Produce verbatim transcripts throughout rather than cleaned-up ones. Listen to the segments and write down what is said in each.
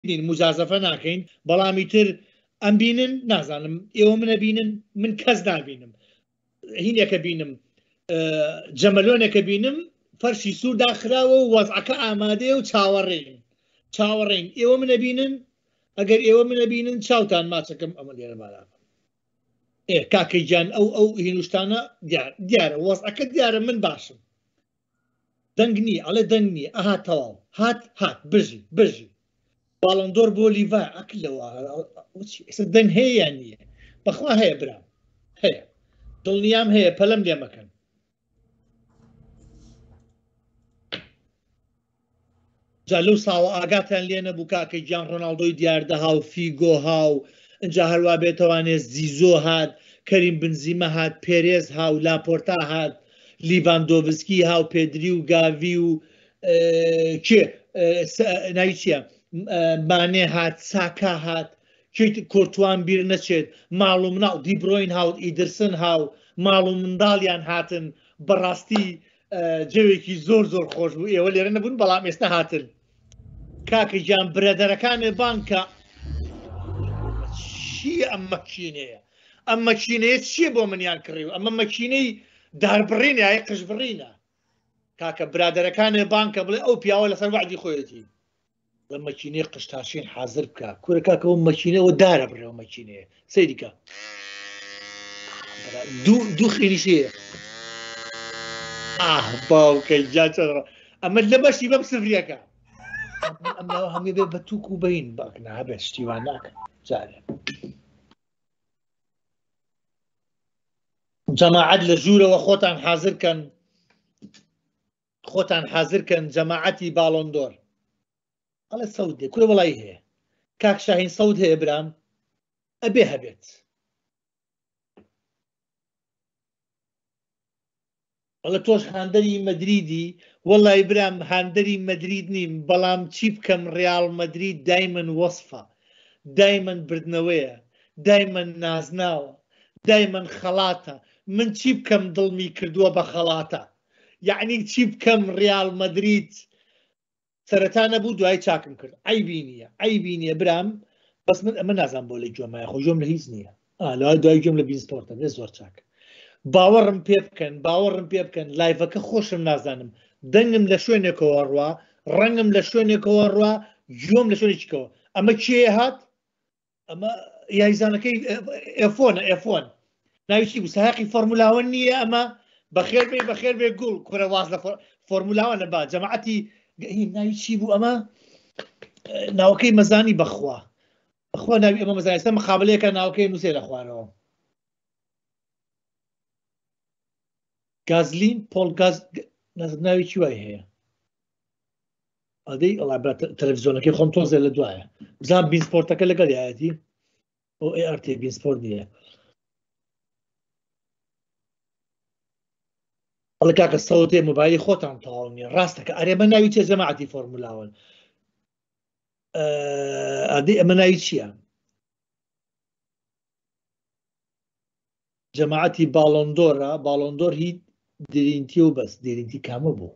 نین مجازەفە ناکەین بەڵامی تر ئەم بینن نازانم ئێوە منە بینن من کەس نابینم هینێکە بینم جەمەلۆنێکە بینم فەرشی سوور داخراوە و وەزعەکە ئامادەیە و چاوەڕێن چاوەڕێن ئێوە منە بینن ئەگەر ئێوە منە بینن چاوتان ماچەکەم ئەمە لێرە مالا ئێ کاکەی گیان ئەو ئەو هینوشتانە دیارە وەزعەکە دیارە من باشم دەنگنی ئەڵێ دەنگنی ئەها تەواو هات هات بژی بژی باڵندۆر بۆ لیڤا ئەکلەوە دەنگ هەیە یان نییە بەخوا هەیە برام هەیە دڵنیام هەیە پەلەم لێ مەکەن جا لەو ساوە ئاگاتان لێ نەبوو کاکەی گیان ڕۆناڵدۆی دیاردە هاو فیگۆ هاو ئەجا هەروە بێتەوانێت زیزۆ هات کەریم بنزیمە هات پێرێز هاو لاپۆرتا هات لیڤاندۆڤسکی هاو پێدری و گاڤی و کێ ناوی چییە مانێ هات ساکا هات کورتوان بیر نەچێت ماڵ و مناڵ دیبرۆین هاو ئیدرسن هاو ماڵ و منداڵیان هاتن بەڕاستی جەوێکی زۆر زۆر خۆش بوو ئێوە لێرە نەبوون بەڵام ئێستا هاتن کاکە گیان برەدەرەکانێ بانکە چی ئەم مەکینەیە ئەم مەکینەیە چییە بۆ منیان کڕیوە ئەمە مەکینەی داربڕینە یای قژبڕینە کاکە برادەرەکانێ بانکە بڵێ ئەو پیاوە لەسەر وعدی خۆیەتی لە مەکینەی قشتاشین حازر بکە کورە کاکەەوە مەکینەوە دارە بڕێەوە مەکینەیە سەیریکە دوو خێریشەیە باوکەی جا ئەمە لە بەشی بەم سفریەکە ئەمەوە هەمێ بێ بە تووک و بەین باک نابێت شتیوان ناکەن جارێ جەماعەت لە ژوورەوە خۆتان حازرکەن خۆتان حازرکەن جەماعەتی باڵۆندۆر ئەڵێ سەود دێ کورە وەڵی هەیە کاک شاهین سەود هەیە برام ئەبێ هەبێت ئەڵە تۆش هاندەری مەدریدی وەڵی برام هاندەری مەدرید نیم بەڵام چی بکەم ڕیاڵ مەدرید دایمەن وەسفە دایمەن بردنەوەیە دایمەن نازناوە دایمەن خەڵاتە من چی بکەم دڵمی کردووە بە خەڵاتە یعنی چی بکەم ڕیاڵ مەدرید سەرەتا نەبوو دوای چاکم کرد عیبی نییە عیبی نییە برام بەس من ئەمە نازان بۆ لە گوێمایە خۆ گوێم لە هیچ نییە لەوای دوای گوێم لە بینسپۆرتە بێ زۆر چاک باوەڕم پێ بکەن باوەڕم پێ بکەن لایڤەکە خۆشم نازانم دەنگم لە شوێنێکەوە ڕوا ڕەنگم لە شوێنێکەوە ڕوا گوێم لە شوێنێکەوە ئەمە کێ هات ئەمە یاریزانەکەی ئێفۆنە ئێفۆن ناویچی بوو ساحقی فۆرمولاوە نییە ئەمە بەخێر بێ بەخێر بێ گوڵ کورە واز لە فۆرمولاوە نەبا جەماعەتی ناوی چی بوو ئەمە ناوەکەی مەزانی بەخوا بەخوا ناوی ئەمە مەزانی ئێستا مخابلەیەکە ناوەکەی نووسێ لە خوارەوە گازلین پۆل گاز ناوی چی وای هەیە ئەدەی ئەڵا تەلەڤیزۆنەکەی خۆم تۆزێ لە دوایە بزانام بینسپۆرتەکە لەگەڵ یایەتی ئۆ ئێ ئەر تێ بینسپۆرت نییە ئەڵە کاکە سەوتێ مۆبایلی خۆتان تەواو نییە ڕاستەکە ئەرێمە ناوی چێ جەماعەتی فۆرمولاون ئەدەی ئەمە ناوی چییە جەماعەتی باڵۆندۆرە باڵۆندۆر هیچ دێرینتی و بەس دێرینتی کامە بوو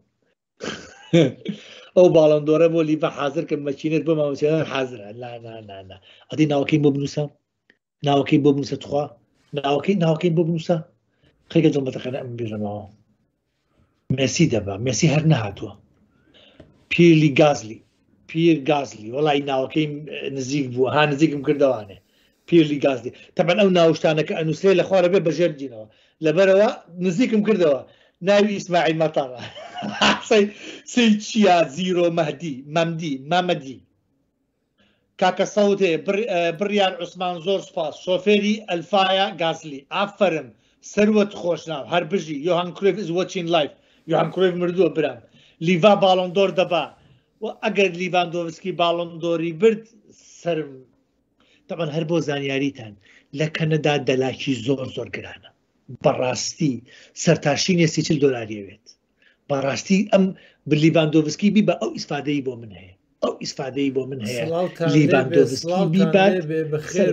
ئەو باڵندۆرە بۆ لیڤە حازر کە مەچینێت بۆ مامۆسیێنەر حازرە لا لا لا لا ئەدی ناوەکەی بۆ بنووسە ناوەکەی بۆ بنووسە توخوا ناوەکەی ناوەکەی بۆ بنووسە خەریکە جەڵبەتەکانە ئەم بێژەمەوە مێسی دەبا مێسی هەر نەهاتووە پیرلی گازلی پیر گازلی وەڵی ناوەکەی نزیک بووە ها نزیکم کردەوانێ پیرلی گازلی تەبەن ئەو ناوشتانەکە ئەنووسێ لە خوارە بێ بەژێرجینەوە لەبەرەوە نزیکم کردەوە ناوی ئیسماعیل مەتاڕە سەی چیا زیرۆ مەهدی مەمدی مەمەدی کاکە سەوتێ بڕیان عوسمان زۆر سپاس شۆفێری ئەلفایە گازلی ئافەرم سەروەت خۆشناو هەر بژی یۆهان کرویف is watching live یۆهان کرویف مردووە برام لیڤا باڵۆندۆر دەبا و ئەگەر لیڤاندۆڤسکی باڵۆندۆری برد سرم تەبەن هەر بۆ زانیاریتان لە کەنەدا دەلاکی زۆر زۆر گرانە بەڕاستی سەرتاشینێ سی چل دۆلاریەوێت بەڕاستی ئەم لیڤاندۆڤسکی بی بە ئەو ئیسفادەی بۆ من هەیە ئەو ئیسفادەی بۆ من هەیە لیڤاندۆڤسکی بیبات بەخێر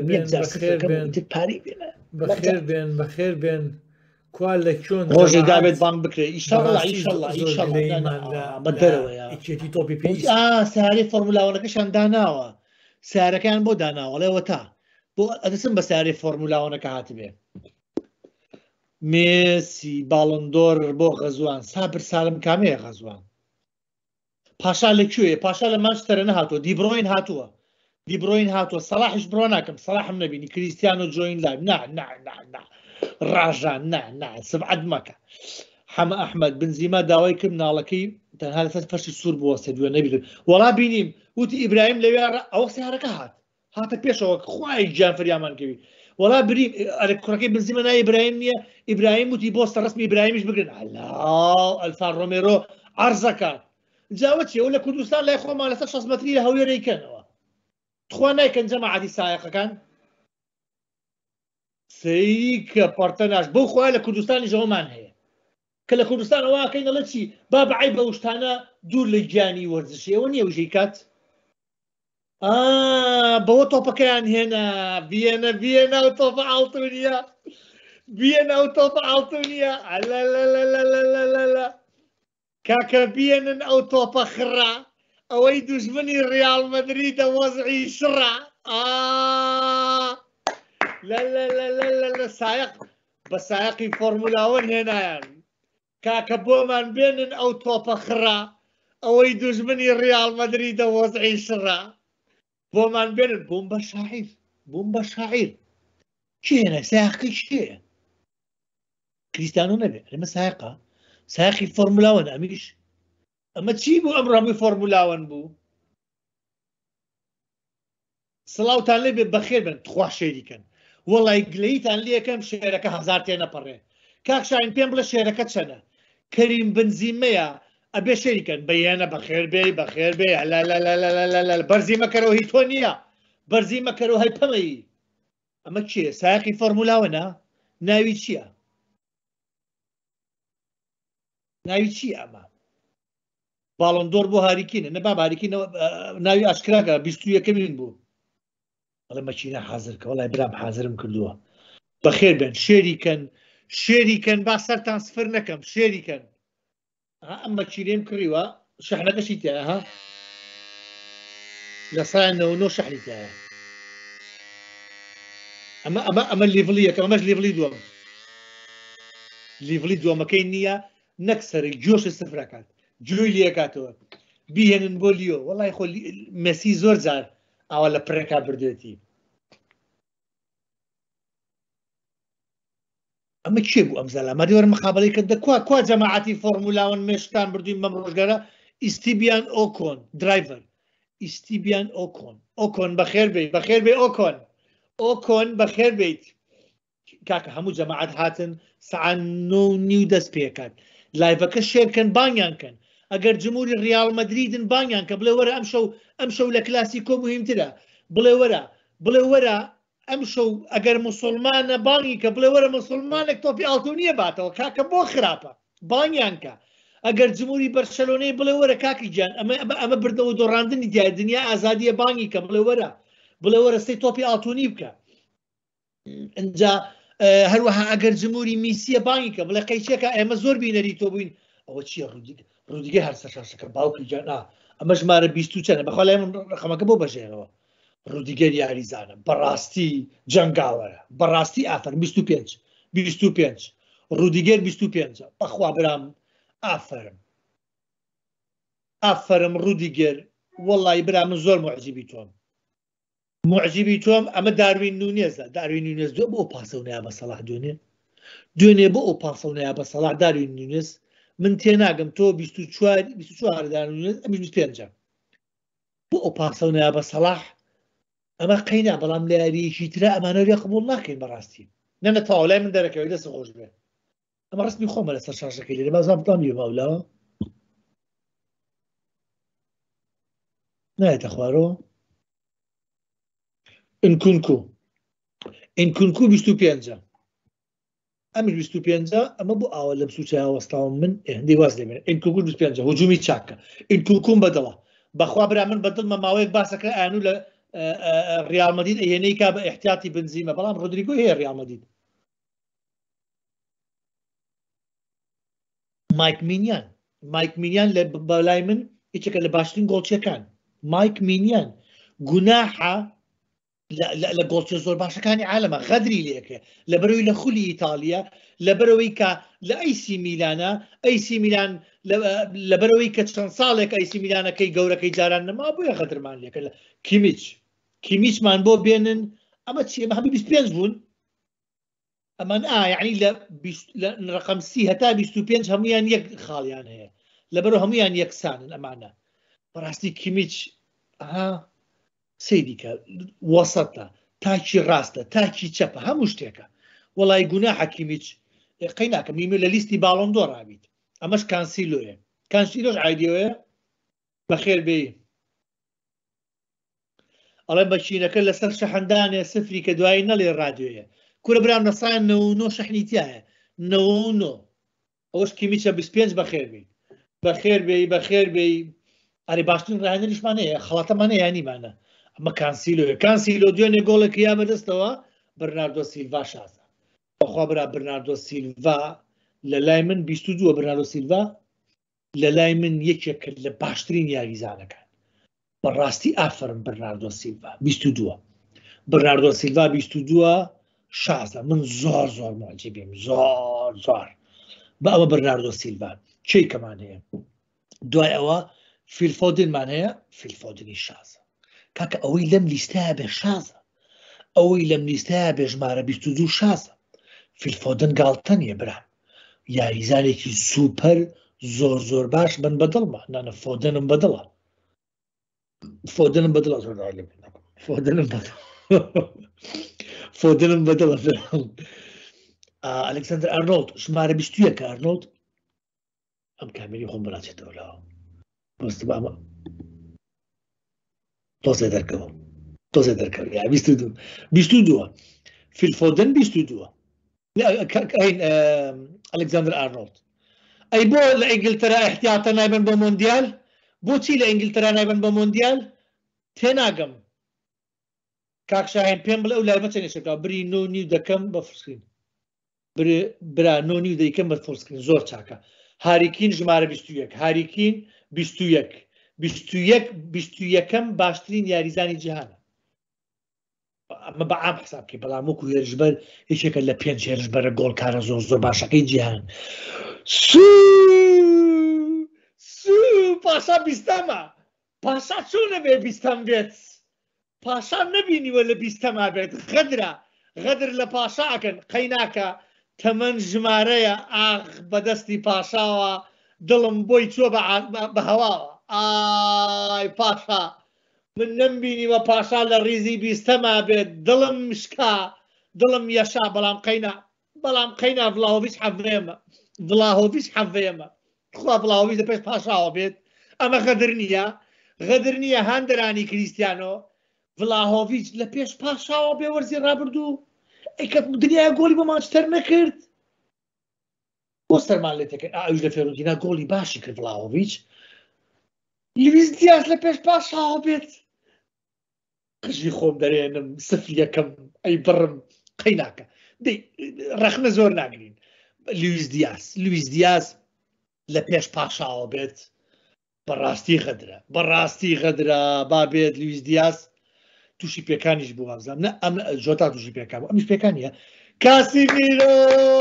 بێن بەخێر بێن کوا لە چۆن ڕۆژی دابێت بانگ بکرێت ئیشەڵڵا ئیشەڵڵا ئیشەڵڵا بەدەرەوەیە ئیچێتی تۆپی پێ سارەی فۆرمولاوەنەکەشان داناوە سیارەکان بۆ داناوەڵێەوە تا بۆ ئەدەسم بە سیارەی فۆرمولاوانەکە هاتبێ مێسی باڵندۆر بۆ غەزوان سابر سالم کامەیە غەزوان پاشا لەکوێ پاشا لە مانچستەرە نەهاتووە دیبڕۆین هاتووە دیبڕۆین هاتووە سەلاحش بڕۆ ناکەم سەلاحم نەبینی کریستیانۆ جۆین لای نا نا نا نا ڕاژان نا نا سبعەت مەکە حەمە ئەحمەد بنزیما داوای کرد مناڵەکەی تەنها لەسەر فەرشی سوور بوەستێ دوێ نەبیێت وەڵا بینیم وتی ئیبراهیم لەوێ ئەوە سیارەکە هات هاتە پێشەوە خوای گیان فریامان کەوی وەڵا بریم کوڕەکەی بنزیمە نای ئیبراهیم نییە ئیبراهیم وتی بۆستە ڕستمی ئیبراهیمیش بگرن ئەلاو ئەلفا ڕۆمێرۆ عەرزەکات جاوە چیە و لە کوردستان لای خۆمان لەسەر شەش مەتری لە هەولێرەیکەنەوە تخوا نایکەن جەماعەتی سایەقەکان سەیری کە پەرتەناش بەو خوای لە کوردستانی ژەوەمان هەیە کە لە کوردستان ئەوواکەین دەڵێت چی با بەعی بە شتانە دوور لە گیانی وەرزشی ئەوە نییە وژەی کات بەوە تۆپەکەیان هێنا بێنە بێنە و تۆپە ئاڵتونیە بێنە و تۆپە ئاڵتونیە ئەلەلەلەلەلەلە کاکە بێنن ئەو تۆپە خڕا ئەوەی دوژمنی ڕیاڵ مەدریدە وەزعی شڕە لە سایق بە سایقی فۆرمولاوەن هێنایان کاکە بۆمان بێنن ئەو تۆپە خڕا ئەوەی دوژمنی ڕیاڵ مەدریدە وەزعی شڕە بۆمان بێنن بووم بە شاعیر بووم بە شاعیر چی هێنە سایقی چیە کریستیانۆ نەبێت لەمە سایقە سایقی فۆرمولاوەن ئەمیش ئەمە چی بوو ئەم ڕەمی فۆرمولاوەن بوو سڵاوتان لێ بێ بەخێر بن تخوا شێریکەن وەڵی گلەیتان لێ یەکەم شێرەکە هەزار تێ نەپەڕێ کاک شاین پێم بڵێ شێرەکە چەنە کەریم بنزیمەیە ئەبێ شێریکەن بەیەنە بەخێر بێ بەخێر بێ بەرزی مەکەرەوە هی تۆ نییە بەرزی مەکەرەوە هەی پەمەیی ئەمە چیە سایقی فۆرمولاوەنە ناوی چییە ناوی چی ئەمە باڵندۆر بۆ هاریکینە نەبا هاریکینەوە ناوی ئاشکراکە بیست و یەکەمین بوو ئەڵێ مەچینە حازرکە وەڵای برام حازرم کردووە بەخێر بن شێریکەن شێریکەن با سەرتان سفر نەکەم شێریکەن ئەم مەچینەم کڕیوە شەحنەکەشی تایە ها لە سایەنەوە نۆ شەحنی تایە ئەمە ئەمە ئەمە لیڤڵی یەکەم ئەمەش لیڤڵی دووەم لیڤڵی دووەمەکەی نییە نەک سەرێک جۆشە سفرەکات جوۆی لێکاتەوە بیهێنن بۆ لیۆ وەڵای خۆ مەسی زۆر جار ئاوا لە پڕێکا بردوێتی ئەمە کێ بوو ئەم زەلا مەریوەر مخابەڵی کردە کوا کوا جەماعەتی فۆرمولاوەن مێشتان بردوین بەم ڕۆژگارە ئیستیبیان ئۆکۆن درایڤەر ئیستیبیان ئۆکۆن ئۆکۆن بەخێر بێت بەخێر بێ ئۆکۆن ئۆکۆن بەخێر بیت کاکە هەموو جەماعەت هاتن سەعات نۆ و نیو دەست پێکات لایڤەکە شێرکەن بانیان کەن ئەگەر جمهوری ڕیاڵ مەدریدن بانیان کە بڵێ وەرە ئەم شەو ئەم شەو لە کلاسیکۆ مهمترە بڵێ وەرە بڵێ وەرە ئەم شەو ئەگەر موسڵمانە بانگی کە بڵێ وەرە موسڵمانێک تۆپی ئاڵتونیە باتەوە کاکە بۆ خراپە بانیان کە ئەگەر جمهوری بەرشەلۆنەی بڵێ وەرە کاکی گیان ئەمە ئەمە بردەوە دۆڕاندنی دیای دنیا ئازادیە بانگی کە بڵێ وەرە بڵێ وەرە سەی تۆپی ئاڵتونی بکە ئەجا هەروەها ئەگەر جمهوری میسیە بانگی کە بڵێ قەیچێکە ئێمە زۆر بینەری تۆ بووین ئەوە چییە ڕوودیگە هەر سەرشاشەکە باوکی جانا ئەمە ژمارە بیست و چەنە بەخوا لای من ڕقەمەکە بۆ بەژێرەوە ڕوودیگەر یاریزانە بەڕاستی جەنگاوەرە بەڕاستی ئافەر بیست و پێنج بیست و پێنج ڕوودیگەر بیست و پێنج بەخوا برام ئافەرم ئافەرم ڕوودیگەر وەڵی برا من زۆر معجیبی تۆم معجیبی تۆم ئەمە داروین نونێزە داروین نونێز دو بۆ پاسەونەیە بە سەلاح دوێنێ دوێنێ بۆ ئەو پاسەونەیە بە سەلاح داروین نونێز من تێناگەم تۆ بیست و چوار داروین ئەمیش بیست و پێنجە بۆ ئەو پاسەونەیە بە سەلاح ئەمە قەینا بەڵام لە یاریەکی ترە ئەمانە لێ قبوڵ ناکەین بەڕاستی نەنە تاوەلای من دەرەکەوێت دەست خۆش بێ ئەمە ڕستمی خۆمە لەسەر شاشەکەی لێرە بازان بڵامی ماولاوە نایەتە خوارەوە ئینکونکو ئینکونکو بیست و پێنجە ئەمیش بیست و پێنجە ئەمە بۆ ئاوە لەم سوچای وەستاوم من هەندی واز لێ بێنێ ئینکونکو بیست و پێنجە هجومی چاکە ئینکونکوم بەدڵە بەخوا برا من بەدڵمە ماوەیەک باسەکە ئەیانوو لە ڕیاڵ مەدید ئەهێنەی کا بە ئیحتیاتی بنزیمە بەڵام ڕۆدریگۆ هەیە ڕیاڵ مەدید مایک مینیان مایک مینیان لە بەلای من هیچێکە لە باشترین گۆڵچیەکان مایک مینیان گوناحە لە گۆڵچە زۆر باشەکانی عالەمە غەدری لێکێ لەبەرەوەی لە خولی ئیتالیا لەبەرەوەی کە لە ئەیسی میلانە ئەیسی میلان لەبەرەوەی کە چەند ساڵێک ئەیسی میلانەکەی گەورەکەی جاران نەما بۆیە غەدرمان لێکە کیمیچ کیمیچمان بۆ بێنن ئەمە چی ئەمە هەموو بیست و پێنج بوون ئەمان ئا یعنی لە ڕقم سی هەتا بیست و پێنج هەمویان یەک خاڵیان هەیە لەبەرەوە هەمویان یەکسانن ئەمانە بەڕاستی کیمیچ ئەها سەیریکە وەسەتە تاکی ڕاستە تاکی چەپە هەموو شتێکە وەڵای گوناحە کیمیچ قەی ناکەم میمە لە لیستی باڵۆن دۆڕ ڕابیت ئەمەش کانسیلۆیە کانسیلۆش عایدیەوەیە بەخێر بێ ئەڵێ بەچینەکە لەسەر شەحەندانێ سفری کە دوایی نەڵێ ڕادیۆیە کورە برام نەسایان نەوە و نۆ شەحنیتیایە نەوە و نۆ ئەوەش کیمیچە بیست و پێنج بەخێر بێ بەخێر بێ بەخێر بێ ئەرێ باشترین ڕاهێنەریشمان هەیە خەڵاتەمانە یانیمانە ئەمە کانسیلۆیە کانسیلۆ دوێنێ گۆڵێکی یا بەدەستەوە برناردۆ سیلڤا شازە بەخوا برا برناردۆ سیلڤا لە لای من بیست و دووە برناردۆ سیلڤا لە لای من یەکێک لە باشترین یاریزانەکان بەڕاستی ئافرم برناردۆ سیلڤا بیست و دووە برناردۆ سیلڤا بیست و دووە شازە من زۆر زۆر معجبیم زۆر زۆر بە ئەوە برناردۆ سیلڤا چی کەمان هەیە دوای ئەوە فیلفۆدنمان هەیە فیلفۆدنی شازە کاکە ئەوەی لەم لیستەیە بێ شازە ئەوەی لەم لیستەیە بێ ژمارە بیست و دوو شازە فیلفۆدن گاڵتە نیە برام یاریزانێکی سوپەر زۆر زۆر باش بن بەدڵمە نانە فۆدنم بەدڵە فۆدنم بەدڵە زۆر فۆدنم بەدڵ فۆدنم بەدڵە ئەلێکساندر ئارنۆڵد ژمارە بیست و یەکە ئارنۆڵد ئەم کامێری خۆم بڕاچێتەوە لاوە بەستە بامە تۆزێ دەرکەوە تۆزێ دەرکەوە یا بیست و دوو بیست و دووە فیلفۆدن بیست و دووە ئەلێکساندر ئارنۆڵد ئەی بۆ لە ئینگلتەرا احتیاتە نایبن بۆ مۆندیال بۆچی لە ئینگلتەرا نایبن بۆ مۆندیال تێناگەم کاک شاهین پێم بڵێ ئەو لای بەچە نێشەکە بری نۆ نیو دەکەم بە فولسکرین برا نۆ نیو دەیکەم بە فولسکرین زۆر چاکە هاریکین ژمارە بیست و یەک هاریکین بیست و یەک بیست و یەک بیست و یەکەم باشترین یاریزانی جیهانە ئەمە بە عام حسابکەی بەڵام وەکو هێرشبەر هیچێکە لە پێنج هێرشبەرە گۆڵکارە زۆر زۆر باشەکەی جیهان سو سو پاشا بیستەمە پاشا چۆنە بێ بیستەم بێت پاشا نەبینیوە لە بیستەما بێت غەدرە غەدر لە پاشاکەن قەی ناکە تەمەەن ژمارەیە ئاخ بەدەستی پاشاوە دڵم بۆی چۆ بە هەواوە ئای پاشا من نەمبینیوە پاشا لە ڕیزی بیستەما بێت دڵم مشکا دڵم یەشا بەڵام قەینا بەڵام قەینا ڤلاهۆڤیچ حەڤێمە ڤلاهۆڤیچ حەڤێمە خوا ڤلاهۆڤیچ لە پێش پاشاوە بێت ئەمە غەدر نییە غەدر نییە هەندەرانی کریستیانۆ ڤلاهۆڤیچ لە پێش پاشاوە بێ وەرزی ڕابردوو ئەیکە دنیای گۆڵی بۆ مانچستەر نەکرد بۆ سەرمان لێ تێکرد ئاویش لە فێرودینا گۆڵی باشی کرد ڤلاهۆڤیچ لویس دیاز لە پێش پاشاوە بێت قژی خۆم دەرێنم سفر یەکەم ئەی بڕم قەی ناکە ڕەخنە زۆر ناگرین لویس دیاز لویس دیاز لە پێش پاشاوە بێت بەڕاستی غەدرە بەڕاستی غەدرە با بێت لویس دیاز تووشی پێکانیش بوو وابزانم نە ئەم جۆتا تووشی پێکان بوو ئەمیش پێکانیە کاسیمیرۆ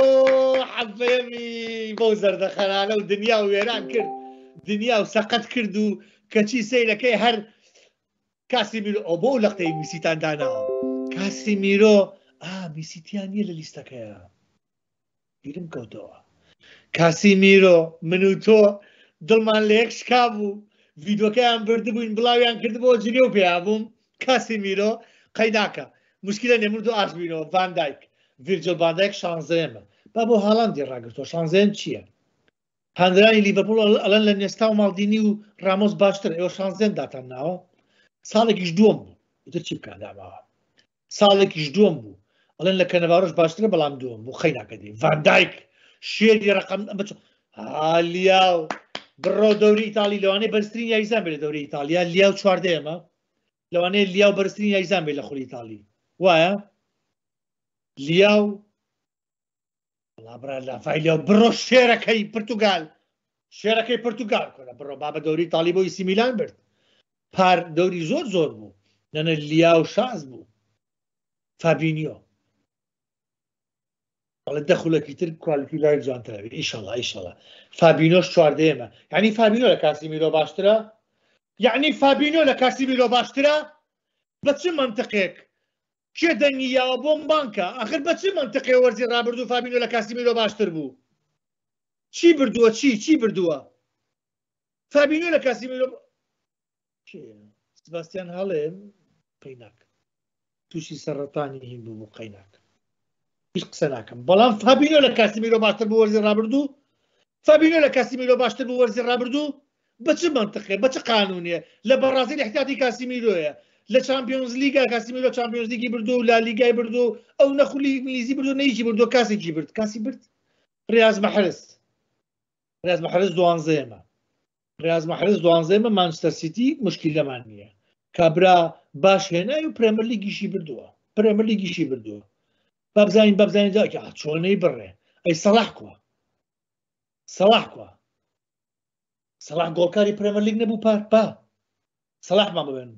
حەڤێمی بۆ زەردەخەرانە و دنیا و وێران کرد دنیا و سەقەت کرد و کەچی سەیرەکەی هەر کاسیمیرۆ ئەو بۆ لەقتەی میسیتان داناوە کاسیمیرۆ ئا میسیتیان نییە لە لیستەکەیە بیرم کەوتەوە کاسیمیرۆ من و تۆ دڵمان لە یەک شکا بوو ڤیدۆکەیان بردبووین بڵاویان کردبەوە جنێ و پێیا بووم کاسیمیرۆ قەی ناکە موشکیلە نێمرد و ئاش بینەوە ڤان دایک ڤیرجل ڤان دایک شانزەیەمە با بۆ هاڵاندی ڕاگرتەوە شانزەیەم چییە هەندرانی لیڤەرپوڵ ئەڵەن لە نێستا و ماڵدینی و ڕامۆس باشتر ئێوە شانزەیەم داتان ناوە ساڵێکیش دووەم بوو وتر چی بکات داماوە ساڵێکیش دووەم بوو ئەڵێن لە کەنەڤارۆش باشترە بەڵام دووەم بوو قەی ناکە دێ ڤان دایک شێری ڕقم بچ لیاو بڕۆ دەوری ئیتالی لەوانەیە بەرزترین یاریزان بێت لە دەوری ئیتالیا لیاو چواردەیەمە لەوانەیە لیاو بەرزترین یاریزان بێت لە خولی ئیتالی وایە لیاو وەڵا لافای لیاو بڕۆ شێرەکەی پرتوگال شێرەکەی پرتوگال کۆنە بڕۆ با بە دەوری ئیتالی بۆ ئێسی میلان برد پار دەوری زۆر زۆر بوو نەنە لیاو شاز بوو فابینیۆ بەڵێ دەخولەکی تر کوالیتی لای جوانترەوی ئیشەڵا ئیشەڵا فابینۆش چواردەیەمە یعنی فابینۆ لە کاسیمیرۆ باشترە یعنی فابینۆ لە کاسیمیرۆ باشترە بە چ منتقێک کێ دەنگی یاوە بۆم بانکە ئەخر بە چ منتقێ وەرزی ڕابردوو فابینۆ لە کاسیمیرۆ باشتر بوو چی بردووە چی چی بردووە فابینۆ لە کاسیمیرۆ سباستیان هەڵێ قەیناک تووشی سەرەتانی هین بوو بوو قەیناک هیچ قسە ناکەم بەڵام فابینۆ لە کاسیمیرۆ باشتر بوو وەرزی ڕابردوو فابینۆ لە کاسیمیرۆ باشتر بوو وەرزی ڕابردوو بە چ منتقێ بە چ قانونیە لە بەڕازیل احتیاطی کاسیمیرۆیە لە چامپیۆنز لیگا کاسیمیرۆ چامپیۆنز لیگی بردو و لالیگای بردو ئەو نەخولی انگلیزی بردو نەیکی بردو کاسێکی برد کاسی برد ڕیاض مەحرز ڕیاض مەحرز دوانزەیەمە ڕیاض مەحرز دوانزەیەمە مانچستەر سیتی موشکیلەمان نییە کابرا باش هێنای و پرێمەر لیگیشی بردووە پرێمەر لیگیشی بردووە با بزانین با بزانین چۆنەی بڕێ ئەی سەلاح کووە سەلاح کووە سەلاح گۆڵکاری پرێمەر لیگ نەبوو پار با سەلاحمان ببێن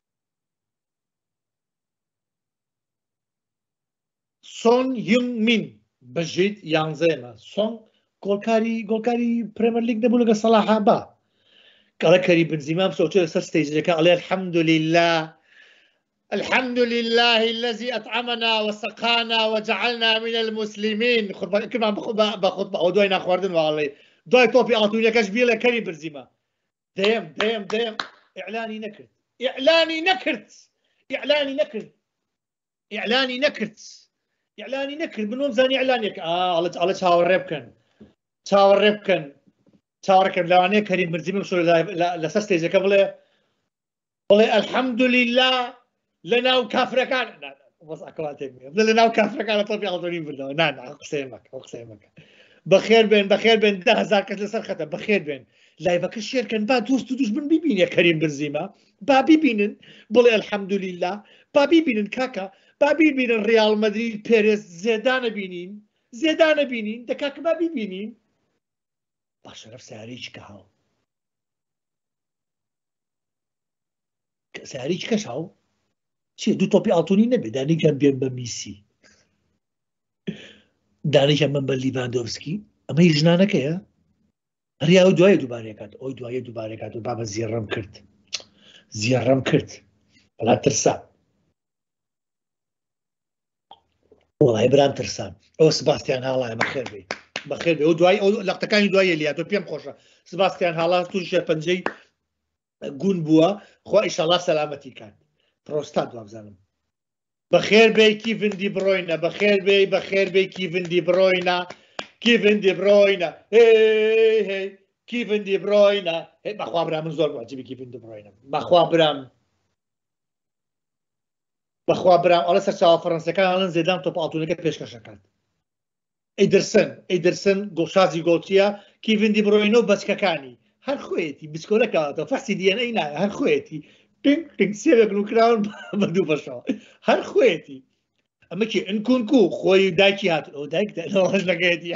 سۆن یون مین بەژیت یانزەیەمە سۆن گۆڵکاری گۆڵکاری پرێمەر لیگ نەبوو لەگە سەلاحا با قەڵە کەری بنزیمام سۆچێ لەسەر ستێجەکە ئەڵێ الحەمد لله الحمد لله الذي أطعمنا وسقانا وجعلنا من المسلمين كمان بخطبة أو دوای ناخواردن والله دوای توپی ئاتونیەکەش بێ لە کەری برزیمە دەیەم دەیەم دەیەم ئیعلانی نەکرد ئیعلانی نەکرد ئیعلانی نەکرد ئیعلانی نەکرد ئیعلانی نەکرد بنۆم زانی ئیعلانێک ئەڵە چاوەڕێ بکەن چاوەڕێ بکەن چاوەڕێکەکەن لەوانەیە کەریم برزیمە لەسەر ستێجەکە بڵێ بڵێ الحمد لله لەناو کافرەکان لە ناو کافرەکان لە تۆپی ئاڵتۆنی بردەوە نان قسەیە مەکە ئەو قسەیە مەکە بەخێر بێن بەخێر بێن ده هەزار کەس لەسەر خەتە بەخێر بێن لایڤەکە شێرکەن با دوست و دوژمن بیبینێ کەریم برزیمە با بیبینن بڵێ الحەمد لله با بیبینن کاکە با بیبینن ڕیاڵ مەدرید پێرێز زێدانە بینین زێدانە بینین دەکاکە با بیبینین باشەرەف سیارەی کە هاو سیارەی کەش هاو چی دوو تۆپی ئاڵتۆنی نەبێ دانێکیان بێن بە میسی دانێکیان بن بە لیڤاندۆڤسکی ئەمە هیچ ژنانەکەیە هەریا ئەو دوایە دووبارەکات ئەوی دوایە دووبارەکات و بابە زیێڕەم کرد زیێڕەم کرد بەڵا ترسا وەڵای برام ترسان ئەوە سباستیان هاڵایە بەخێر بێ بەخێر بێ ئەو دوای ئەو لەقتەکانی دوایە لیا تۆ پێم خۆشە سباستیان هاڵا تووشی شێرپەنجەی گون بووە خوا ئیشەڵا سەلامەتی کات پرۆستات وابزانم بەخێر بێ کیڤن دی بڕۆینە بەخێر بێ بەخێر بێ کیڤن دی بڕۆینە کیڤن دی بڕۆینە هی کیڤن دی بڕۆینە بەخوا برام من زۆر واجبی کیڤن دی بڕۆینە بەخوا برام بەخوا برام ئەڵە سەر چاوە فەڕەنسیەکان هەڵەن زێدان تۆپ ئاڵتوونەکە پێشکەشەکات ئەیدرسن ئەیدرسن گۆشازی گۆڵچیە کیڤن دی بڕۆینە و بەچکەکانی هەر خۆیەتی بچکۆلەکەواتەوە فەرسی دیێنەی نایە هەر خۆیەتی سێوێک نوکراون بە دوو بەشەوە هەر خۆیەتی ئەمە کی ئەنکونکو خۆی دایکی هات ئەو دایک هەژ نەکەیەتی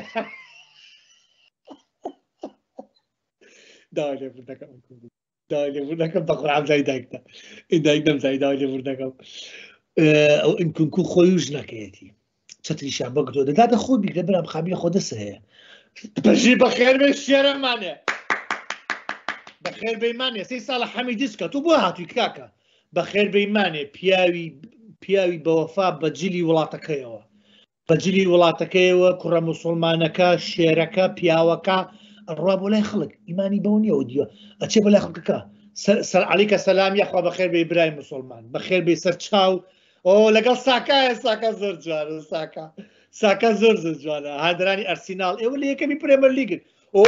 داوای لێبوور دەکەم داوای لێبوور دەکەم بە قورعان زای دایکدا ئین دایک دەمزای داوای لێبوور دەکەم ئەو ئەنکونکو خۆی وژ نەکەیەتی چەتریشان بە گرتۆ دەداتە خۆ بیگرە برام خامی خۆ دەسە هەیە بەژی بەخێر بێ شێرەمانێ بەخێر بەیمانێ سەی ساڵە حەمیدیسکە تو بۆ هاتووی کاکە بەخێر بەیمانێ پیاوی پیاوی بەوەفا بەجلی وڵاتەکەیەوە بەجلی وڵاتەکەیەوە کوڕە موسڵمانەکە شێرەکە پیاوەکە ئەڕوا بۆ لای خەڵک ئیمانی بەو نییە و دیوە ئەچێ بە لای خەڵکەکە سەر عەلیکە سەلامی یاخوا بەخێر بێ برای موسڵمان بەخێر بێ سەر چاو ئۆ لەگەڵ ساکایە ساکە زۆر جوانە ساکە ساکە زۆر زۆر جوانە هاندرانی ئەرسیناڵ ئێوە لە یەکەمی پرێمەر لیگن ئۆ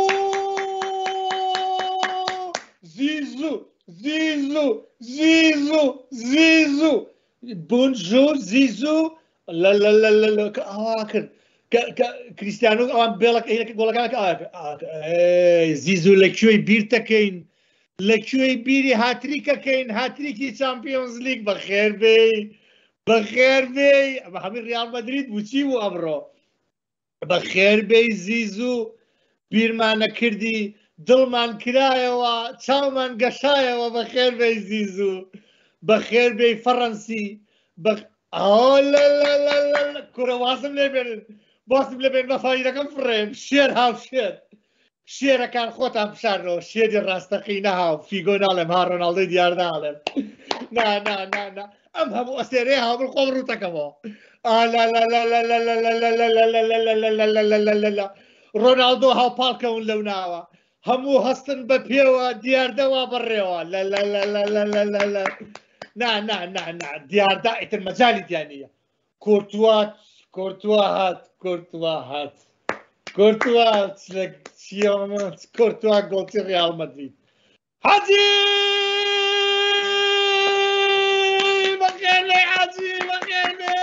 زیزو زیزو زیزو زیزو بونجور زیزو لا لا لا لا لا ئاوا کرد کریستیانۆ ئەوان بێڵک گۆڵەکانەکە زیزو لەکوێی بیر دەکەین لەکوێی بیری هاتریکەکەین هاتریکی چامپیۆنز لیگ بەخێر بێ بەخێر بێ ئەمە هەمی ڕیاڵ مەدرید بوو چی بوو ئەمڕۆ بەخێر بێ زیزو بیرمانە کردی دڵمان کرایەوە چاومان گەشایەوە بەخێر بێ زیزو بەخێر بێی فەڕەنسی بە لا لا لا لا کوڕە واسم لێ بێنن باسم لێ بێن بەفاینەکەم فڕێم شێر هاو شێر شێرەکان خۆتان بشارنەوە شێری ڕاستەقی نەهاو فیگۆ ناڵێم ها ڕۆناڵدۆی دیار ناڵێم نا نا نا نا ئەم هەموو ئەستێرەیە هاوڕ خۆم ڕوتەکەمەوە ڕۆناڵدۆ هاوپاڵکەون لەو ناوە هەموو هەستن بە پێوە دیاردەوا بڕێەوە لە نا نا نا نا دیاردا ئیتر مەجای دیانە کورتوا کورتوا هات کورتوا هات کورتوا کورتوا گۆڵی ڕیاڵ مەدرید حاجی بەخێر لێ حاجی بەخێر لێ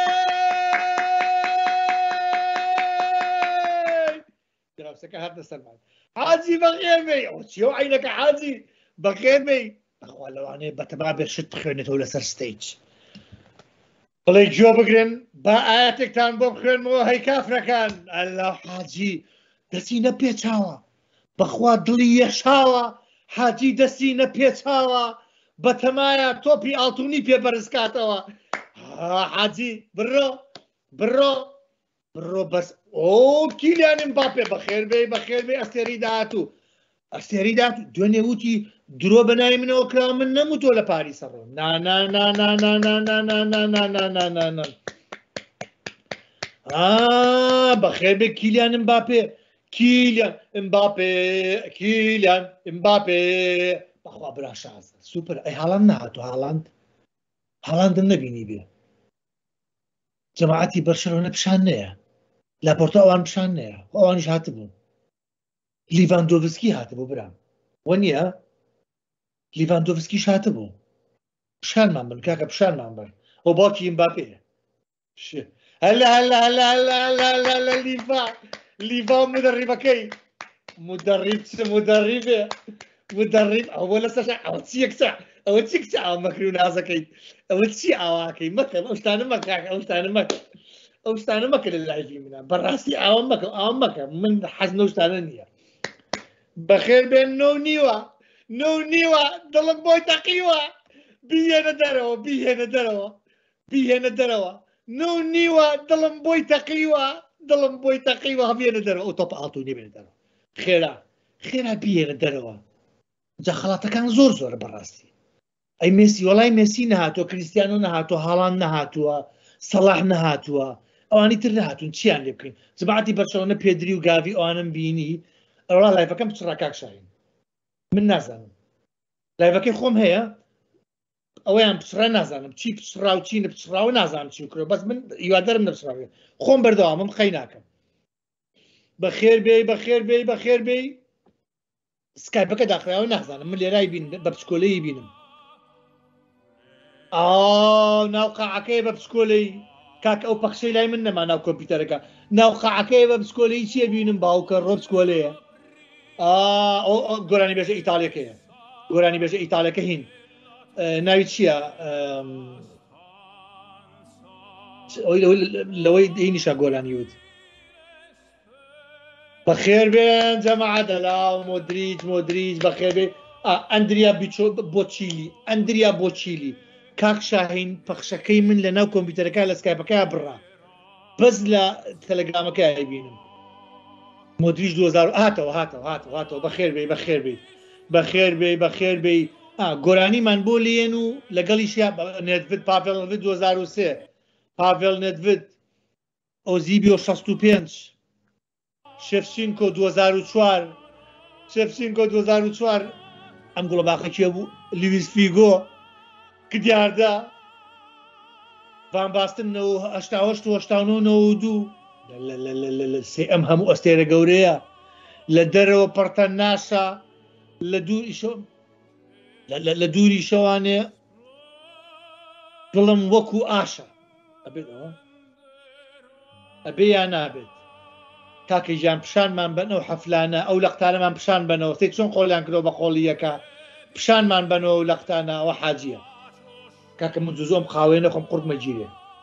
دراوسەکە هاتنە سەرمان حاجی بەخێر بێ ئەو چیە و عینەکە حاجی بەخێر بێ بەخوا لەوانەیە بەتەما بێ شت بخوێنێتەوە لەسەر ستەیج بڵێ گوێ بگرن با ئاەتێکتان بۆ بخوێنمەوە هەی کافرەکان ئەلا حاجی دەچینە پێچاوە بەخوا دڵی یەشاوە حاجی دەچینە پێچاوە بەتەمایە تۆپی ئاڵتوونی پێبەرزکاتەوە حاجی بڕۆ بڕۆ بڕۆ بەس ئۆ کیلیان ئەمباپێ بەخێر بێ بەخێر بێ ئەستێری داهاتوو ئەستێری داهاتوو دوێنێ وتی درۆ بەناوی منەوە کراوە من نەموتۆ لە پاریسە ڕۆ نا نا نا نا نا نا نا نا نا نا نا نا نا نا بەخێر بێ کیلیان ئەمباپێ کیلیان ئەمباپێ کیلیان ئەمباپێ بەخوا برا شازە سوپەر ئەی هاڵاند نەهاتوو هاڵاند هاڵاندم نەبینی بێ جەماعەتی بەرشەلۆنە پیشان نەیە لاپۆرتە ئەوان پیشان نەیە ئەوانیش هاتبوون لیڤاندۆڤسکی هاتبوو برام وە نییە لیڤاندۆڤسکیش هاتبوو پیشانمان بن کاکە پیشانمان بن ئەو باوکی ئەمباپێیە هەلا هەلا هەلا هەلا هەلا هەلا لیڤا لیڤا مدەڕیبەکەی مدەڕیب چ مدەڕیبێ مدەڕیب ئەوە لەسەر ئەوە چییە کچە ئەوە چی کچە ئەو مەکر و نازەکەیت ئەوە چی ئاواکەی مەکە ئەو شتانە مەکە ئەو شتانە مەکە ئەو شتانە مەکە لە لایڤی منە بەڕاستی ئاوە مەکە ئاوە مەکە من حەز لەو شتانە نییە بەخێر بێن نۆ نیوە نۆ نیوە دڵم بۆی تەقیوە بیهێنە دەرەوە بیهێنە دەرەوە بیهێنە دەرەوە نۆ نیوە دڵم بۆی تەقیوە دڵم بۆی تەقیوە هەبێنە دەرەوە ئەو تۆپە ئاڵتوونی بێنە دەرەوە خێرا خێرا بیهێنە دەرەوە جا خەڵاتەکان زۆر زۆرە بەڕاستی ئەی مێسی وەڵای مێسی نەهاتووە کریستیانۆ نەهاتووە هاڵاند نەهاتووە سەلاح نەهاتووە ئەوانی تر نەهاتوون چیان لێ بکەین جەماعەتی بەرشەلۆنە پێدری و گاڤی ئەوانم بینی ئەوڵا لایڤەکەم بچڕا کاک شاهین من نازانم لایڤەکەی خۆم هەیە ئەوەیان پچڕا نازانم چی پچڕا و چی نەپچڕاوە نازانم چی کرۆ بەس من هیوادارم نەپچڕاوێ خۆم بەردەوامم خەی ناکەم بەخێر بێی بەخێر بێی بەخێر بێی سکایپەکە داخراوە نازانم من لێرای بین بە پچکۆلەی بینم ئاو ناو قاعەکەی بە پچکۆلەی کاک ئەو پەخشەی لای من نەما ناو کۆمپیوتەرەکە ناو قاعەکەی بە پچکۆلەی چیە بینم باوکە ڕۆ پچکۆلەیە گۆرانی بێژە ئیتاڵیەکەیە گۆرانی بێژە ئیتالەکە هین ناوی چییە لەوەی دینیشە گۆرانی وت بەخێر بێن جەماعەتە لاو مۆدریج مۆدریج بەخێر بێ ئەندریا بۆچیلی ئەندریا بۆچیلی کاک شاهین پەخشەکەی من لە ناو کۆمپیوتەرەکە لە سکایپەکە بڕا بەس لە تەلەگرامەکە بینم مۆدریج دوو هەزار هاتەوە هاتەوە هاتەوە هاتەوە بەخێر بێ بەخێر بێ بەخێر بێ بەخێر بێ گۆرانیمان بۆ لێن و لەگەڵیشیا نێتڤد پاڤێڵ نێتڤد دوو هەزار و سێ پاڤێڵ نێتڤد ئۆزیبیۆ شەست و پێنج شێفچینکۆ دوو هەزار و چوار شێفچینکۆ دوو هەزار و چوار ئەم گوڵە باخەکیە بوو لیویس فیگۆ کە دیاردا ڤان باستن هەشتا هەشت و هەشتا و نۆ و دوو سێ ئەم هەموو ئەستێرە گەورەیە لە دەرەوە پەرتە ناشە لە دووری لە دووری شەوانێ دڵم وەکو ئاشە ئەبێتەوە ئەبێ یا نابێت کاکە ژیان پیشانمان بنەوە حەفلانە ئەو لەقتانەمان پیشان بنەوە تێک چۆن خۆلیان کردەوە بە خۆڵیەکە پیشانمان بنەوە و لەقتانە ئەوە حاجیە کاکە من جوزۆم خاوێنە خۆم قوربمە گیرێ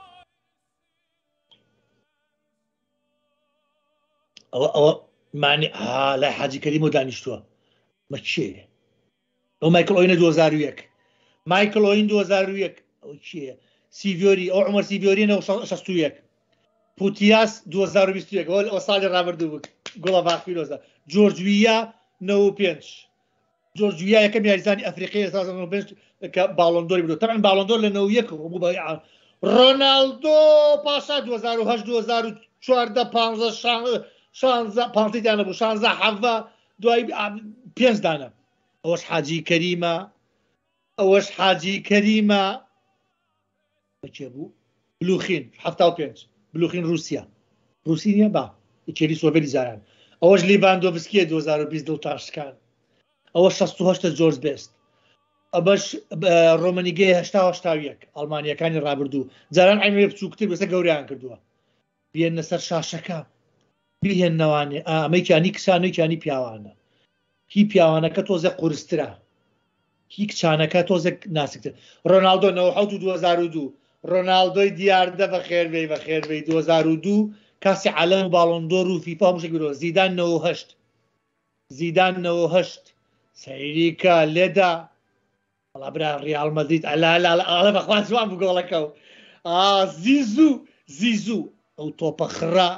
ئەوە ئەوە معنی لای حاجی کەریمۆ دانیشتووە مە چێ ئەو مایکل ئۆینە دوو هەزار و یەک مایکل ئۆین دوو هەزار و یەک ئەو چییە سیڤیۆری ئەو عومەر سیڤیۆریەوە شەست و یەک پوتیاس دوو هەزار و بیست و یەک ئەو ساڵی ڕابردوو بوو گوڵە باخیرۆزە جۆرجویە نەوە و پێنج جۆرجویە یەکەم یاریزانی ئەفریقی کە باڵۆندۆری بدۆ تەمەن باڵۆندۆر لە نەوە یەک بوو بە ڕۆناڵدۆ پاشا دوو هەزار و هەشت دوو هەزار و چواردە پانزە پانزەیان نەبوو شانزە حەڤە دوای پێنج دانە ئەوەش حاجی کەریمە ئەوەش حاجی کەریمە بەچێ بوو بلوخین هەفتا و پێنج بلوخین رووسیا رووسی نییە با کێری سۆڤێتی زاران ئەوەش لیڤاندۆڤسکیە دوو هەزار و بیست دڵتاشکان ئەوە شەست و هەشتە جۆرج بێست ئەمەش ڕۆمەنیگەی هەشتا و هەشتا و یەک ئەڵمانیەکانی ڕابردوو جاران عینوێ بچووکتر بەسە گەوریان کردووە بێنە سەر شاشەکە بیهێننەوانێ ئەمەیکانی کسانێکیانی پیاوانە هی پیاوانەکە تۆزە قورسترە هی کچانەکە تۆزێک ناسکتر ڕۆناڵدۆ نەوە حەوت و دوو هەزار و دوو ڕۆناڵدۆی دیاردە بە خێربەی بە خێربەی دوو هەزار و دوو کاسی عەلەم و باڵۆندۆر و فیفا هەموو شتێک بێتەوە زیدان نەوە و هەشت زیدان نەوە و هەشت سەیریکە لێدا وەڵا برا ڕیال مەدرید ئەڵە بەخوا جوان بوو گۆڵەکە و زیزوو زیزوو ئەو تۆپە خڕا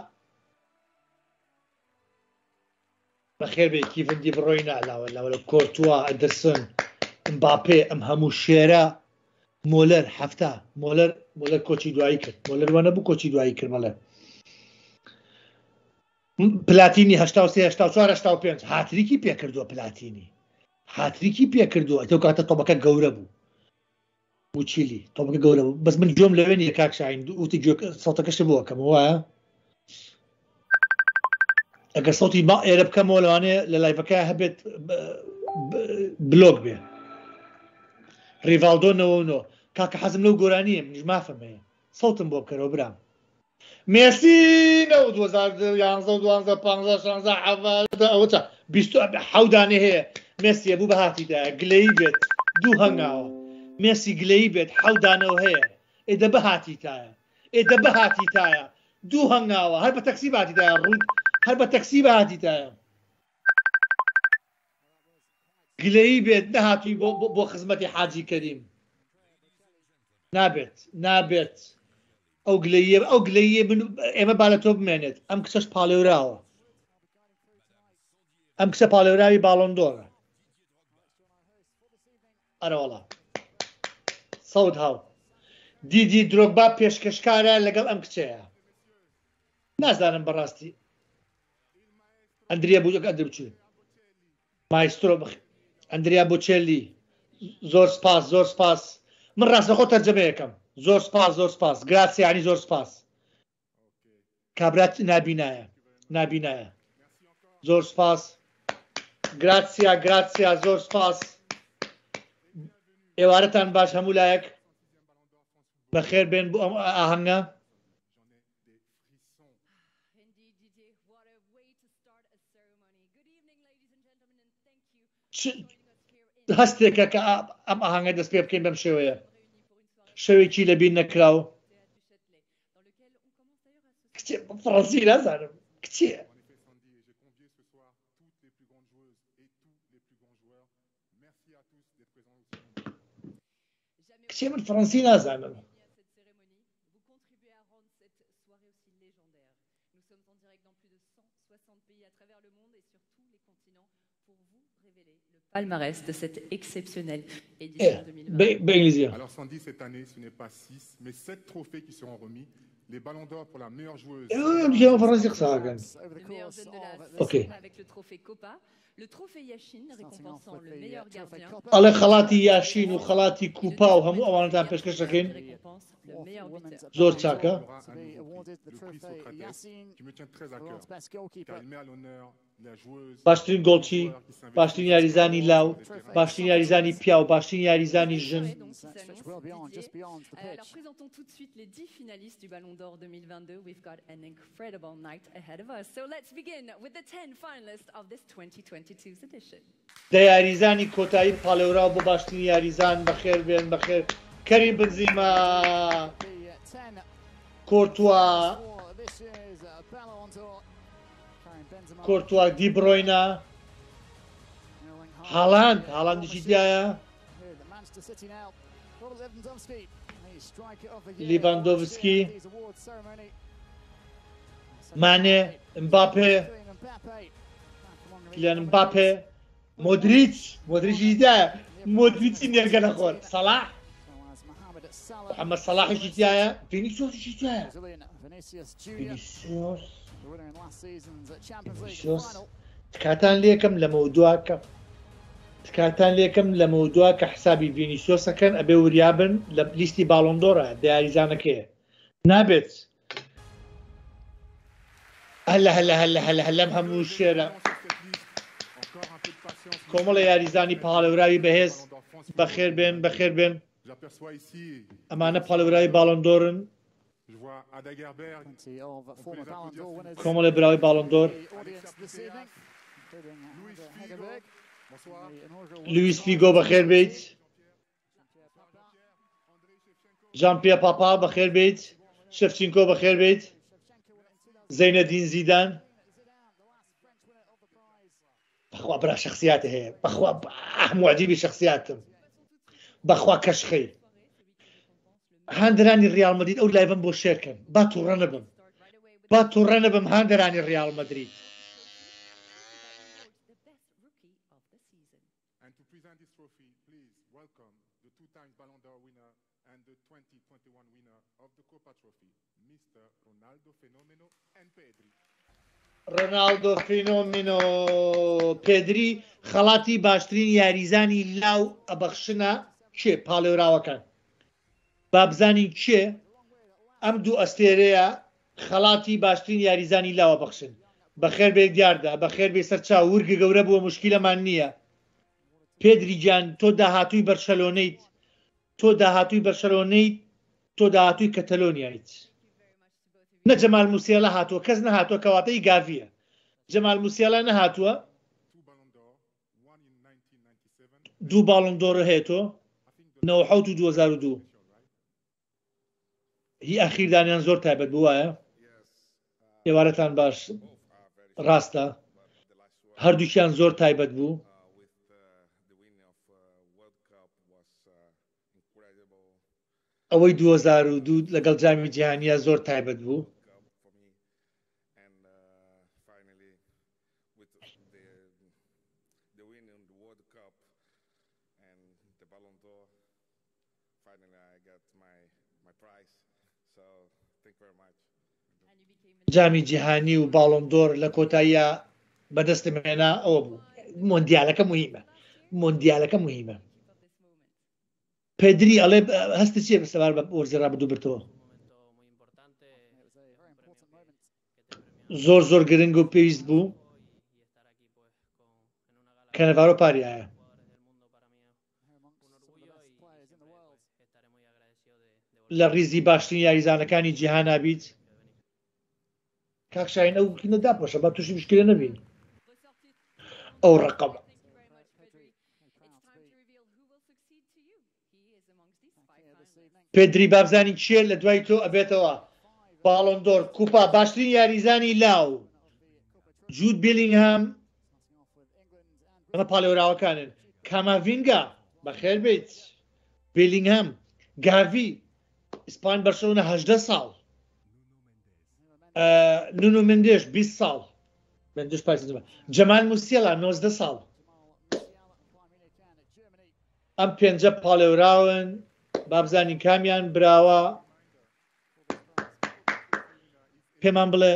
بەخێربێ کیڤن دی بڕۆینە ئەلاوە لەوە کۆرتووە ئەدرسن ئەمباپێ ئەم هەموو شێرە مۆلەر هەفتە مۆلەر مۆلەر کۆچی دوایی کرد مۆلەر وانە بوو کۆچی دوایی کرد مەڵێ پلاتینی هەشتا و سێ هەشتا و چوار هەشتا و پێنج هاتریکی پێکردووە پلاتینی هاتریکی پێکردووە ئەتەو کاتە تۆپەکە گەورە بوو بوو چیلی تۆپەکە گەورە بوو بەس من گوێم لەوێ نیە کاک شاهین وتی سەوتەکەشم بۆ کەم وایە ئەگەر سەوتی ما ئێرە بکەمەوە لەوانەیە لە لایڤەکە هەبێت بلۆگ بێ ڕیڤالدۆ نەوەنەوە کاکە حەزم لەو گۆرانیە منیش مافەم هەیە سەوتم بۆ بکەرەوە برام مێسی نەوە دوو هەزار و یانزە و دوانزە پانزە شانزە حەڤە ئەوە چا بیست و حەوت دانێ هەیە مێسیە بوو بە هاتیدایە گلەیی بێت دوو هەنگاوە مێسی گلەیی بێت حەوت دانەوە هەیە ئێدە بە هاتیتایە ئێدە بە هاتیتایە دوو هەنگاوە هەر بە تەکسی هاتیدایە ڕوود هەر بە تەکسی بە هاتیتایە گلەیی بێت نەهاتووی بۆ خزمەتی حاجی کەریم نابێت نابێت ئەو گلەیە ئەو گلەیە ئێمە با لە تۆ بمێنێت ئەم کچەش پاڵێوراوە ئەم کچە پاڵێوراوی باڵۆندۆرە ئەرەوەڵا سەود هاو دیدی درۆگبا پێشکەشکارە لەگەڵ ئەم کچەیە نازانم بەڕاستی ئەندریا بوو ئەندر بچوو مایسترۆ ئەندریا بۆچێلی زۆر سپاس زۆر سپاس من ڕاستەخۆ تەرجەمە یەکەم زۆر سپاس زۆر سپاس گراسی ینی زۆر سپاس کابرات نابینایە نابینایە زۆر سپاس گراتسیا گراتسیا زۆر سپاس ئێوارەتان باش هەموو لایەک بەخێر بێن بۆ ئەم ئاهەنگە هەستێکە کە ئەم ئاهەنگە دەست پێ بکەین بەم شێوەیە شەوێکی لەبیر نەکراو فڕەنسی نازانم کچیە کچێ من فڕەنسی نازانم palmarès de cette exceptionnelle édition deux mille vingt. Alors Sandy, cette année, ce n'est pas six, mais sept trophées qui seront remis. Les ballons d'or pour la meilleure joueuse. Le meilleur jeune de la saison avec le trophée Copa, le trophée Yashin récompensant le meilleur gardien. على خلاتي ياشين وخلاتي كوبا وهم أوان تام بس كشكين. زور تشاكا. qui me tient très à cœur, car il met à l'honneur la joueuse. باشترین گۆڵچی باشترین یاریزانی لاو باشترین یاریزانی پیاو باشترین یاریزانی ژن. Alors présentons tout de suite les dix finalistes du Ballon d'Or deux mille vingt-deux. We've got an incredible night ahead of us. So let's begin with the ten finalists of this twenty twenty-two's edition. دا یاریزانی کۆتایی پاڵێوراو بۆ باشترین یاریزان بەخێر بێن بەخێر کەریم بنزیما کۆرتوا کۆرتوا دیبڕۆینە هاڵاند هاڵاندیشی دیایە لیڤاندۆڤسکی، مانێ، ئەمباپێ، کیلیان ئەمباپێ، مۆدریچ مۆدریچی دایە، مۆدریچی نێرگە نەخۆر، سەلاح، محەممەد سەلاحیشی تایە، ڤینیسیۆسیشی تایە، ڤینیسیۆس ڤینیسیۆس تکاتان لێکم لەمە دووەکە تکاتان لێکم لەمە دووە کە حسابی ڤینیسیۆسەکەن ئەبێ وریابن لە لیستی باڵۆندۆرە دیاریزانەکەیە نابێت هەلە هەلە هەلە هەلە هەلەم هەموو شێرە کۆمەڵە یاریزانی پاڵێوراوی بەهێز بەخێر بێن بەخێر بێن ئەمانە پاڵێوراوی باڵۆندۆرن کۆمەڵە براوی باڵۆندۆر لویس فیگۆ بەخێر بیت ژان پیە پاپا بەخێر بیت شەفچینکۆ بەخێر بیت زەینەدین زیدان بەخوا برا شخصیاتە هەیە بەخوا هەموو عەجیبی شخصیاتم بەخوا کەشخەی هاندرانی ڕیال مەدرید ئەو لایڤم بۆ شێرکەن با تووڕە نەبم با تووڕە نەبم هاندرانی ڕیال مەدرید ڕۆناڵدۆ فینۆمینۆ پێدری خەڵاتی باشترین یاریزانی لاو ئەبەخشنە کێ پاڵێوراوەکان با بزانین کێ ئەم دوو ئەستێرەیە خەڵاتی باشترین یاریزانی لاوە بەخشن بەخێر بێک دیاردا بەخێر بێ سەر چاو ورگە گەورە بووە مشکیلەمان نییە پێدری گیان تۆ داهاتووی بەرشەلۆنەیت تۆ داهاتووی بەرشەلۆنەیت تۆ داهاتووی کەتەلۆنیایت نە جەمال موسیێلە هاتووە کەس نەهاتووە کەواتەی گاڤیە جەمال موسیێلە نەهاتووە دوو باڵۆندۆرە هەیەتۆ نەوە حەوت و دوو هەزار و دوو هی ئەخیردانیان زۆر تایبەت بوو وایە ئێوارەتان باش ڕاستە هەردووکیان زۆر تایبەت بوو ئەوەی دوو هەزار و دوو لەگەڵ جامی جیهانیە زۆر تایبەت بوو جامی جیهانی و باڵۆندۆر لە کۆتاییە بەدەستم هێنا ئەوە بوو مۆندیالەکە موهیمە مۆندیالەکە موهیمە پێدری ئەڵێ هەستە چیە بەسەبار بە وەرزی ڕابردوو برتەوە زۆر زۆر گرنگ و پێویست بوو کەنەڤارۆ پاریایە لە ڕیزی باشترین یاریزانەکانی جیهانا بیت کاک شاهین ئەو کینە داپۆشە با تووشی مشکلە نەبین ئەو ڕقەمە پێدری بابزانی چیە لە دوای تۆ ئەبێتەوە باڵۆندۆر کوپا باشترین یاریزانی لاو جود بیلینگهام ئەمە پاڵێوراوەکانن کاماڤینگا بەخێر بیت بیلینگهام گاڤی ئیسپان بەرشەلۆنە هەژدە ساڵ نونو مندێش بیست ساڵ جەمال موسیێڵا نۆزدە ساڵ ئەم پێنجە پاڵێوراون بابزانین کامیان براوە پێمان بڵێ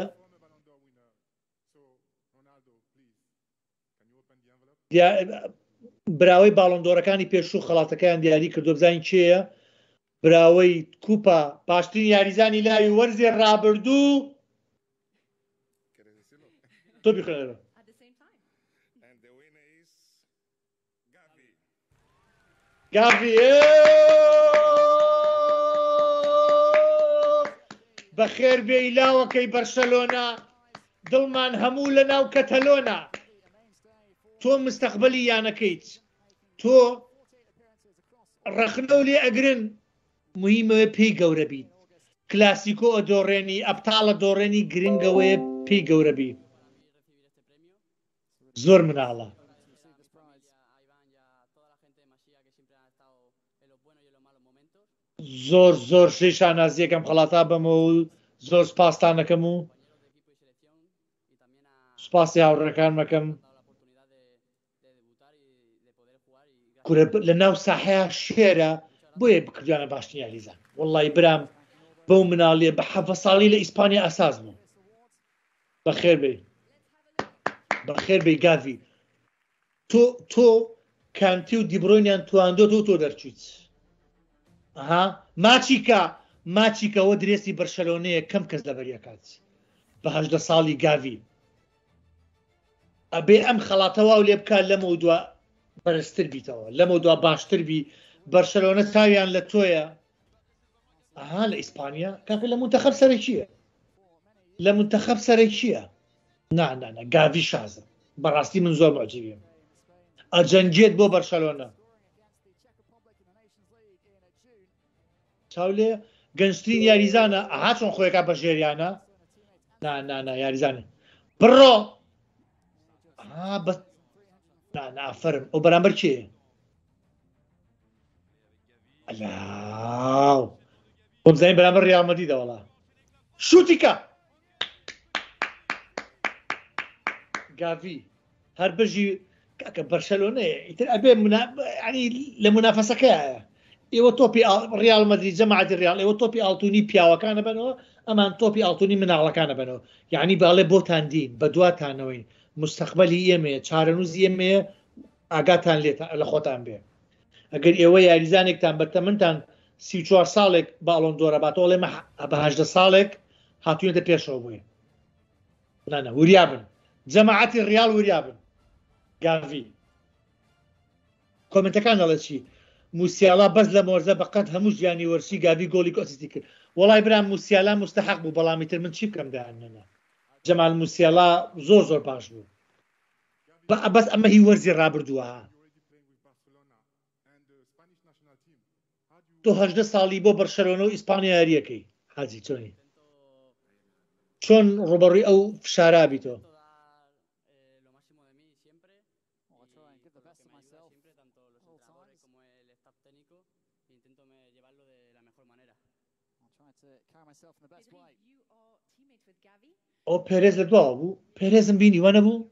براوەی باڵۆندۆرەکانی پێشوو خەڵاتەکەیان دیاری کردو بزانین چیە براوەی کوپا باشترین یاریزانی لاوی وەرزی ڕابردوو تۆ بیخوێنەرە گاڤی بەخێر بێ لاوەکەی بەرشەلۆنا دڵمان هەموو لە ناو کەتەلۆنا تۆ مستەقبەلی یانەکەیت تۆ ڕەخنە و لێ ئەگرن مهمەوە پێی گەورە بیت کلاسیکۆ ئەدۆڕێنی ئەبتاڵە دۆڕێنی گرنگەوەیە پێی گەورە بی زۆر مناڵە زۆر زۆر شەی شانازیەکەم خەڵاتا بەمەوە و زۆر سپاستانەکەم و سپاسی هاوڕێکان مەکەم کورە لە ناو ساحەیە شێرە بۆیە بکردیانە باشترین یاریزان وەڵڵی برام بەو مناڵێ بە حەڤە ساڵی لە ئیسپانیا ئەساس بوو بەخێر بێ بەخێر بێ گاڤی تۆ تۆ کانتی و دیبرۆینیان تواندۆ و تۆ دەرچیت ئەها ماچیکە ماچیکەەوە درێستی بەرشەلۆنەیە کەم کەس لەبەریەکات بە هەژدە ساڵی گاڤی ئەبێ ئەم خەڵاتەوە و لێ بکات لەمە دووە بەرزتر بیتەوە لەمە دووە باشتر بی بەرشەلۆنە تاویان لە تۆیە ئەها لە ئیسپانیا کاکە لە منتەخەب سەرێکیە لە منتەخەب سەرێکیە نانانە گاڤی شازم بەڕاستی من زۆر معجبیم ئەجەنجێت بۆ بەرشەلۆنە چاولێ گەنجترین یاریزانە ئەها چۆن خۆیەکە بە ژێریانە نانانە یاریزانە بڕۆ بە نافرم ئەو بەرامبەر کێ ئەلاو بۆم زانین بەرامبەر ڕیال مەدریدە وەڵا شوتیکە گاڤی هەر بژی کاکە بەرشەلۆنەیە ئیتر ئەبێ ینی لە منافەسەکەیە ئێوە تۆپی ڕیال مەدرید جەماعەتی ڕیال ئێوە تۆپی ئاڵتوونی پیاوەکانە بنەوە ئەمان تۆپی ئاڵتوونی مناڵەکانە بنەوە یعنی باڵێ بۆتان دین بە دواتانەوەین مستەقبەلی ئێمەیە چارەنووزی ئێمەیە ئاگاتان لێت لە خۆتان بێ ئەگەر ئێوە یاریزانێکتان بەتەمەنتان سی و چوار ساڵێک باڵۆن دۆرە باتەوە لێمە بە هەژدە ساڵێک هاتوونێتە پێشەوە بووێ نانە وریابن جەماعەتی ڕیال وریابن گاڤی کۆمنتەکان دەڵێت چی موسیالا بەس لە مۆرزە بەقەت هەموو ژیانی وەرسی گاڤی گۆڵی کۆسیستی کرد وەڵای برام موسیالا مستەحق بوو بەڵامی تر من چی بکەم داهێنە جەمال موسیالا زۆر زۆر باش بوو بەس ئەمە هی وەرزی ڕابردووە تۆ هەژدە ساڵی بۆ بەرشەلۆنە و ئیسپانیا یاریەکەی حاجی چۆنی چۆن ڕوبەڕووی ئەو فشارابی تۆ ئەو پێرێز لە دواوە بوو پێرێزم بینی وە نەبوو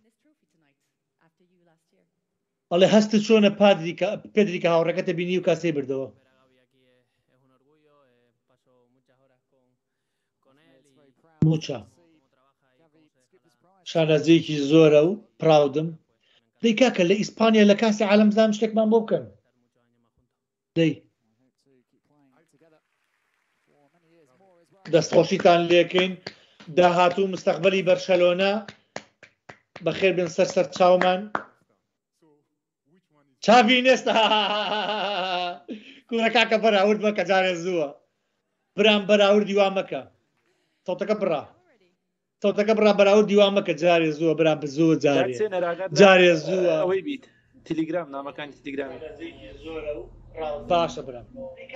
ئەڵێ هەستت چۆنە پێدریکە هاوڕەکەتە بینی و کاسەی بردەوە موچە شانازەیەکی زۆرە و پراودم دەی کاکە لە ئیسپانیا لە کاسی عالەمزان شتێکمان بۆ بکەن دەی دەستخۆشیتان لێکەین داهاتوو مستەقبەلی بەرشەلۆنە بەخێر بن سەر سەر چاومان چاوی نێستە کوڕە کاکە بەراورد مەکە جارێ زووە برام بەراوردی وا مەکە سەوتەکە بڕا سەوتەکە بڕا بەراوردی وا مەکە جارێ زووە برام زووە جارێ جارێ زووە ئەوەی بیت تەلیگرام نامەکانی تەلیگرامی باشە برام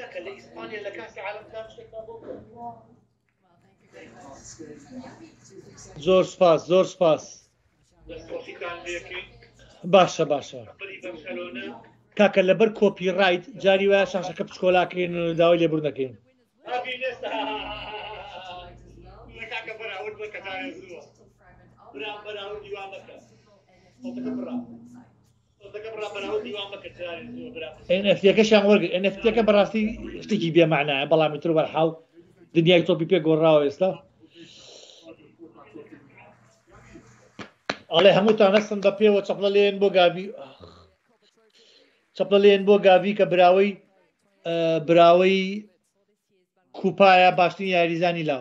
زۆر سپاس زۆر سپاس باشە باشە کاکە لەبەر کۆپی ڕایت جاری وایە شاشەکە پچکۆلاکەین و داوای لێبوور نەکەین ئێن ئەفەکەشیان وەرگرت ئەن ئەفەکە بەڕاستی شتێکی بێمەعنایە بەڵامی تر وەرحاو دنیای تۆپی پێ گۆڕاوە ئێستا ئەڵێ هەمووتان هەستن بە پێوە چەپڵە لێن بۆ گاڤی چەپڵە لێن بۆ گاڤی کە براوەی براوەی کوپایە باشترین یاریزانی لاو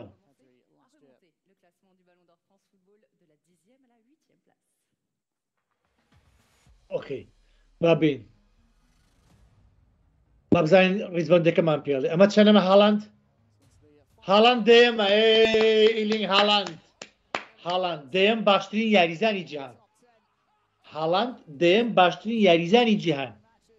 ئۆکەی بابین با بزانین ڕیزبەندەکەمان پێڵێ ئەمە چەندەمە هاڵاند هاڵاند دێمە ئیلینگ هاڵاند هاڵاند دەیەم باشترین یاریزانی جیهان هاڵاند دەیەم باشترین یاریزانی جیهان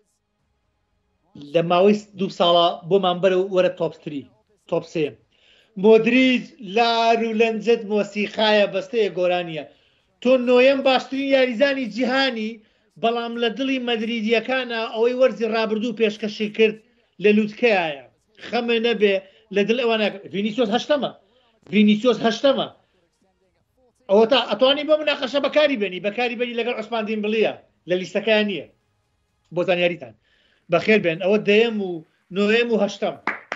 لە ماوەی دوو ساڵە بۆمان بەرە وەرە تۆپتری تۆپ سێم مۆدریج لار و لەنجت مۆسیقایە بەستەیە گۆرانیە تۆ نۆیەم باشترین یاریزانی جیهانی بەڵام لە دڵی مەدریدیەکانە ئەوەی وەرزی ڕابردوو پێشکەشی کرد لە لووتکەیە خەمە نەبێ لە دڵ ئەوانە ڤینیسیۆس هەشتەمە ڤینیسیۆس هەشتەمە ئەوە تا ئەتوانی بۆ مناقەشە بەکاری بێنی بەکاری بێنی لەگەڵ عوسمان دیمبڵیە لە لیستەکەیان نییە بۆ زانیاریتان بەخێر بێن ئەوە دەیەم و نۆیەم و هەشتەم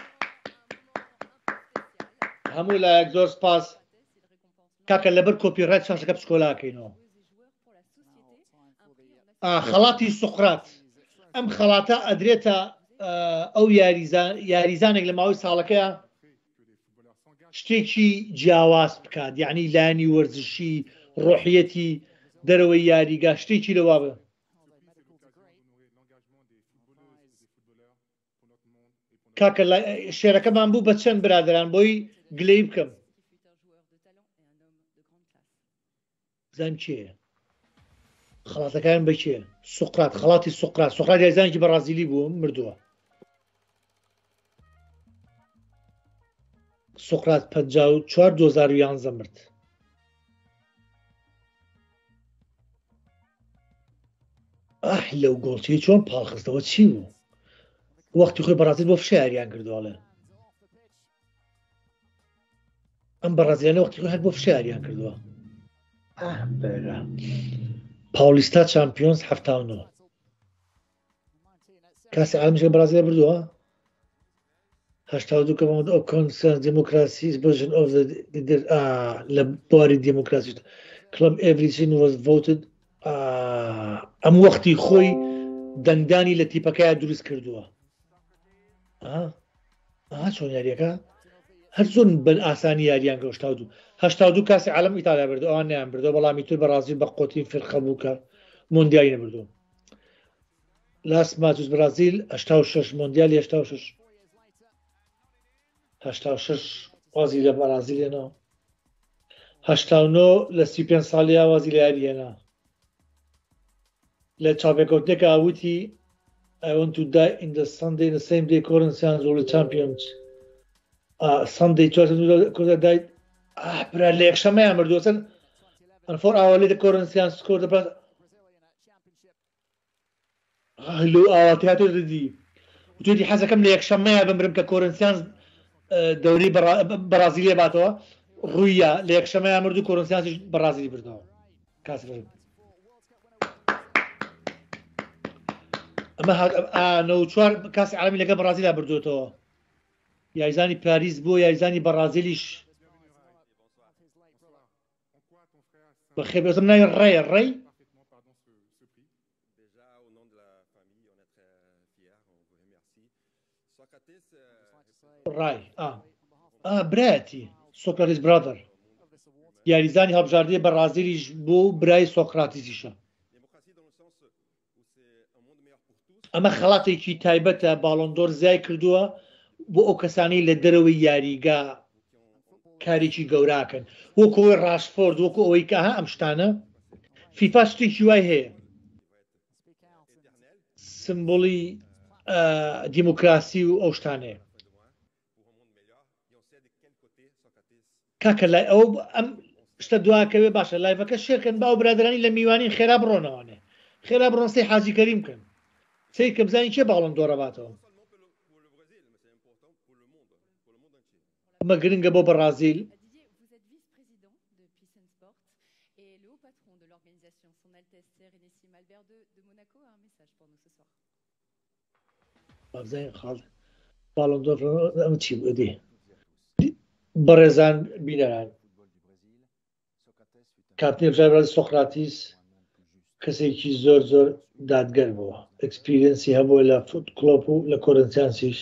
هەموو لایەک زۆر سپاس کاکە لەبەر کۆپیڕایت چاشەکە پسکۆلاکەینەوە خەڵاتی سوقرات ئەم خەڵاتە ئەدرێتە ئەو یاریزانێک لە ماوەی ساڵەکەیە شتێکی جیاواز بکات یعنی لایانی وەرزشی ڕۆحیەتی دەرەوەی یاریگا شتێکی لەوا بە کاکە شێرەکەمان بوو بە چەند برادران بۆی گلەی بکەم زانم چێە خەڵاتەکان بەکێ سوقرات خەڵاتی سوقرات سوقرات یاریزانێکی بەرازیلی بوو مردووە سوقرات پەنجا و چوار دوو هەزار و یانزە مرد ئاح لەو گۆڵچەی چۆن پاڵخستەوە چی بوو وەختی خۆی بەرازیل بۆ فشە یاریان کردووەڵێ ئەم بەرازیلانە وەختی خۆی هەر بۆ فشە یاریان کردووە پاولیستا چامپیۆنز هەفتا و نۆ کاسی عالمیش بەرازیل بردووە هەشتا و دوو کەمەوە ئەو کۆنسەنس دیموکراسی ڤژن ئۆف لە بواری دیموکراسی کلەب ئێڤریثینگ واز ڤۆتد ئەم وەختی خۆی دەنگدانی لە تیپەکەیان دروست کردووە ئا چۆن یاریەکە هەر زۆر بە ئاسانی یاریان کە هەشتا و دوو هەشتا و دوو کاسی عالم ئیتالیا بردو ئەوان نیان بردەوە بەڵامی توی بەرازیل بە قۆتین فێرخە بوو کە مۆندیالی نەبردووە لاس ماتوس بەرازیل هەشتا و شەش مۆندیالی هەشتا و شەش هەشتا و شەش وازی لە بەرازیل هێناوە هەشتا و نۆ لە سی پێنج ساڵیا وازی لە یاری هێنا لە چاپێکەوتنێکە ئاوتی I want to die in the Sunday in the same day Corinthians were the champions. Uh, Sunday because I died. Ah, برا لە یەکشەمەیان مردووە and four hours later Corinthians scored the pass. هلو ئاواتی هاتووە دەدی وتوێتی حەزەکەم لە یەکشەمەیە بمرم کە کۆرنتیانز دەوری بەرازیلێ باتەوە ڕوویە لە یەکشەمەیان مردوو کۆرنتیانزیش بەرازیلی بردەوە کاسی بردم ئەمە نە و چوار کاسی عالمی لەگە بەرازیلیا بردوێتەوە یاریزانی پاریس بۆ یاریزانی بەرازیلیش بەخێر بێتم ناوی ڕێیە ڕێی ڕای ئا برایەتی سۆکراتیس برادر یاریزانی هەڵبژاردنەی بەرازیلیش بۆ برای سۆکراتیسیشە ئەمە خەڵاتێکی تایبەتە باڵۆندۆر زای کردووە بۆ ئەو کەسانی لە دەرەوەی یاریگا کارێکی گەوراکەن وەکو ئەوەی ڕاشفۆرد وەکو ئەوەی کە ها ئەم شتانە فیفا شتێکی وای هەیە سمبۆڵی دیموکراسی و ئەو شتانەیە کاکە لای ئەو ئەم شتە دواکەوێ باشە لایڤەکە شێرکەن باو برادرانی لە میوانی خێرا بڕۆنەوانێ خێرا بڕۆن سەی حاجی کەریم بکەن سەی کە بزانین چێ باڵم دۆڕە باتەوە ئەمە گرنگە بۆ بەرازیل بابزانین خاڵ باڵم دۆڕ ئەم چی بێ بەڕێزان بینەران کاپتێن بژای سۆکراتیس کەسێکی زۆر زۆر دادگەر بووە ئەکسپیرینسی هەبووە لە فوت کلۆپ و لە کۆرنتیانسیش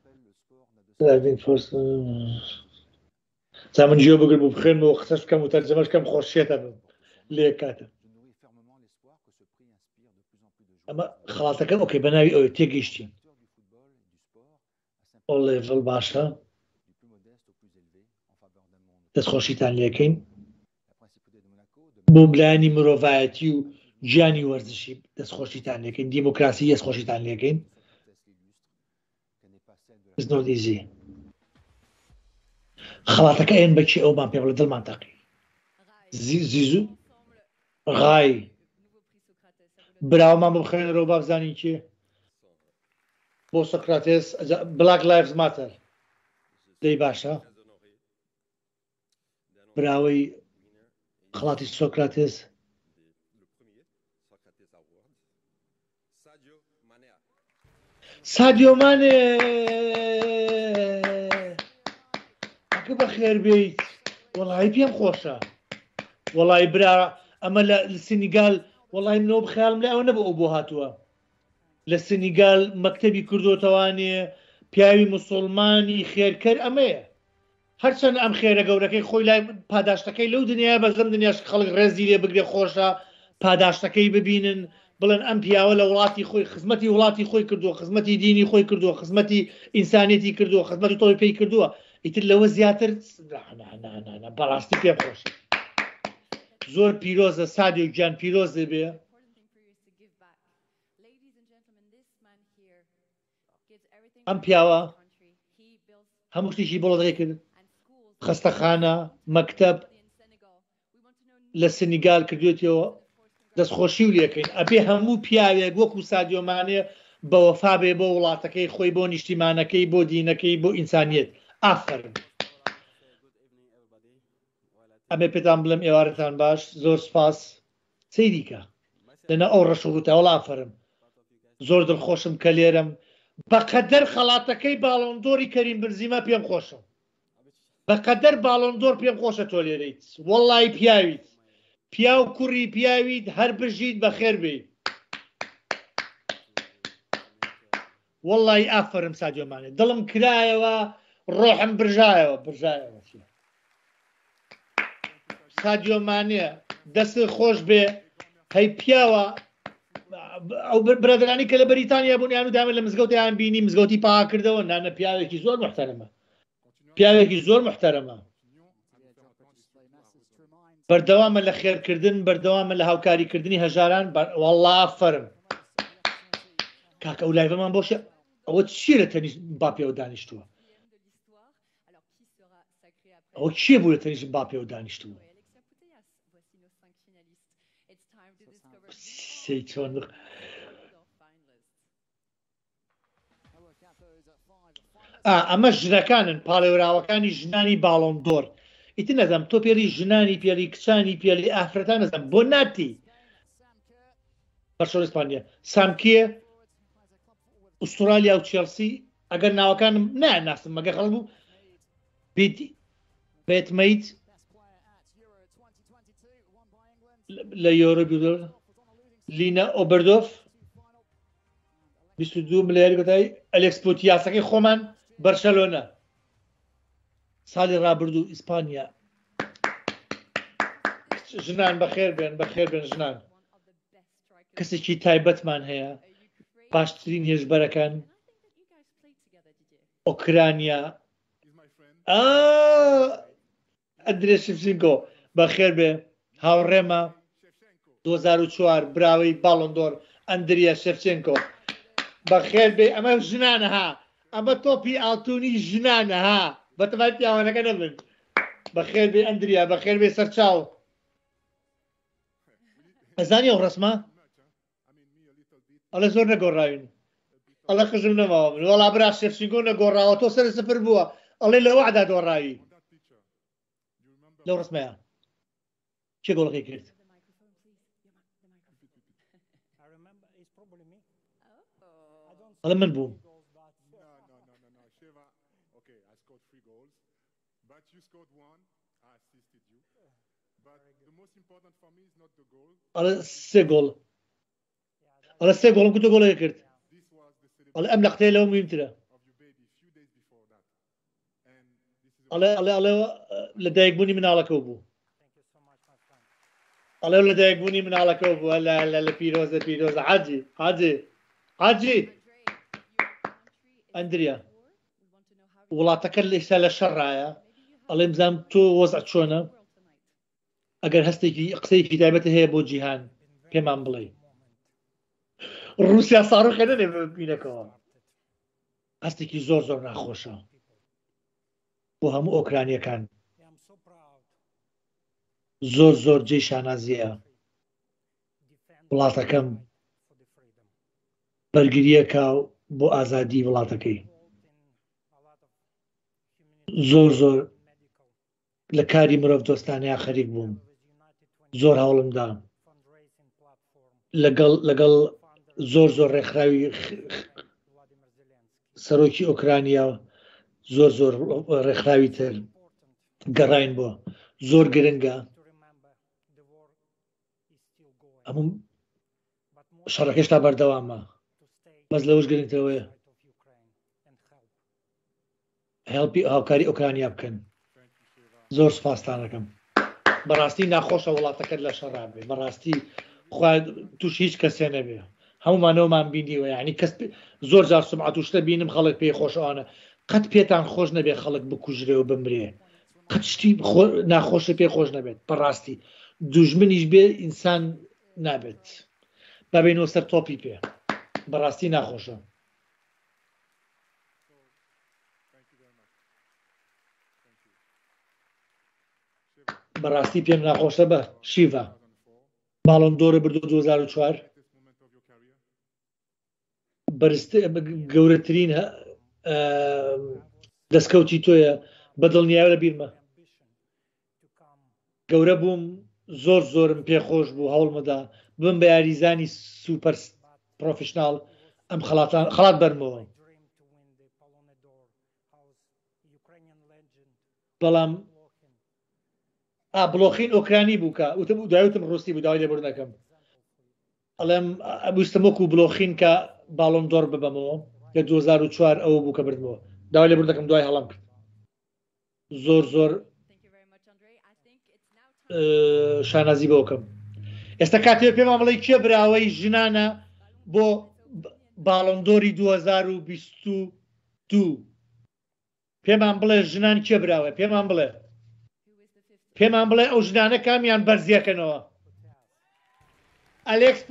جا من جێ بگرم و بخێنمەوە قسەش بکەم و تەرجەمەش بکەم خۆشیێتە بم لێ کاتە ئەمە خەڵاتەکە ئۆکەی بە ناوی ئەوەی تێگەیشتین ئەو لێڤڵ باشە دەستخۆشیتان لێکەین بۆ لایەنی مرۆڤایەتی و گیانی وەرزشی دەستخۆشیتان لێکەین دیموکراسی دەستخۆشیتان لێکەین زنۆدیزی خەڵاتەکە ئێن بەچی ئەومان پێ بڵێ دڵمان تەقی زیزو غای براومان بخێنەرەوە با بزانین کێ بۆ سۆکراتێس بلاک لایڤز ماتەر دەی باشە براوەی خڵاتی سۆکراتێس سادیۆ مانێ ئەکە بەخێر بێیت وەڵی پێم خۆشە وەڵی برا ئەمە لە سینیگال وەڵی منەوە بخیالم لە ئەوە نەبوو ئەو بۆ هاتووە لە سینیگال مەکتەبی کردوتەوانێ پیاوی مسلمانی خێرکەر ئەمەیە هەرچەند ئەم خێرە گەورەکەی خۆی لای پاداشتەکەی لەو دنیا بەزم دنیاش خەڵک ڕێزی لێ بگرێ خۆشە پاداشتەکەی ببینن بڵێن ئەم پیاوە لە وڵاتی خۆی خزمەتی وڵاتی خۆی کردووە خزمەتی دینی خۆی کردووە خزمەتی ئینسانێتی کردووە خزمەتی تۆی پێی کردووە ئیتر لەوە زیاتر بەڕاستی پێم خۆش زۆر پیرۆزە سادی و گیان پیرۆزە بێ ئەم پیاوە هەموو شتێکی بۆ دەڕێ کرد خەستەخانە مەکتەب لە سنیگال کردوێتەوە دەستخۆشی و لێکەین ئەبێ هەموو پیاوێک وەکو سادیۆ مانێ بە وەفا بێ بۆ وڵاتەکەی خۆی بۆ نیشتیمانەکەی بۆ دینەکەی بۆ ئینسانیەت ئافەرن ئەمێ پێتان بڵێم ئێوارەتان باش زۆر سپاس سەیریکە لەنە ئەو ڕەشوڕوتەوە ئافەرم زۆر دڵخۆشم کە لێرەم بەقەدەر خەڵاتەکەی باڵۆندۆری کەریم بنزیمە پێم خۆشە بەقەدەر باڵۆندۆر پێم خۆشە تۆ لێرەیت وەڵی پیاویت پیا و کوڕی پیاویت هەر بژیت بەخێر بێیت وەڵی ئافەرم سادیۆمانێ دڵم کرایەوە ڕۆحم برژایەوە برژایەوە سادیۆمانێ دەست خۆش بێ هەی پیاوە ئەو برادرانی کە لە بەریتانیا بوون یان و دامێت لە مزگەوتیان بینی مزگەوتی پاکردەوە نانە پیاوێکی زۆر محتەرەمە پیاوێکی زۆر محتەرەمە بەردەوامە لە خێرکردن بەردەوامە لە هاوکاریکردنی هەژاران وەڵا ئافەرم کاکە ئەو لایڤەمان بۆشە ئەوە چیە لە تەنیش باپێوە دانیشتووە ئەوە چیە بوو لە تەنیش باپێوە دانیشتووە چۆن ئەمە ژنەکانن پاڵێوراوەکانی ژنانی باڵۆندۆر ئیتر نەزانم تۆ پێری ژنانی پێری کچانی پێری ئافرەتان نەزانم بۆ ناتی بەشۆر ئیسپانیا سامکیە ئوسترالیا و چێلسی ئەگەر ناوەکانم ناناسم مەگە خەڵک بوو بێتمەیت لە یۆرۆ لینا ئۆبەردۆف بیست و دوو ملیاری گوتای ئەلێکس پۆتیاسەکەی خۆمان بەرشەلۆنە ساڵی ڕابردوو ئیسپانیا ژنان بەخێر بێن بەخێر بێن ژنان کەسێکی تایبەتمان هەیە باشترین هێژبەرەکان ئۆکرانیا ئەندرێ شفچینکۆ بەخێر بێ هاوڕێمە دوو هەزار و چوار براوەی باڵۆندۆر ئەندریا شێفچێنکۆ بەخێر بێ ئەمە ژنانە ها ئەمە تۆپی ئاڵتوونی ژنانە ها بەتەمای پیاوانەکە نەبن بەخێر بێ ئەندریا بەخێر بێ سەرچاو ئەزانی ئەو ڕسمە ئەڵێ زۆر نەگۆڕاوین ئەڵە خژم نەماوە من وەڵا برا شێفچینکۆ نەگۆڕاوە تۆ سەر سفر بووە ئەڵێ لە وەعدا دۆڕاوی لەو ڕسمەیە چێ گۆڵەکەی کرد ئەڵە من بووم ئەڵە سێ گۆڵ ئەڵە سێ گۆڵم کتۆ گۆڵەکە کرد ئەڵێ ئەم لە قتەیە لەوە مهمترە ئەڵێ ئەڵێ ئەڵێ لە دایکبوونی مناڵەکەەوە بوو ئەڵێ لە دایکبوونی مناڵەکەەوە بووە لە پیرۆزە پیرۆزە حاجی حاجی حاجی ئەندریا وڵاتەکە لەسا لە شەڕایە ئەڵێ بزانم تۆ وەزع چۆنە ئەگەر هەستێکی قسەیەکی تایبەتە هەیە بۆ جیهان پێمان بڵێ رووسیا ساڕۆخێ نەنێ ببینەکەەوە هەستێکی زۆر زۆر ناخۆشە بۆ هەموو ئۆکرانیەکان زۆر زۆر جێی شانازیە وڵاتەکەم بەرگریەکە و بۆ ئازادی وڵاتەکەی زۆر زۆر لە کاری مرۆڤ دۆستانەیە خەریک بووم زۆر هەوڵمدا لەگەڵ لەگەڵ زۆر زۆر ڕێکخراوی سەرۆکی ئۆکرانیا زۆر زۆر ڕێکخراوی تر گەڕاین بۆ زۆر گرنگە هەموو شەڕەکە هێشتا بەردەوامە بەس لەوەش گرنگترەوەیە هێڵپی هاوکاری ئۆکرانیا بکەن زۆر سوپاستان دەکەم بەڕاستی ناخۆشە وڵاتەکەت لە شەڕا بێ بەڕاستی خوا تووش هیچ کەسێ نەبێ هەمومانەوەمان بینیوە یعنی کەس زۆر جار سمعەت و شتە بینم خەڵک پێی خۆشەوانە قەت پێتان خۆش نەبێ خەڵک بکوژرێ و بمرێ قەت شتی ناخۆشە پێی خۆش نەبێت بەڕاستی دوژمنیش بێ ئینسان نابێت بابێنەوە سەر تۆپی پێ بەڕاستی ناخۆشە بەڕاستی پێم ناخۆشە بە شیڤە باڵۆن دۆرە بردو دوو هەزار و چوار گەورەترین دەستکەوتی تۆیە بەدڵنیایە لە بیرمە گەورە بووم زۆر زۆرم پێخۆش بوو هەوڵمەدا بم بە یاریزانی سوپەر پرۆفشناڵ ئەم خەڵات بەرمەوە بەڵام بڵۆخین ئۆکرانی بووکە وتم داوتم ڕوستی بوو داوای لێبوردنەکەم ئەڵێم ویستم وەکو بڵۆخین کە باڵۆن دۆر ببەمەوە لە دوو هەزار و چوار ئەوە بوو کە بردمەوە داوای لێبوردنەکەم دوای هەڵام کرد زۆر زۆر شانازی بۆکەم ئێستا کاتێ پێم بڵێ کێ براوەی ژنانە بۆ باڵۆن دۆری دوو هەزار و بیست و دوو پێمان بڵێ ژنان کێ براوە پێمان بڵێ پێمان بڵێ ئەو ژنانە کامیان بەرزیەکەنەوە ئەلێکس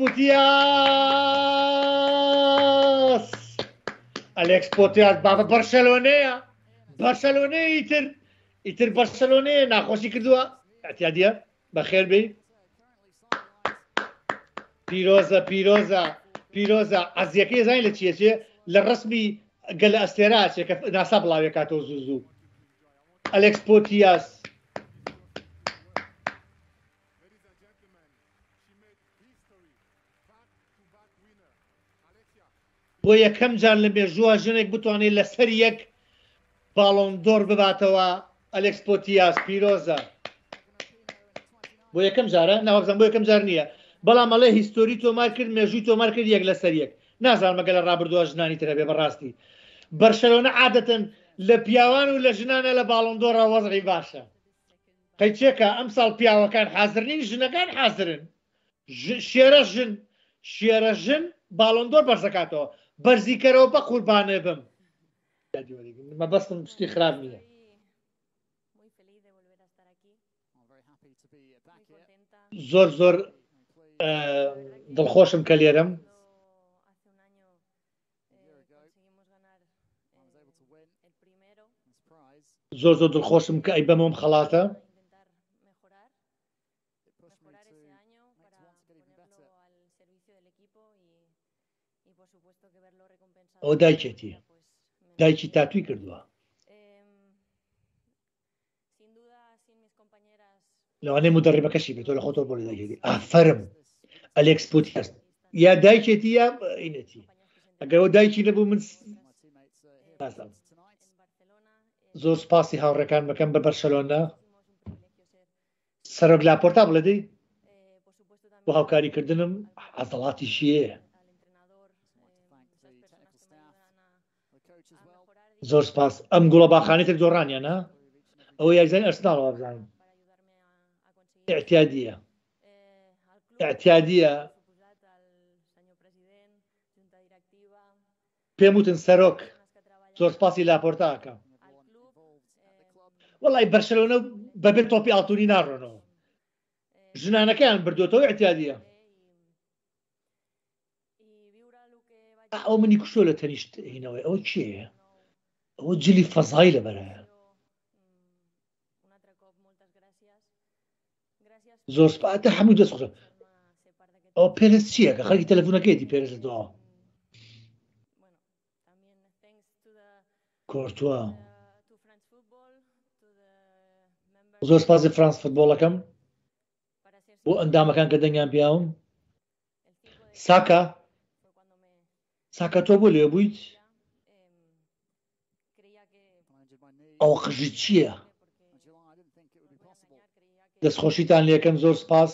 پوتیاس ئەلێکس پوتیاس بابە بەرشەلۆنەیە بەرشەلۆنەیە ئیتر ئیتر بەرشەلۆنەیە ناخۆشی کردووە ئەتیادیە بەخێر بێ پیرۆزە پیرۆزە پیرۆزە ئەزیەکەی زانین لە چیە چێ لە ڕسمی گەلە ئەستێراچێ کە ناسا بڵاوێ کاتەوە زوو زوو ئەلێکس پوتیاس بۆ یەکەم جار لە مێژووە ژنێک بتوانێت لەسەر یەک باڵۆن دۆر بباتەوە ئەلێکس پوتیاس پیرۆزە بۆ یەکەم جارە ناوەبزان بۆ یەکەم جار نییە بەڵام ئەڵێ هیستۆری تۆمار کرد مێژووی تۆمار کرد یەک لەسەر یەک نازانم مەگە لە ڕابردووە ژنانی ترە بێ بەڕاستی بەرشەلۆنە عادەتەن لە پیاوان و لە ژنانە لە باڵۆن دۆڕە وەزعی باشە قەیچێکە ئەم ساڵ پیاوەکان حازرنین ژنەکان حازرن شێرە ژن شێرە ژن باڵۆن دۆر بەرزەکاتەوە بەرزیکەرەوە بە قوربانێ بم مەبەستم شتی خراپ نییە زۆر زۆر دڵخۆشم کە لێرەم زۆر زۆر دڵخۆشم کە ئەی بەمەم خەڵاتە ئەو دایکێتی دایکی تاتوی کردووە لەوانەیە مدەڕیبەکەشی بێت تۆ لە خۆتۆ بۆ لە دایکێتی ئافەرم ئەلێکس پوتیاس یا دایکێتی یا ئینەتی ئەگەر ئەو دایکی نەبوو من زۆر سپاسی هاوڕێکان بەکەم بە بەرشەلۆنە سەرۆک لاپۆرتا بڵێ دەی بۆ هاوکاریکردنم عەزەڵاتیشیەیە زۆر سپاس ئەم گوڵە باخانەی تر دۆڕانیان نا ئەوە یاریزانی ئەرسناڵەوە بزانم اعتیادیە اعتیادیە پێم وتن سەرۆک زۆر سپاسی لاپۆرتاکە وەڵی بەرشەلۆنە بەبێت تۆپی ئاڵتوونی ناڕۆنەوە ژنانەکەیان بردوێتەوە اعتیادیە ئەو منی کوشتۆ لە تەنیشت هینەوەی ئەوە کێیە ئەوە جلی فەزای لەبەرایە زۆر سپاتە هەموو دەستخۆشە ئەو پێرس چییە کە خەڵکی تەلەفۆنەکەیەتی پێرس دەوە کۆرتووە زۆر سپاسی فرانس فوتبۆڵەکەم بۆ ئەندامەکان کە دەنگیان پیاوم. ساکە ساکە تۆ بۆ لێ بوویت ئەو قژی چییە؟ دەستخۆشیتان لێکەم، زۆر سپاس.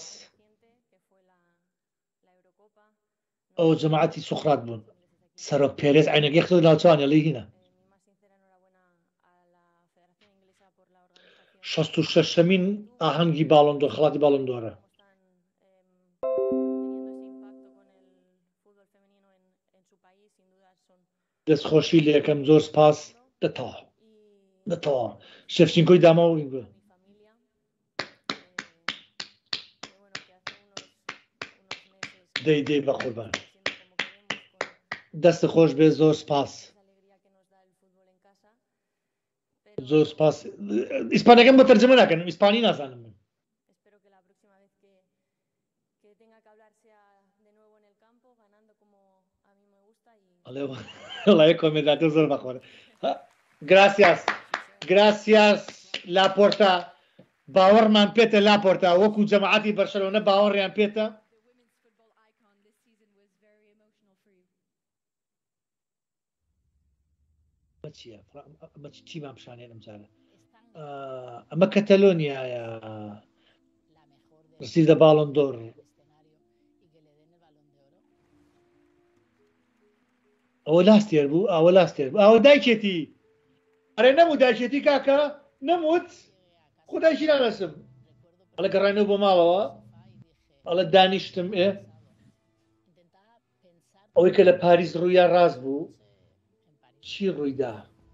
ئەو جەماعەتی سوخرات بوون سەرۆک پێرێز عینەکەی خۆ ناوچوانە لێ هینە شەست و شەشەمین ئاهەنگی باڵندۆر خڵاتی باڵندۆرە. دەستخۆشی لێکەم، زۆر سپاس. دەتەوە دەتەوە شەفچینکۆی داماوە بووە. دەی دەی بە قوربان دەست خۆش بێ، زۆر سپاس زۆر سپاس. ئیسپانەکەم بە تەرجەمە ناکەن، ئیسپانی نازانم من. وڵای کۆمێداتۆر زۆر بەخۆرە. گراسیاس گراسیاس لاپۆرتا، باوەڕمان پێتە لاپۆرتا، وەکو جەماعەتی بەرشەلۆنە باوەڕیان پێتە. چیمان پیشانێن ئەمجارە ئەمە کەتەلۆنیایە ڕسیدە باڵندۆر. ئەوە لاستێر بوو، ئەوە لاستێر بوو، ئەوە دایکێتی. ئەرێ نەبوو دایکێتی کاکە نەموت، خوددایکی نانەسم. ئەڵە گەڕانەوە بۆ ماڵەوە، ئەڵە دانیشتم ئێ ئەوەی کە لە پاریس ڕوویان ڕاست بوو. چی ڕوویدا؟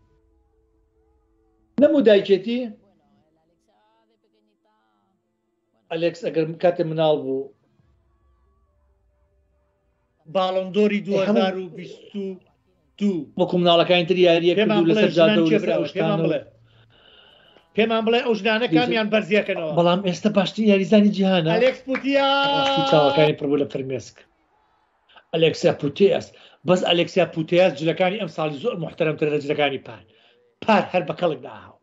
نەموو دایکێتی؟ ئەلێکس ئەگەر کاتێ مناڵ بوو باڵندۆری دوو هەزار و بیست و دوو وەکو مناڵەکانی تر یاریە کردو لەسەر جادە و لەسەر شتان بڵێ پێمان بڵێ ئەو ژنانە کامیان بەرزیەکەنەوە. بەڵام ئێستا باشترین یاریزانی جیهانە. ئەلێکس پوتیاس چاوەکانی پڕ بوو لە فرمێسک. ئەلێکسیا پوتیاس، بەس ئەلێکسیا پوتیاس جلەکانی ئەم ساڵی زۆر محتەرەمترە لە جلەکانی پار. پار هەر بە کەڵک داهاو.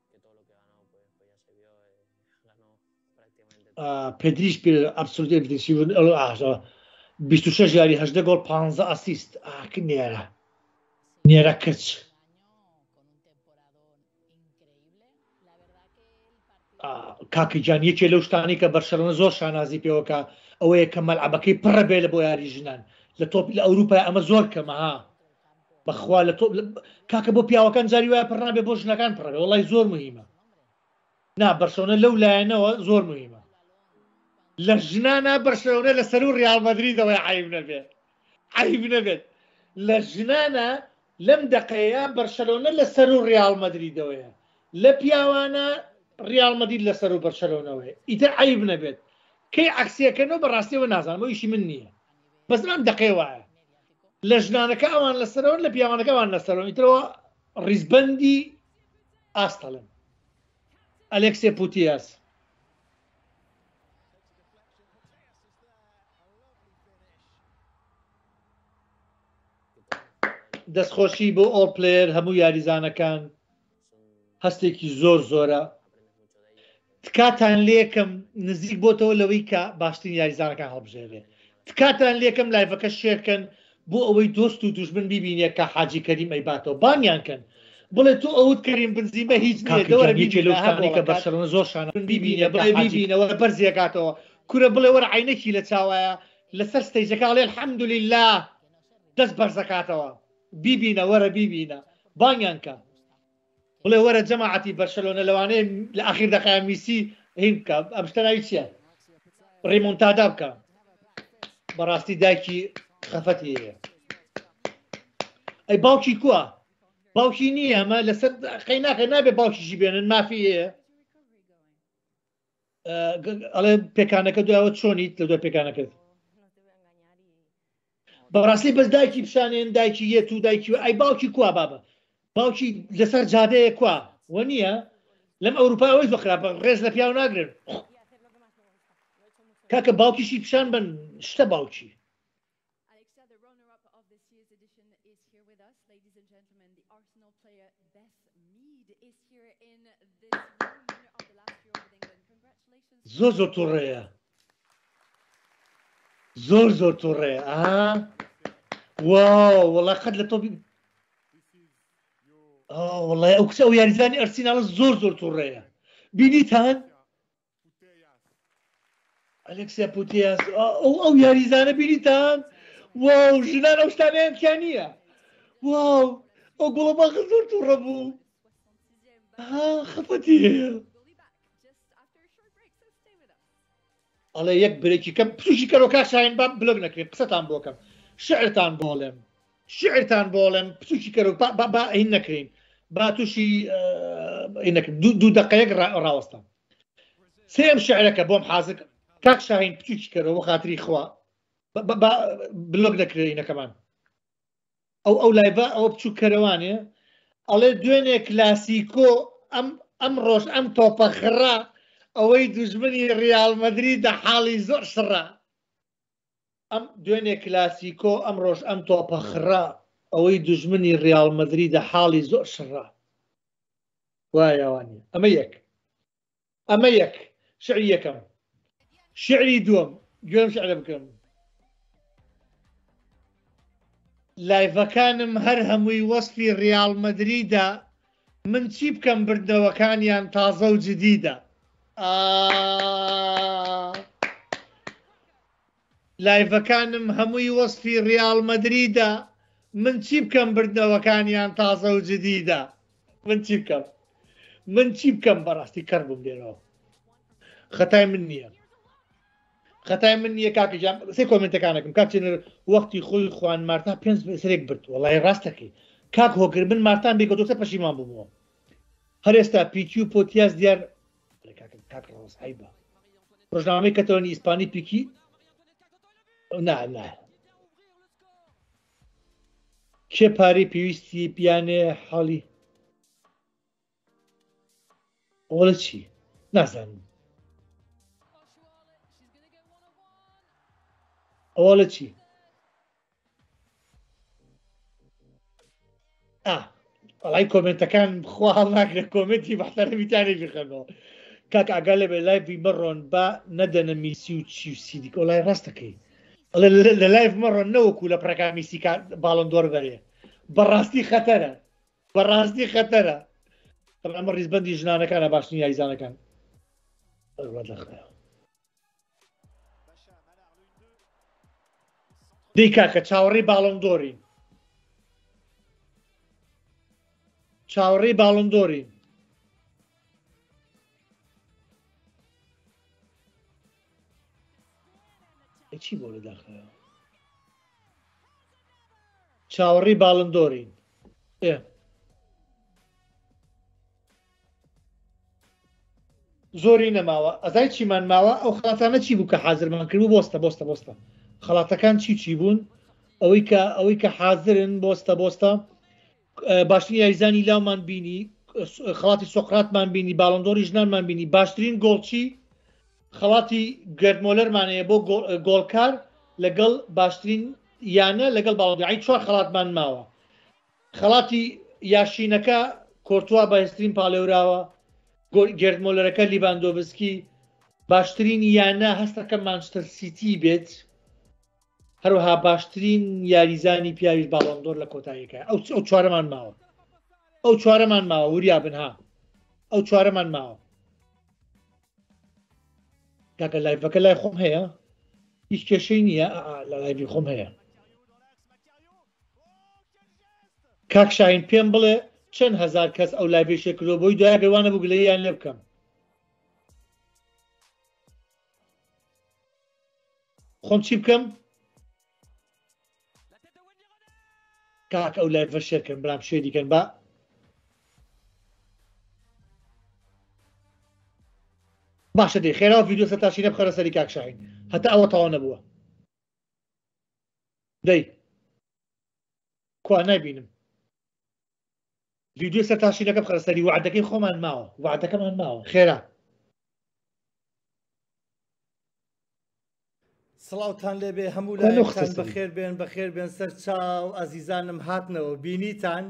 پێدریش پێ ئەبسولوتی بیست و شەش یاری هەژدە گۆڵ پانزە ئاسیست. ئاکە نێرە نێرە کچ. کاکی جان یەکێ لەو شتانی کە بەرشەلۆنە زۆر شانازی پێوەکە ئەوەیە کە مەلعەبەکەی پڕە بێ لە بۆ یاری ژنان لە تۆپ لە ئەوروپای ئەمە زۆر کەمەها. بەخوا لە تۆپ کاکە بۆ پیاوەکان جاری وایە پڕ نابێ، بۆ ژنەکان پڕەبێ. وەڵای زۆر مهمە. نا بەرشەلۆنە لەو لایەنەوە زۆر مهمە. لە ژنانە بەرشەلۆنە لەسەر و ڕیال مەدریدەوەی عیب نەبێت، عیب نەبێت. لە ژنانە لەم دەقەیە بەرشەلۆنە لەسەر و ڕیال مەدریدەوەیە، لە پیاوانە ڕیال مەدرید لەسەر و بەرشەلۆنەوەی. ئیتر عیب نەبێت. کەی عەکسیەکەنەوە بەڕاستیەوە نازانم، ئەو ئیشی من نییە، بەس ئەم دەقەی وایە. لە ژنانەکە ئەوان لەسەرەوە، لە پیاوانەکە ئەوان لەسەرەوە. ئیترەوە ڕیزبەندی ئاستەڵن. ئەلێکسێ پوتیاس دەستخۆشی بۆ ئۆڵ پلێر هەموو یاریزانەکان. هەستێکی زۆر زۆرە. تکاتان لێکم نزیک بۆتەوە لەوەی کە باشترین یاریزانەکان هەڵبژێرێ. تکاتان لێکم لایڤەکە شێرکەن بۆ ئەوەی دۆست و دوژمن ببینێ کە حاجی کەریم ئەیباتەوە. بانیان کەن بڵێ تۆ ئەوت کەریم بنزیمە هیچ کە لەوشتانی کە بەرشەلۆنە زۆر شانە ببینێ، بڵێ ببینەوە بەرزیەکاتەوە. کورە بڵێ وەرە عینەکی لە چاوایە لەسەر ستەیجەکە ئەڵێ الحەمدولله دەست بەرزەکاتەوە. بیبینە وەرە بیبینە، بانیان کە. بڵێ وەرە جەماعەتی بەرشەلۆنە لەوانەیە لە ئاخیر دەقەیە میسی هین بکە. ئەم شتە ناوی چییە؟ ڕێمۆنتادا بکە. بەڕاستی دایکی خەفەتی هەیە. ئەی باوکی کووە؟ باوکی نییە، ئەمە لەسەر قەی ناکە، نابێ باوکیشی بێنن، مافی هەیە. ئەڵێ پێکانەکە دوایەوە چۆنیت لە دوای پێکانەکەت؟ بەڕاستی بەس دایکی پیشانێن، دایکی یەت و دایکی ئەی باوکی کووە بابە؟ باوکی لەسەر جادەیە کووە؟ وە نییە؟ لەم ئەوروپای ئەوەی زۆر خراپە، ڕێز لە پیاو ناگرن. کاکە باوکیشی پیشان بن، شتە باوکی. زۆر زۆر تووڕێیە زۆر زۆر تووڕێیە ئا واو وەڵای قەت لە تۆ وەڵای ئەو کچە ئەو یاریزانی ئەرسیناڵە زۆر زۆر تووڕێیە بینیتان ئەلێکسیا پوتیاس ئەو ئەو یاریزانە بینیتان واو ژنان ئەو شتانیان تیا نییە واو ئەو گوڵە باخە زۆر تووڕە بوو خەفەتی هەیە ئەڵێ یەک برێکی کەم پسوشی کەرۆکا شاین با بلۆگ نەکرێت قسەتان بۆکەم شعرتان بۆڵێم شعرتان بۆڵێم پسوشی کەرۆک با هین نەکرین با تووشی دوو دەقەیەک ڕاوەستان سێم شعرەکە بۆم حازر کاک شاهین پچوکی کەرەوە خاتری خوا بلۆگ نەکرێنەکەمان ئەو ئەو لایڤە ئەوە بچوو کەرەوانێ ئەڵێ دوێنێ کلاسیکۆ ئەم ڕۆژ ئەم تۆپە خڕا ئەوەی دوژمنی ڕیال مەدریدە حاڵی زۆر شڕا ئەم دوێنێ کلاسیکۆ ئەم ڕۆژ ئەم تۆپە خڕا ئەوەی دوژمنی ڕیال مەدریدە حاڵی زۆر شڕا وایەوانی ئەمە یەک ئەمە یەک شعری یەکەم شعری دووەم گوێم شعرە بکەم لایڤەکانم هەر هەمووی وەسفی ڕیال مەدریدە من چی بکەم بردنەوەکانیان تازە و جدیدە لایڤەکانم هەمووی وەسفی ڕیال مەدریدە من چی بکەم بردنەوەکانیان تازە و جدیدە من چی بکەم من چی بکەم بەڕاستی کەر بووم لێرەوە خەتای من نییە خەتای من نییە کاکەجان سێ کۆمنتەکانەکەم کاچێنەر وەختی خۆی خوان مارتا پێنج سەرێک برد وەڵای ڕاستەکەی کاک هۆگر من مارتان بێ کە دۆسە پەشیمان بوومەوە هەر ئێستا پیکی و پۆتیاس دیار کاک ڕۆزهایی بە ڕۆژنامەی کەتەوەنی ئیسپانی پیکی نا نا کێ پارەی پێویستی پیانێ حاڵی ئەوە چی نازانم ئەوە لە چی وەڵای کۆمنتەکان بخوا هەڵ ناکرێت کۆمنتی بەحتەرەمیتانی بخەنەوە کاک ئاگا لێ بێ لایڤی مەڕۆن با نەدەنە میسی و چی و سیدیک وەڵای ڕاستەکەی لە لایڤ مەڕۆن نەوەکو لە پڕەکا میسی باڵندۆر بەرێ بەڕاستی خەتەرە بەڕاستی خەتەرە ئەمە ڕیزبەندی ژنانەکانە باشنی یاریزانەکان دەی کاکە چاوەڕێی باڵندۆرین چاوەڕێی باڵندۆرین چی بۆ لە داخەوە چاوەڕێی باڵندۆرین ئێ زۆری نەماوە ئەزای چیمان ماوە ئەو خەڵاتانە چی بوو کە حازرمان کرد و بۆستە بۆستە بۆستە خەڵاتەکان چی چی بوون ئەوەی کە ئەوەی کە حازرن بۆستە بۆستە باشترین یاریزانی لاومان بینی خەڵاتی سۆقراتمان بینی باڵندۆری ژنانمان بینی باشترین گۆڵچی خەڵاتی گەردمۆلەرمانەیە بۆ گۆڵکار لەگەڵ باشترین یانە لەگەڵ باڵندۆری چوار خەڵاتمان ماوە خەڵاتی یاشینەکە کۆرتوا بەهێزترین پاڵێوراوە گەردمۆلەرەکە لیڤاندۆڤسکی باشترین یانە هەستەکە مانچستەر سیتی بێت هەروەها باشترین یاریزانی پیاویش باڵندۆر لە کۆتاییەکە ئەو چوارەمان ماوە ئەو چوارەمان ماوە وریابنها ئەو چوارەمان ماوە کاکە لایڤەکە لای خۆم هەیە هیچ کێشەی نییە لە لایڤی خۆم هەیە کاک شاهین پێم بڵێ چەند هەزار کەس ئەو لایڤێشە کردەوە بۆی دوای گەوانە بوو گلەییان لێ بکەم خۆم چی بکەم کاک ئەو لایڤە شێرکەن برام شێ دیکەن با باشە دەی خێراوە ڤیدیۆ سەرتاشینە بخەرە سەری کاک شاهین هەتا ئەوە تەواو نەبووە دەی کوا نابینم ڤیدیۆ سەرتاشینەکە بخەرە سەری وعدەکەی خۆمان ماوە وعدەکەمان ماوە خێرا سڵاوتان لێبێ هەموو لایەکتان بەخێر بێن بەخێر بێن سەر چاو ئازیزانم هاتنەوە بینیتان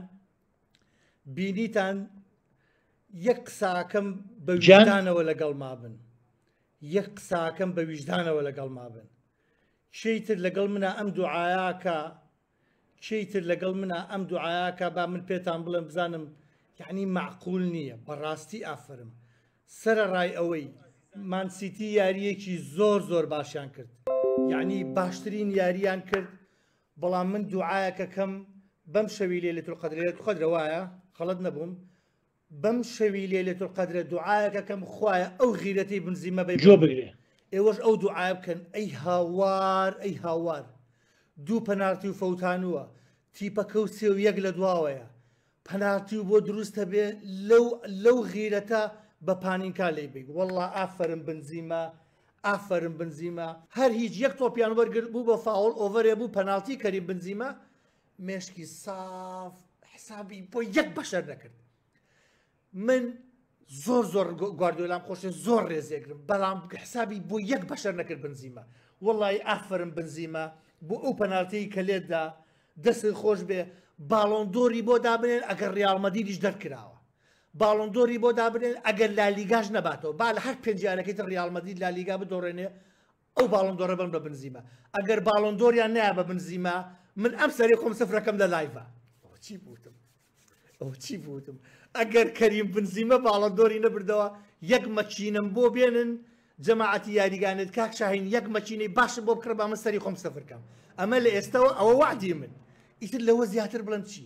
بینیتان یەک قساکەم بە وجدانەوە لەگەڵ ما بن یەک قساکەم بە ویژدانەوە لەگەڵ ما بن چیتر لەگەڵ منە ئەم دوعایاکە چیتر لەگەڵ منە ئەم دوعایاکە با من پێتان بڵێم بزانم یعنی معقول نییە بەڕاستی ئافرم سرە ڕای ئەوەی مانسیتی یاریەکی زۆر زۆر باشیان کرد یعنی باشترین یاریان کرد بەڵام من دوعایەکە کەم بەم شەوی لەیلەتول قەدرە قەدرە وایە خەڵەت نەبووم بەم شەوی لەیلەتول قەدرە دوعایەکە کەم خوایە ئەو غیرەتەی بنزیمە بە جۆ بگرێ ئێوەش ئەو دوعای بکەن ئەی هاوار ئەی هاوار دوو پەنارتی و فەوتانووە تیپەکە و سێ و یەک لە دواوەیە پەنارتی و بۆ دروستە بێ لەو لەو غیرەتە بە پانینکا لێ بیت وەڵڵا ئافەرم بنزیمە ئافەرم بنزیمە هەر هیچ یەک تۆپیان وەرگرت بوو بە فاوڵ ئۆڤەرێ بوو پەنالتی کەریم بنزیمە مێشکی ساف حسابی بۆ یەک بەشەر نەکرد من زۆر زۆر گواردیۆلام خۆشێ زۆر ڕێزێگرم بەڵام حسابی بۆ یەک بەشەر نەکرد بنزیمە وەڵڵی ئافرم بنزیمە بۆ ئەو پەنالتەی کە لێتدا دەست خۆش بێ باڵۆندۆری بۆ دابنێن ئەگەر ڕیاڵ مەدریدیش دەرکراوە باڵۆندۆری بۆ دابنێن ئەگەر لالیگاش نەباتەوە با لە هەر پێنجارەکەی تر ڕیاڵ مەدرید لالیگا بدۆڕێنێ ئەو باڵۆندۆرە بن بە بنزیمە ئەگەر باڵۆندۆریان نایە بە بنزیمە من ئەم سەری خۆم سفرەکەم لە لایڤە چی بوتم ئەو چی بوتم ئەگەر کەریم بنزیمە باڵۆندۆری نەبردەوە یەک مەچینم بۆ بێنن جەماعەتی یاریگانت کاک شاهین یەک مەچینەی باشم بۆ بکڕ با من سەری خۆم سەفرکەم ئەمە لە ئێستاوە ئەوە وعدی من ئیتر لەوە زیاتر بڵم چی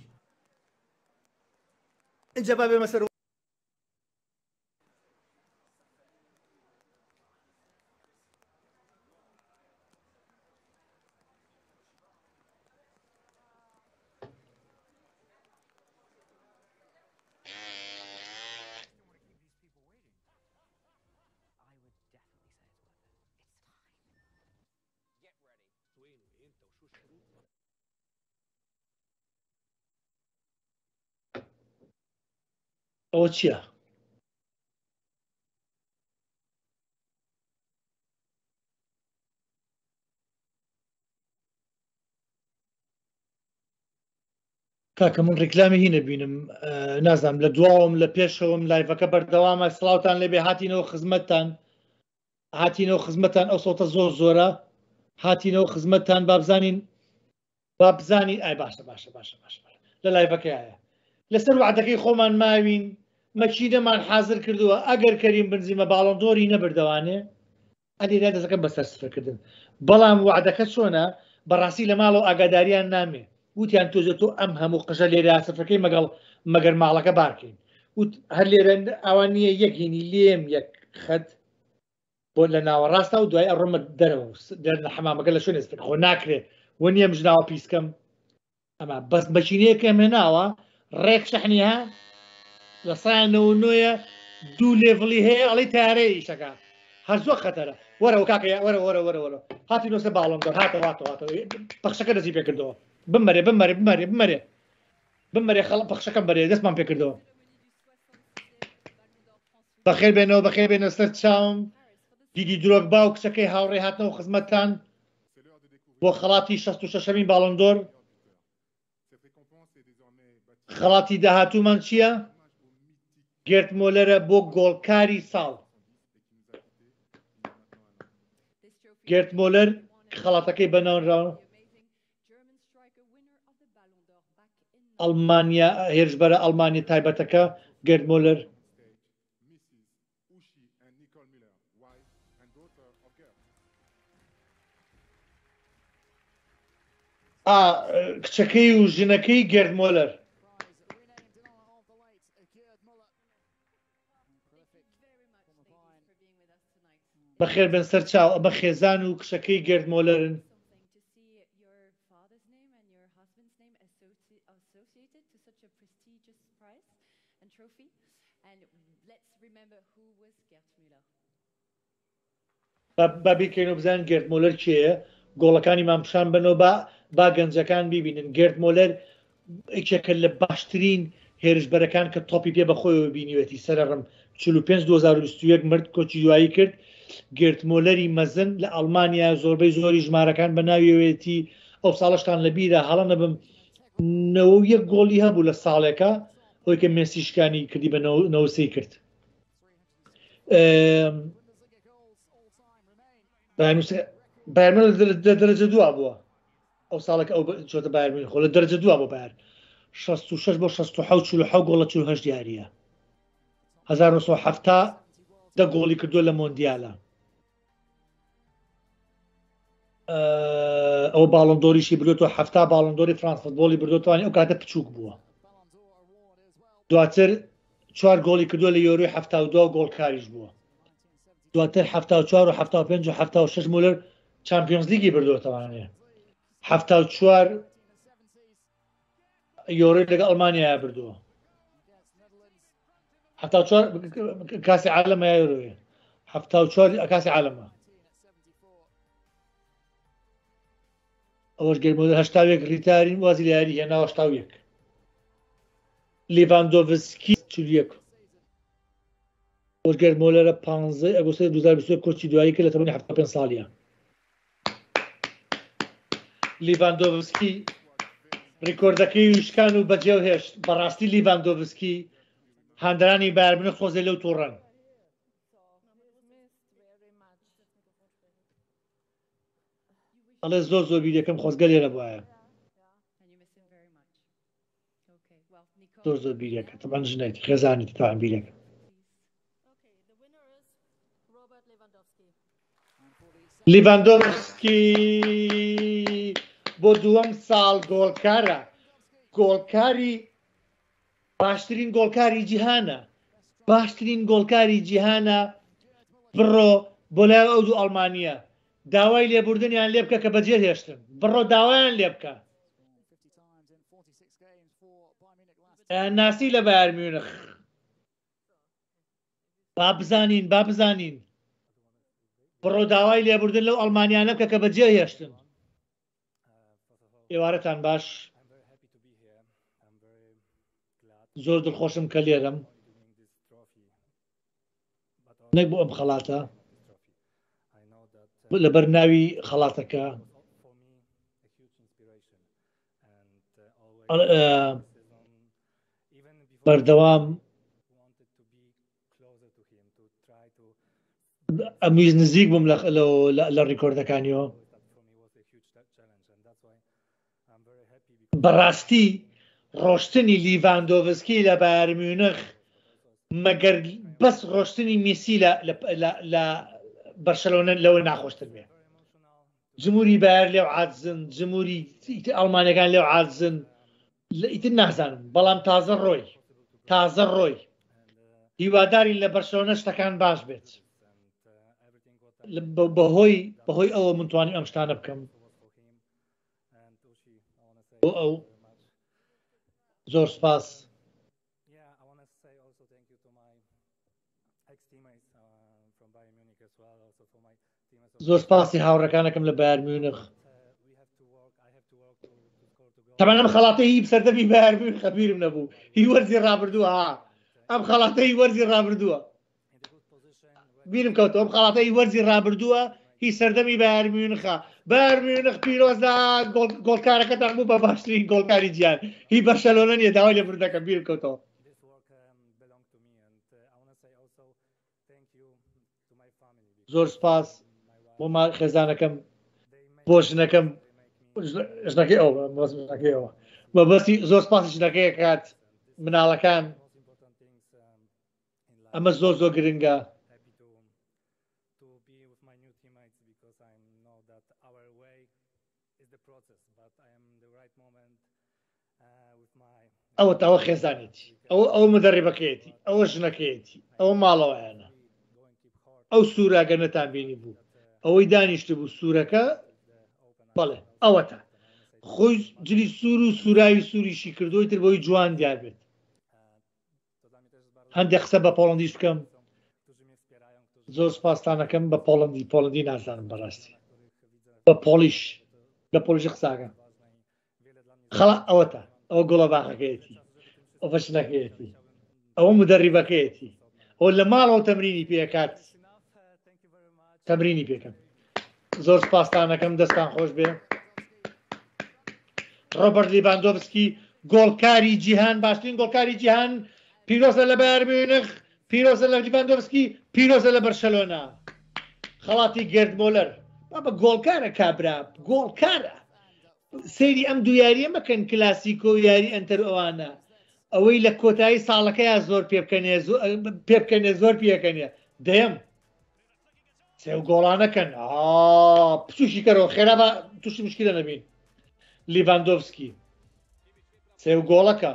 اینجا با بێمە سەر ئەوە چییە؟ کاکە من ڕیکلامی هی نەبینم نازانم لە دواوم لە پێشەوەم لایڤەکە بەردەوامە سڵاوتان لێبێ هاتینەوە خزمەتتان هاتینەوە خزمەتتان ئەو سەوتە زۆر زۆرە هاتینەوە خزمەتتان بابزانین بابزانین ئای باشە باشە باشە باشە لە لایڤەکەیە لەسەر وعدەکەی خۆمان ماوین مەچینەمان حازر کردووە ئەگەر کەریم بنزیمە باڵۆندۆری نەبردەوانێ ئەلیرا دەستەکەم بەسەر سفرکردن بەڵام وعدەکە چۆنە بەڕاستی لە ماڵەوە ئاگاداریان نامێ وتیان تۆزە تۆ ئەم هەموو قژە لێرە سفرەکەی مەگەڵ مەگەر ماڵەکە بارکەین وت هەر لێرە ئەوان نییە یەکهێنی لێم یەک خەت بۆ لە ناوەڕاستە و دوای ئەڕۆمە دەرەوە دەر لە حەمامەکە لە شوێن سفر خۆ ناکرێ وە نییە مژناوە پیسکەم ئەمە بەس بەچینەیەکەم هێناوە ڕێک شەحنیها لە سایانەوە نوۆیە دوو لێڤڵی هەیە ئەڵی تارەی ئیشەکە هەر زۆر خەتەرە وەرەوە کاکە وەرە وەرە وەرە وەرە هاتی نۆسە باڵۆندۆر هاتەوە هاتەوە هاتەوە پەخشەکە دەستی پێکردەوە بمەرێ بمەرێ بمەرێ بمەرێ بمەرێ خەڵ پەخشەکەم بەرێ دەستمان پێکردەوە بەخێر بێنەوە بەخێر بێنە سەر چاوم دیدی درۆگبا و کچەکەی هاوڕێ هاتنەوە خزمەتتان بۆ خەڵاتی شەست و شەشەمین باڵۆندۆر خەڵاتی داهاتوومان چییە؟ گێرت مۆلەرە بۆ گۆڵکاری ساڵ گێرت مۆلەر خەڵاتەکەی بەناوراوە ئەڵمانیا هێرشبەرە ئەڵمانی تایبەتەکە گێرت مۆلەر کچەکەی و ژنەکەی گێرت مۆلەر بەخێر بن سەر چاو ئەمە خێزان و کشەکەی گێرت مۆلەرن بابیکەین و بزانین گێرت مۆلەر کێیە گۆڵەکانی مامپشان بنەوە با گەنجەکان بیبینن گێرت مۆلەر یەکێکە لە باشترین هێرشبەرەکان کە تۆپی پێ بەخۆیەوە بینیوێتی سەرڕم چل و پێنج دوو هەزار و بیست و یەک مرد کۆچی دوایی کرد گێرت مۆلەری مەزن لە ئەڵمانیا زۆربەی زۆری ژمارەکان بە ناویەوێتی ئەو ساڵشتان لە بیرە هەڵە نەبم نەوە یەک گۆڵی هەبوو لە ساڵێکە ئەوی کە مێسیشکانی کردی بە نەوەسەی کرد بایرن لە دەرەجە دووە بووە ئەو ساڵێک ئەو چۆتە بایرن خۆ لە دەرەجە دووە بۆ بایر شەست و شەش بۆ شەست و حەوت چل و حەوت گۆڵ لە چل و هەشت دیاریە هەزار و نۆ سەد و حەفتا دە گۆڵی کردووە لە مۆندیالە ئەو باڵندۆریشی بردوێتەوە حەفتا باڵندۆری فرانس فوتبۆلی بردوێتوانی ئەو کاتە بچووک بووە دواتر چوار گۆڵی کردووە لە یۆروی هەفتا و دو گۆڵکاریش بووە دواتر هەفتا و چوار و هەفتا و پێنج و هەفتا و شەش مولر چامپیۆنز لیگی بردوێتەوانێ هەفتا و چوار یۆروی لەگە ئەڵمانیایە بردووە هەفتا و چوار کاسی عالەمە یا یۆرویە هەفتا و چوار کاسی عالەمە ئەوەش گەرمۆدە هەشتا و یەک ریتارین وازی لە یاری هێناوە هەشتا و یەک لیڤاندۆڤسکی چل و یەک ئەوەش گەرمۆلەرە پانزەی ئەگۆستۆی دوو هەزار و بیست و یەک کۆچی دوایی کرد لە تەمەنی هەفتاد و پێنج ساڵیە لیڤاندۆڤسکی ڕیکۆردەکەی وشکان و بەجێو هێشت بەڕاستی لیڤاندۆڤسکی هاندرانی بایرن مونیخ خۆزێ لەو تووڕەن ئەڵێ زۆر زۆر بیرەکەم خۆزگە لێرە بواە زۆر زۆر بیرەکە تەمان ژنێتی خێزانێتی تاوان بیرەکە لیڤاندۆڤسکی بۆ دووەم ساڵ گۆڵکارە گۆڵکاری باشترین گۆڵکاری جیهانە باشترین گۆڵکاری جیهانە بڕۆ بۆ لای ئەو دوو ئەڵمانیە داوای لێبوردنیان لێ بکە کە بەجێ هێشتن بڕۆ داوایان لێ بکە ناسی لە بایرن میونخ با بزانین با بزانین بڕۆ داوای لێبوردن لەو ئەڵمانیانە بکە کە بەجێ هێشتن ئێوارەتان باش زۆر دڵخۆشم کە لێرەم نەک بۆ ئەم خەڵاتە لەبەر ناوی خەڵاتەکە بەردەوام ئەمیز نزیک بووم لە ڕیکۆردەکانیەوە بەڕاستی ڕۆشتنی لیڤاندۆڤسکی لە بایرن میونخ مەگەر بەس ڕۆشتنی میسی لە بەرشەلۆنە لەوە ناخۆشتر بێ جمهوری بایر لێو عاجزن جمهوری ئەڵمانیەکان لێو عاجزن ئیتر نازانم بەڵام تازە ڕۆی تازە ڕۆی هیوادارین لە بەرشەلۆنە شتەکان باش بێت بەهۆی بەهۆی ئەوە من توانی ئەم شتانە بکەم بۆ ئەو زۆر سپاس زۆر سپاسی هاوڕەکانەکەم لە بایرن میونخ تەمان ئەم خەڵاتە هی سەردەمی بایرن میونخ خەبیرم نەبوو هی وەرزی ڕابردووە ها ئەم خەڵاتە هی وەرزی ڕابردووە بیرم کەوتەوە ئەم خەڵاتە هی وەرزی ڕابردووە هی سەردەمی بایرن میونخە بایرن میونخ پیرۆزە گۆڵکارەکەتان بوو بە باشترین گۆڵکاری جیهان هی بەرشەلۆنە نیە داوای لێبوردنەکەم بیرم کەوتەوە زۆر سپاس بۆ خێزانەکەم بۆ ژنەکەم ژنەکەی ئەوە ژنەکەی ئەوە بەبەستی زۆر سپاسی ژنەکەی کات مناڵەکان ئەمە زۆر زۆر گرنگە ئەوە تاوە خێزانێتی ئەوە ئەو مدەڕێبەکەیەتی ئەوە ژنەکەیەتی ئەوە ماڵەوەیانە ئەو سوورەکە نەتان بینی بوو ئەوەی دانیشت بوو سوورەکە بەڵێ ئەوەتە خۆی جلی سوور و سوورایی سووریشی کردوی تر بۆی جوان دیار بێت هەندێک قسە بە پۆڵندیش بکەم زۆر سپاستانەکەم بە پۆڵندی پۆڵندی نازانم بەڕاستی بە پۆلیش لە پۆلیژی قساکە خەڵا ئەوەتە ئەوە گوڵە باخەکەیەتی ئەو بەشنەکەیەتی ئەوە مدەڕیبەکەیەتی ئەو لە ماڵەوە تەمرینی پێکات تەمرینی پێکەم زۆر سپاستانەکەم دەستان خۆش بێ ڕۆبەرت لیڤاندۆڤسکی گۆڵکاری جیهان باشترین گۆڵکاری جیهان پیرۆزە لە بایرن میونخ پیرۆزە لە لیڤاندۆڤسکی پیرۆزە لە بەرشەلۆنا خەڵاتی گێرد مۆلەر ئەمە گۆڵکارە کابرا گۆڵکارە سەیری ئەم دوو یاریە مەکەن کلاسیکۆ و یاری ئەنتەر ئەوانە ئەوەی لە کۆتایی ساڵەکەیان زۆر پێ بکەنێ پێ بکەنێ زۆر پێەکەنێ دەیەم سێو گۆڵانەکەن پچوشی کەرەوە خێرا بە تووشی مشکلە نەبین لیڤاندۆفسکی سێو گۆڵەکە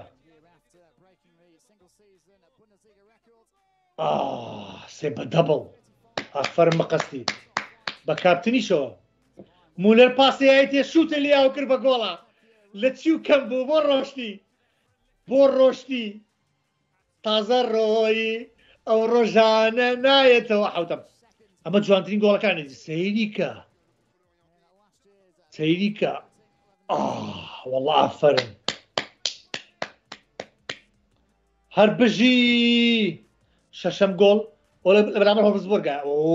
سێ بە دەبڵ ئافەرم بەقەستی بە کاپتنیشەوە مولەر پاسەیەتێ شوتە لیاو کرد بە گۆڵە لە چی و کەم بوو بۆ ڕۆشتی بۆ ڕۆشتی تازە ڕۆی ئەو ڕۆژانە نایەتەوە حوتەم ئەمە جوانترین گۆڵەکانی سەیریکە سەیریکە وەڵڵا ئافەرم هەر بژی شەشەم گۆڵ لە بەرامبەر هۆڵزبۆرگە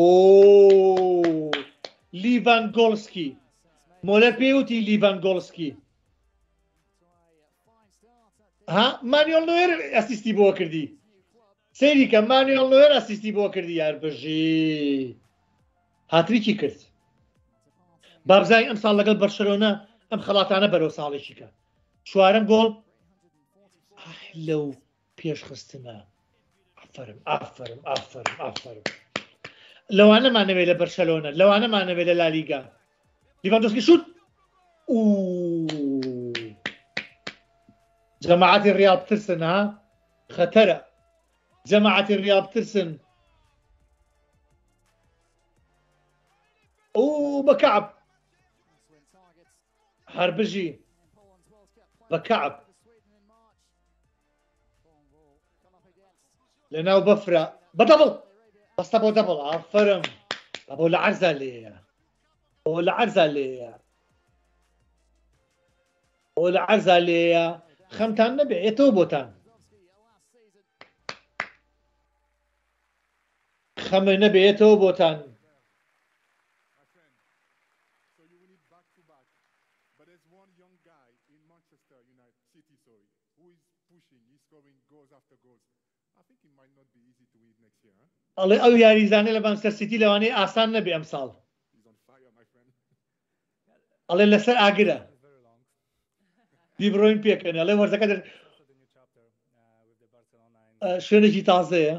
لیڤانگۆڵسکی مۆلەر پێوتی لیڤانگۆڵسکی ها مانیۆڵ نوێر ئەسیستی بۆ کردی سەیریکە مانیۆڵ نوێر ئەسیستی بۆ کردی یار بژی هاتریکی کرد بابزای ئەم ساڵ لەگەڵ بەرشەلۆنە ئەم خەڵاتانە بەرەو ساڵێکی کە چوارەم گۆڵ لەو پێشخستنە ئافەرم ئافەرم ئافەرم ئافەرم لەوانەمانەوێت لە بەرشەلۆنە لەوانەمانەوێت لە لالیگا لیڤاندۆفسکی شوت جەماعەتی ڕیال بترسن ها خەتەرە جەماعەتی ڕیال بترسن ئەو بە کەعب هەر بژی بە کەعب لەناو بەفرە بە دەبڵ بەستە بۆ دەبڵ ئافەرم بۆ لە عەرزە لێیە بۆ لە عەرزە لێیە بۆ لە عەرزە لێیە خەمتان نەبێتەوە بۆتان خەمە نەبێتەوە بۆتان ئەڵێ ئەو یاریزانە لە مانچستەر سیتی لەوانەیە ئاسان نەبێ ئەم ساڵ ئەڵێ لەسەر ئاگرە دیبڕۆین پێکەنە ئەڵێ وەرزەکە شوێنێکی تازەیە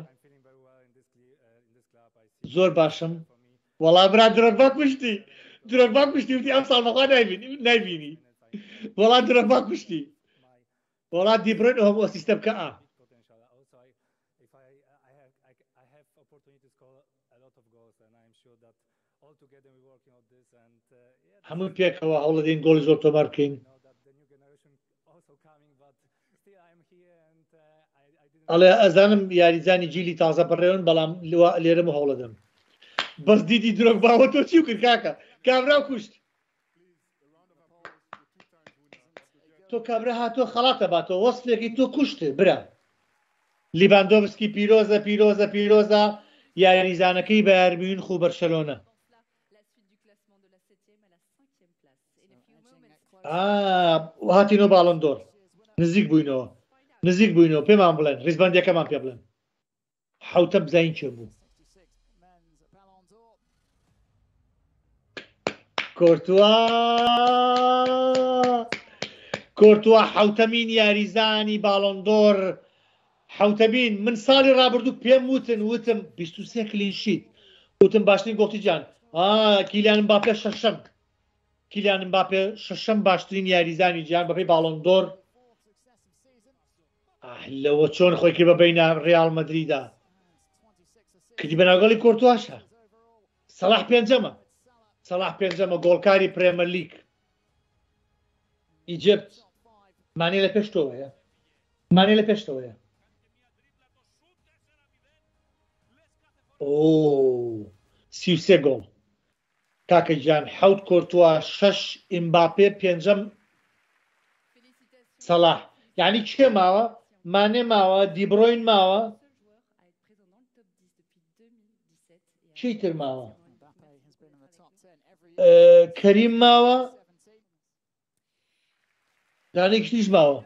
زۆر باشم وەڵا برا درۆگبا کوشتی درۆگبا کوشتی وتی ئەم ساڵ بەخوا نایبینی وەڵا درۆگبا کوشتی وەڵا دیبڕۆین ئەوە بۆ سیستە بکە ئا هەموو پێکەوە هەوڵە دێن گۆڵی زۆر تۆمار بکەین ئەڵێ ئەزانم یاریزانی جیلی تازە بڕێون بەڵام لێرەمە هەوڵە دەم بەس دیدی درۆگباوە تۆ چی کرد کاکە کابرا کوشت تۆ کابرا هاتۆ خەڵاتە باتەوە وەسفێکی تۆ کوشتە برا لیڤاندۆفسکی پیرۆزە پیرۆزە پیرۆزە یاریزانەکەی بە یارمینیون خو بەرشەلۆنە هاتینەوە باڵۆن دۆر نزیک بووینەوە نزیک بووینەوە پێمان بڵێن ڕیزباندیەکەمان پێ بڵێن حوتە بزین چێ بوو کۆرتوا کۆرتوا حوتەمین یاریزانی باڵۆن دۆر حوتەبین من ساڵی ڕابردوو پێم وتن وتم بیست و سێ کلینشیت وتم باشترین گۆڵی گیان کیلیان مباپێ شەشەم کیلیان مباپێ شەشەم باشترین یاریزانی گیان بەپێی باڵۆن دۆر لەوە چۆن خۆی کرد بە بەینە ڕیال مەدریدا کردی بەناوگەڵی کۆرتواشە سەلاح پێنجەمە سەلاح پێنجەمە گۆڵکاری پرێمەر لیگ ئیجپت مانێ لە پێشتەوەیە مانێ لە پێشتەوەیە ئۆ سی و سێ گۆڵ کاکە گیان حەوت کۆرتوا شەش ئیمباپێ پێنجەم سەلاح یعنی کێ ماوە مانێ ماوە دیبڕۆین ماوە چیتر ماوە کەریم ماوە دانێکیش نیش ماوە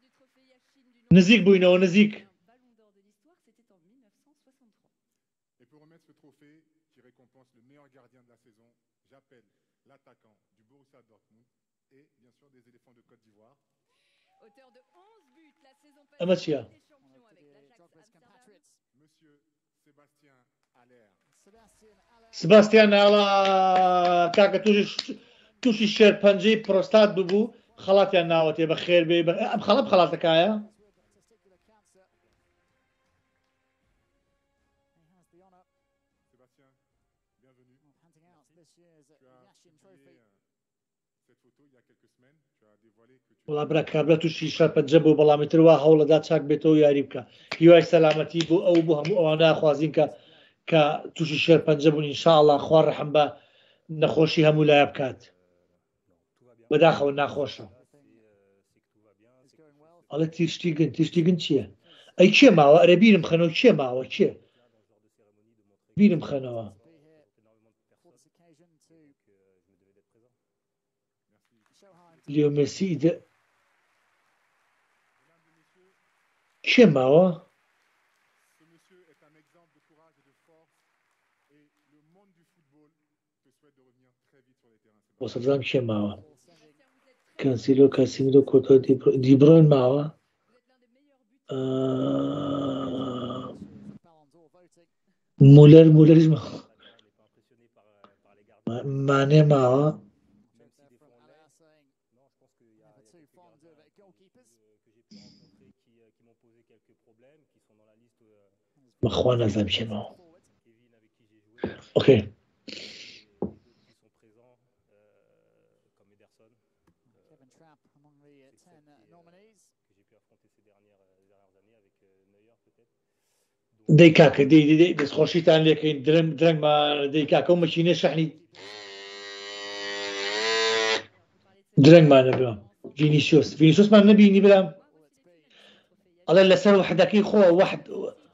نزیک بووینەوە نزیک pour remettre ce trophée qui récompense le meilleur gardien de la saison, j'appelle l'attaquant du Borussia Dortmund et bien sûr des éléphants de Côte d'Ivoire. Auteur de onze buts la saison Ah, bah, passée tiens. des champions avec l'Ajax Amsterdam. Monsieur Sébastien Haller. سباستیان ئاڵا کاکە تووشی تووشی شێرپەنجەی پرۆستات ببوو خەڵاتیان ناوەتێ بە خێر بێ بە- ئەم خەڵە خەڵاتەکایە Sébastien, bienvenue. Tu as publié euh, cette photo il y a quelques semaines. Tu as dévoilé que tu وڵا برا کابرا تووشی شێرپەنجە بوو بەڵامی تروا هەوڵەدا چاک بێتەوە یاری بکە هیوای سەلامەتی بوو ئەو بوو هەموو ئەوانە خوازین کە کە تووشی شێرپەنجە بوون ئینشاءڵڵا خوا ڕەحم بە نەخۆشی هەموو لایە بکات بەداخەوە ناخۆشە ئەڵە تیشتیگن تیشتیگن چییە؟ ئەی کێ ماوە ئەرە بیرم خەنەوە کێ ماوە کێ بیرم خەنەوە لیۆ مێسی ئیدە کێ ماوە؟ Ce monsieur est un exemple de courage et de force et le monde du football te souhaite de revenir très vite sur les terrains. بۆ سەبزان کێ ماوە؟ کەنسیلۆ کاسیمدۆ کۆتۆ دیبرۆن ماوە؟ آه، مولەر مولەریش ماوە مانێ ماوە بەخوا نازانم کێ ماوە ئۆکێ دەی کاکە دەی دەی دەی دەستخۆشیتان لێکەین درەنگ درەنگمان دەی کاکە و مەکینە شەحنی درەنگمانە برام ڤینیسیۆس ڤینیسیۆسمان نەبینی برام ئەڵێ لەسەر وەحدەکەی خۆ وەحد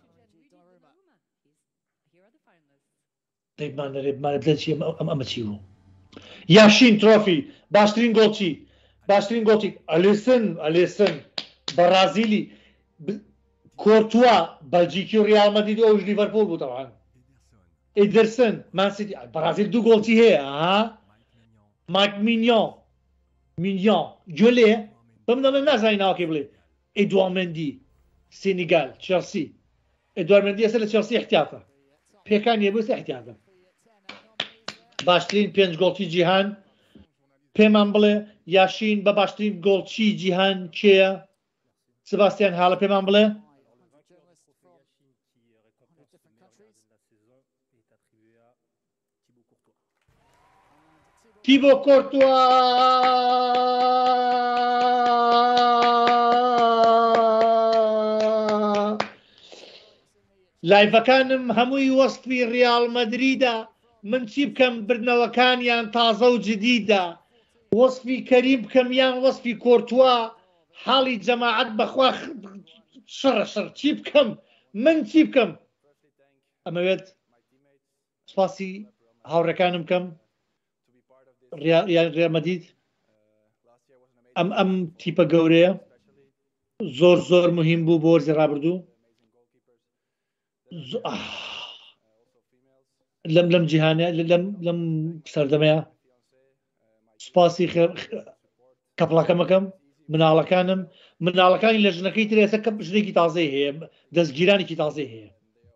دەیمانەرێ بمانە بڵێ چی ئەم ئەمە چی بوو یاشین ترۆفی باشترین گۆڵچی باشترین گۆڵچی ئەلیسن ئەلیسن بەرازیلی کۆرتوا بەلجیکی و ریال مەدرید ئەوش لیڤەرپۆل بوو تەوان ئیدرسن مانسیتی بەرازیل دوو گۆڵچی هەیە ئاها مایک مینیۆن مینیۆن گوێ لێ بەم دەڵێ نازانی ناوەکەی بڵێ ئێدوار مەندی سێنیگال چێلسی ئێدوار مەندی ئێستا لە چێلسی احتیاتە پێکانی بۆ احتیاتە باشترین پێنج گۆڵچی جیهان پێمان بڵێ یاشین بە باشترین گۆڵچی جیهان کێیە سباستیان حاڵە پێمان بڵێ تیبۆ کۆرتوا لایڤەکانم هەمووی وەسفی ریال مەدریدە من چی بکەم بردنەوەکانیان تازە و جدیدە وەسفی کەریم بکەم یان وەسفی کۆرتوا حاڵی جەماعەت بەخوا شڕە شڕ چی بکەم من چی بکەم ئەمەوێت سپاسی هاوڕێکانم بکەم ریال مەدرید ئەم ئەم تیپە گەورەیە زۆر زۆر مهم بوو بۆ وەرزی ڕابردوو لەم لەم جیهانە لەم لەم سەردەمەیە سوپاسی کەپڵەکەمەکەم مناڵەکانم مناڵەکانی لە ژنەکەی ترێسە کە ژنێکی تازەی هەیە دەستگیرانێکی تازەی هەیە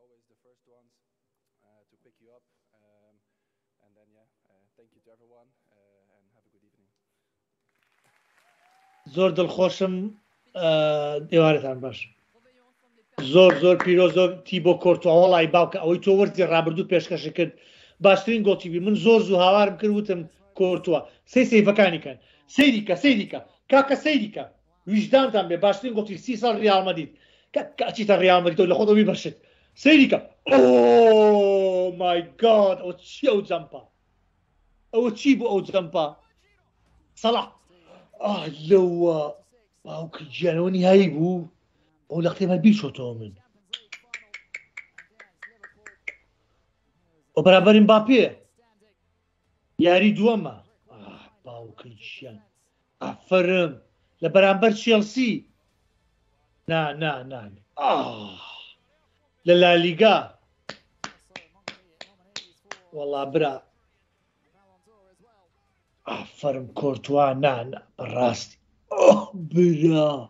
زۆر دڵخۆشم ئێوارەتان باش زۆر زۆر پیرۆ زۆر تی بۆ کۆرتوا وەڵی باوکە ئەوەی تۆ وەرزی ڕابردوو پێشکەشی کرد باشترین گۆڵچی بی من زۆر زوو هاوارم کرد وتم کۆرتوا سەی سەیفەکانی کەن سەیریکە سەیریکە کاکە سەیریکە ویژدانتان بێ باشترین گۆڵچی سی ساڵ ریال مەدرید کاچیتە ریال مەدرید لە خۆتەوە بیبەشت سەیریکە ئۆ مای گاد ئەو چی ئەو جەمپە ئەوە چی بوو ئەو جەمپە سەڵاح لەوە باوکە گیانەوە نهایی بوو ئەو لە قتێمە بیچۆتەوە من ئەو بەرامبەر ئەمباپێ یاری دووەمە باوکە گیان ئافەرم لە بەرامبەر چێلسی نا نا نا لە لالیگا والله برا ئافرم کۆرتوا نانا بەڕاستی ئۆ برا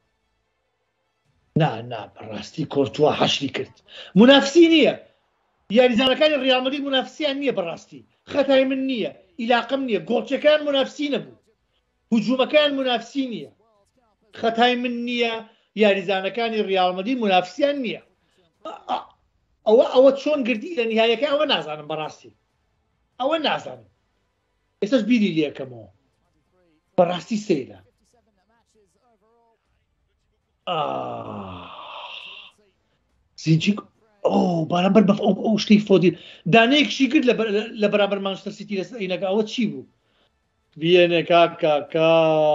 نا نا بەڕاستی کۆرتوا حەشری کرد منافسی نییە یاریزانەکانی ڕیال مەدرید منافسیان نییە بەڕاستی خەتای من نییە ئیلاقم نییە گۆڵچەکان منافسی نەبوو هجوومەکان منافسی نییە خەتای من نییە یاریزانەکانی ڕیال مەدرید منافسیان نییە ئەوە ئەوە چۆن گردی لە نهایەکە ئەوە نازانم بەڕاستی ئەوە نازانم ئێستاش بیری لێکەمەوە بەڕاستی سەیرە زیجی ئەو بارەبەر بە ئەو شتەی فۆدی دانەیەکشی کرد لە بەرامبەر مانچستەر سیتی لەسەر عینەکە ئەوە چی بوو بێنێ کاکا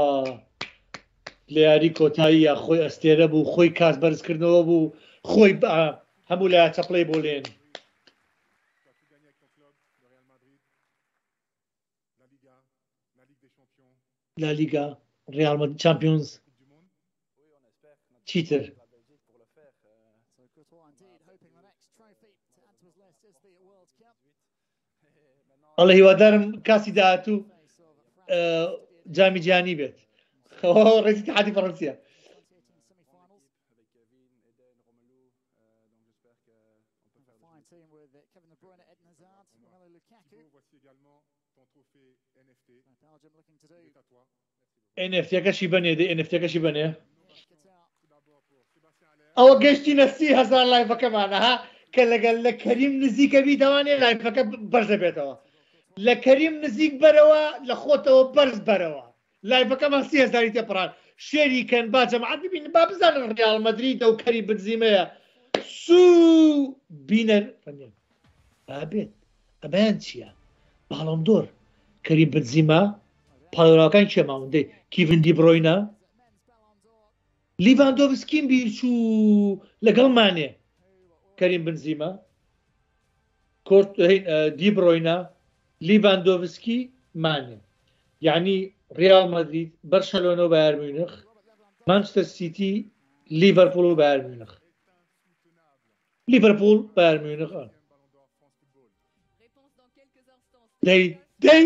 لە یاری کۆتاییە خۆی ئەستێرە بوو خۆی کاس بەرزکردنەوە بوو خۆی هەموو لای چەپڵەی بۆ لێن لا لیگا ریال مەدرید چامپیۆنز چیتر ئەڵێ هیوادارم کاسی داهاتوو جامی جیهانی بێت ڕێزی اتحادی فەڕەنسیا ئێن ئێف تیەکەشی بنێ دەی ئێن ئێف تیەکەشی بنێ ئەوە گەشتینە سی هەزار لایڤەکەمانە ها کە لەگەل لە کەریم نزیکە بیتەوانێ لایڤەکە بەرز دەبێتەوە لە کەریم نزیک بەرەوە لە خۆتەوە بەرز بەرەوە لایڤەکەمان سی هەزاری تێپڕان شێری کەن با جەماعەت ببین با بزانن ڕیال مەدریدە و کەریم بنزیمەیە سوو بینە بابێت ئەمەیان چییە باڵۆن دۆر کەریم بنزیمە پاڵێراوەکانی چێ ماوەندەی کیڤن دی برۆینە لیڤاندۆڤسکیم بیرچوو لەگەڵمانێ کەریم بنزیمە دی برۆینە لیڤاندۆڤسکی مانێ یعنی ریال مەدرید بەرشەلۆنە و بایر میونخ مانچستەر سیتی لیڤەرپوڵ و بایر میونخ لیڤەرپوڵ بایر میونخ دەی دەی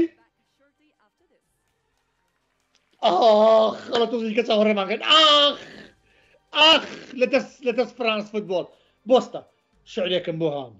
ئاخ ئەڵە تۆزیکە چاوەڕێمان کرد ئاخ ئاخ لەدەست لەدەست فرانس فوتبۆڵ بۆستە شعرێکم بۆ هام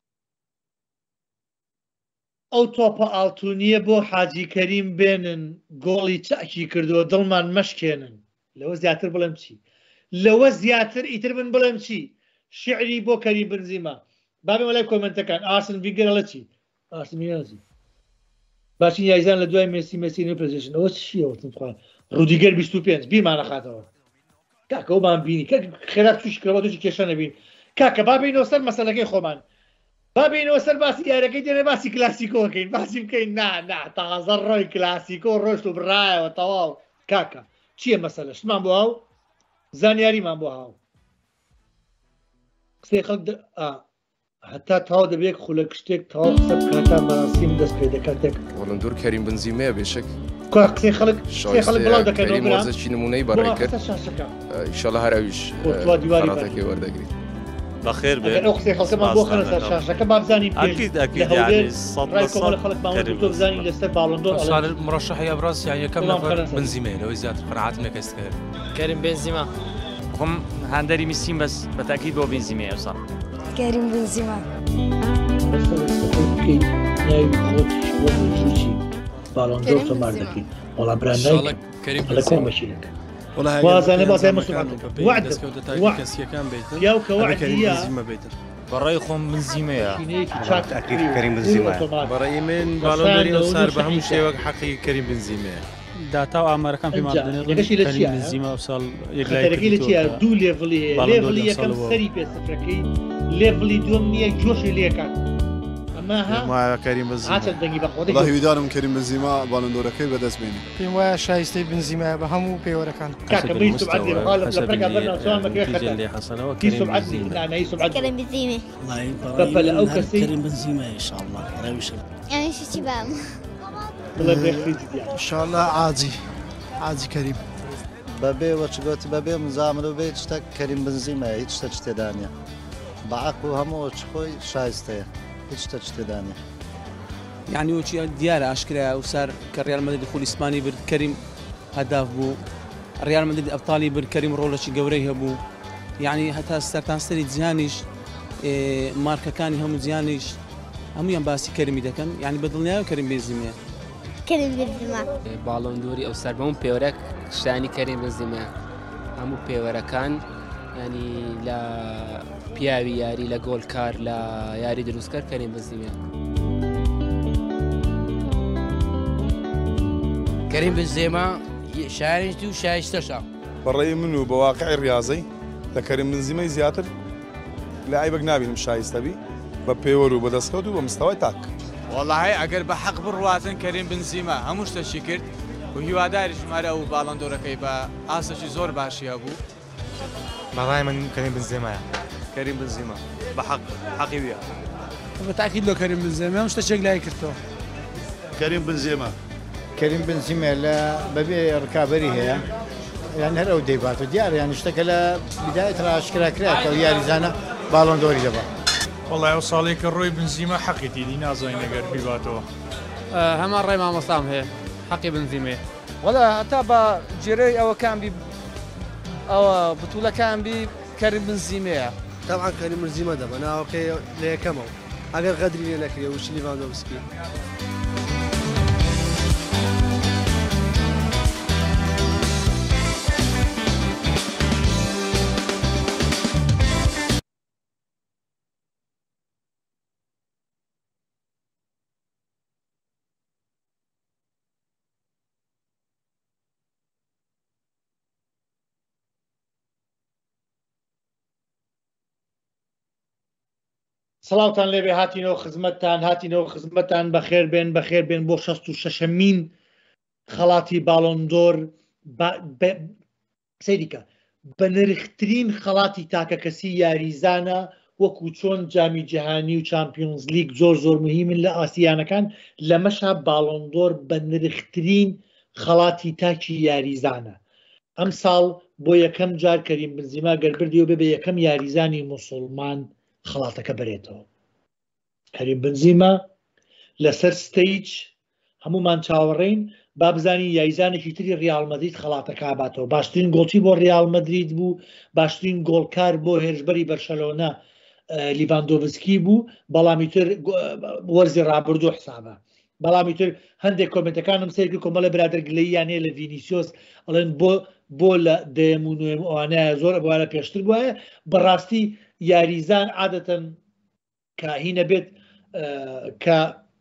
ئەو تۆپە ئاڵتونیە بۆ حاجی کەریم بێنن گۆڵی چاکی کردووە دڵمان مەشکێنن لەوە زیاتر بڵێم چی لەوە زیاتر ئیتر من بڵێم چی شعری بۆ کەریم بنزیمە بابێ وەلای کۆمنتەکان ئارسن ڤینگەر ئەڵە چی ئارسن ڤینگەر باشین یایزان لە دوای مێسی مێسی نوێ پرزیشن ئەوە چیەوەتم بخوان ڕودیگەر بیست و پێنج بیرمان نەخاتەوە کاکە ئەومان بینی خێرات تووشی کردەوە تووشی کێشە نەبین کاکە بابینەوە سەر مەسەلەکەی خۆمان بابینەوە سەر باسی یارەکەی دێنێ باسی کلاسیکۆکەین باسی بکەین نا نا تازە ڕۆی کلاسیکۆ ڕۆشت و بڕایەوە تەواو کاکە چییە مەسەلە شتمان بۆ هاو زانیاریمان بۆ هاو قسەی خەڵک هەتا تاوا دەبێت خولەک شتێک تەواو قسە بکاتان بەڕاستیم دەست پێ دەکاتێک باڵۆن دۆر کەریم بنزیمەیە بێشک قسەی خەڵک خەڵک بڵاو دەکەن وەرزەی نمونەی بەڕێ کرد ئینشاڵڵا هەر ئەویش خەڵاتەکەی وەردەگریت بخير بيه انا اختي خلص ما بوخنا صار شاشه كباب زاني اكيد اكيد يعني صدق خلق ما هو زاني لسه بالون دور صار المرشح يا ابرز يعني كم نفر بنزيما لو زياد قناعات منك استكار كريم بنزيما هم هندري ميسين بس بالتاكيد بو بنزيما يوصل كريم بنزيما بالون دور تماردكي والله براندايك كريم بنزيما ماشيلك والله وازانه بازای مسلمان وعد وعد كان بيت يا وكوعد يا برای خۆم بنزیمەیە تاکید کەریم بنزیمە بەڕێی من باڵۆندەری سار بە هەموو شێوەک حەقی کەریم بنزیمەیە داتا و ئامارەکان پێماکەشی بنزیمە ئەوساڵ یەکلایەکی لە چیە دوو لێڤڵی لێڤڵی یەکەم سەری پێ سفرەکەی لێڤڵی دووەم نییە جۆشی لێکات ئەمە کەریم بنزیمە هاچەند دەنگی بەخۆ وڵاهی ویدارم کەریم بنزیمە باڵۆندۆرەکەی بەدەست بێنێ پێم وایە شایستەی بنزیمە بە هەموو پێوەرەکان کاکە بری سبعەت لێ بەخوا لە پرەکە بەرناوچەوان بەکوێ خەتە کی سبعەت نانایی سبعەت كريم بنزيما بەپەلە ئەو کەسەی کەریم بنزیمە ئینشاءڵڵا ڕەویشە يعني شو تي بعمل بڵێ بێخریت دیار ئینشاءڵڵا عاجی عاجی کەریم بەبێ وەچگوتی بەبێ مزامل و بێت شتە کەریم بنزیمە هیچ شتە تێدانە بەعەق و هەموو چ خۆی شایستەیە هیچ شتە تێدانە يعني وشي ديارة أشكرها وصار كريال مدريد دخول إسباني برد كريم هداف بو ريال مدريد أبطالي برد كريم رولش جوريه بو يعني حتى ستانستري زيانيش إيه ماركا كاني هم زيانيش هم يوم باسي كريم إذا كان يعني بدلنا كريم بنزيما كريم بنزيما بالون دوري أو سار بون بيورك شاني كريم بنزيما همو بيورا كان يعني لا بياوي ياري لا جول كار لا ياري دروس كار كريم بنزيما كريم بنزيما شارجتي وشايشتشا بالرأي منه بواقع الرياضي لكريم بنزيما زياتر لاعب نابي مش شايسته بي ببيور وبدسكوت وبمستوى تاك والله اگر بحق برواتن كريم بنزيما هموش تشكرت وهو دارش مره او بالون دور كيبا اساسي زور باشي ابو والله من كريم بنزيما كريم بنزيما بحق حقي بيها بالتاكيد لو كريم بنزيما مش تشك لا يكرتو كريم بنزيما كريم بنزيما لا ببي ركابري هي يعني هر او ديباتو ديار يعني اشتكى بدايه راشكرا كراك ويا ريزانا بالون دوري دابا والله وصاليك الروي بنزيما حقي دي نازين نقر بيباتو آه هم الرأي ما مصام هي حقي بنزيما ولا تابا جيري او كان بي او بطوله كان بي كريم بنزيما طبعا كريم بنزيما دابا انا اوكي ليه كمو اگر غدري لك وش ليفاندوفسكي سلاوتان لێبێ هاتینەوە خزمەتتان هاتینەوە خزمەتتان بەخێر بێن بەخێر بێن بۆ شەست و شەشەمین خەڵاتی باڵۆندۆر سەیریکە بە نرخترین خەڵاتی تاکە کەسی یاریزانە وەکو چۆن جامی جیهانی و چامپیۆنز لیگ زۆر زۆر مهمن لە ئاسیانەکان لەمەشا باڵۆندۆر بە نرخترین خەڵاتی تاکی یاریزانە ئەم ساڵ بۆ یەکەم جار کەریم بنزیما گەربردیەوە بێ بە یەکەم یاریزانی موسڵمان خەڵاتەکە بەرێتەوە کەریم بنزیما لەسەر ستەیج هەمومان چاوەڕێین با بزانین یاریزانێکی تری ڕیال مەدرید خەڵاتەکە هاباتەوە باشترین گۆڵچی بۆ ڕیال مەدرید بوو باشترین گۆڵکار بۆ هێرشبەری بەرشەلۆنە لیڤاندۆڤسکی بوو بەڵامی تر وەرزی ڕابردوو حسابە بەڵامی تر هەندێک کۆمنتەکانم سەرکرد کۆمەڵە برادەر گلەییانەیە لە ڤینیسیۆس ئەڵێن بۆ بۆ لە دەیەم و نوێم ئەوانەیە زۆر بوارە پێشتر بووایە بەڕاستی یاریزان عادەتەن کە هینە بێت کە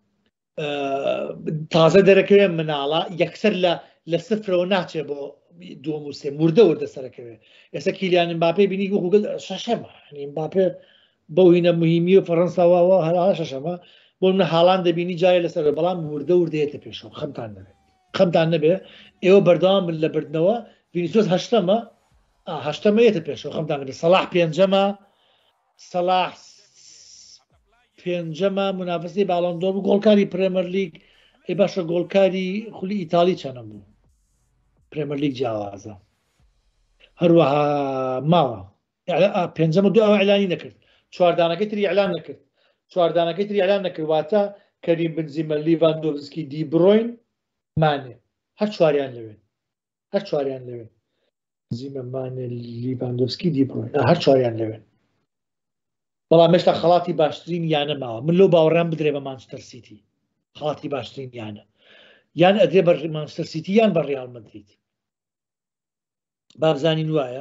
تازە دەرەکەوێ مناڵە یەکسەر لە لە سفرەوە ناچێت بۆ دووەم و سێ موردە وەردەسەرەکەوێت ئێستا کیلیان ئمباپێ بینی گوگل شەشەمە ئمباپێ بەو هینە مهمی و فەڕەنساوەوە هەرا شەشەمە بۆ منە هاڵان دەبینی جای لەسەر بەڵام وردە وردەیەتە پێشەوە خەمتان نەبێت خەمتان نەبێ ئێوە بەردەوام من لە بردنەوە ڤینیسیۆس هەشتەمە هەشتەمەیەتە پێشەوە خەمتان نەبێت سەلاح پێنجەمە سەلاح پێنجەمە منافسی باڵۆندۆر بوو گۆڵکاری پرێمەر لیگ ئەی باشە گۆڵکاری خولی ئیتالی چەنە بوو پرێمەر لیگ جیاوازە هەروەها ماوە پێنجەمە دوو ئەوە ئەعلانی نەکرد چواردانەکەی تری ئەعلان نەکرد چواردانەکەی تری ئەعلان نەکرد واتە کەریم بنزیما لیڤاندۆڤسکی دی بڕۆین مانێ هەر چواریان لەوێن هەر چواریان لەوێن بنزیما مانێ لیڤاندۆڤسکی دی بڕۆین هەر چواریان لەوێن بەڵام هێشتا خەڵاتی باشترین یانە ماوە من لەو باوەڕام بدرێ بە مانچستەر سیتی خەڵاتی باشترین یانە یان ئەدرێ بە مانچستەر سیتی یان بە ڕیال مەدرید با بزانین وایە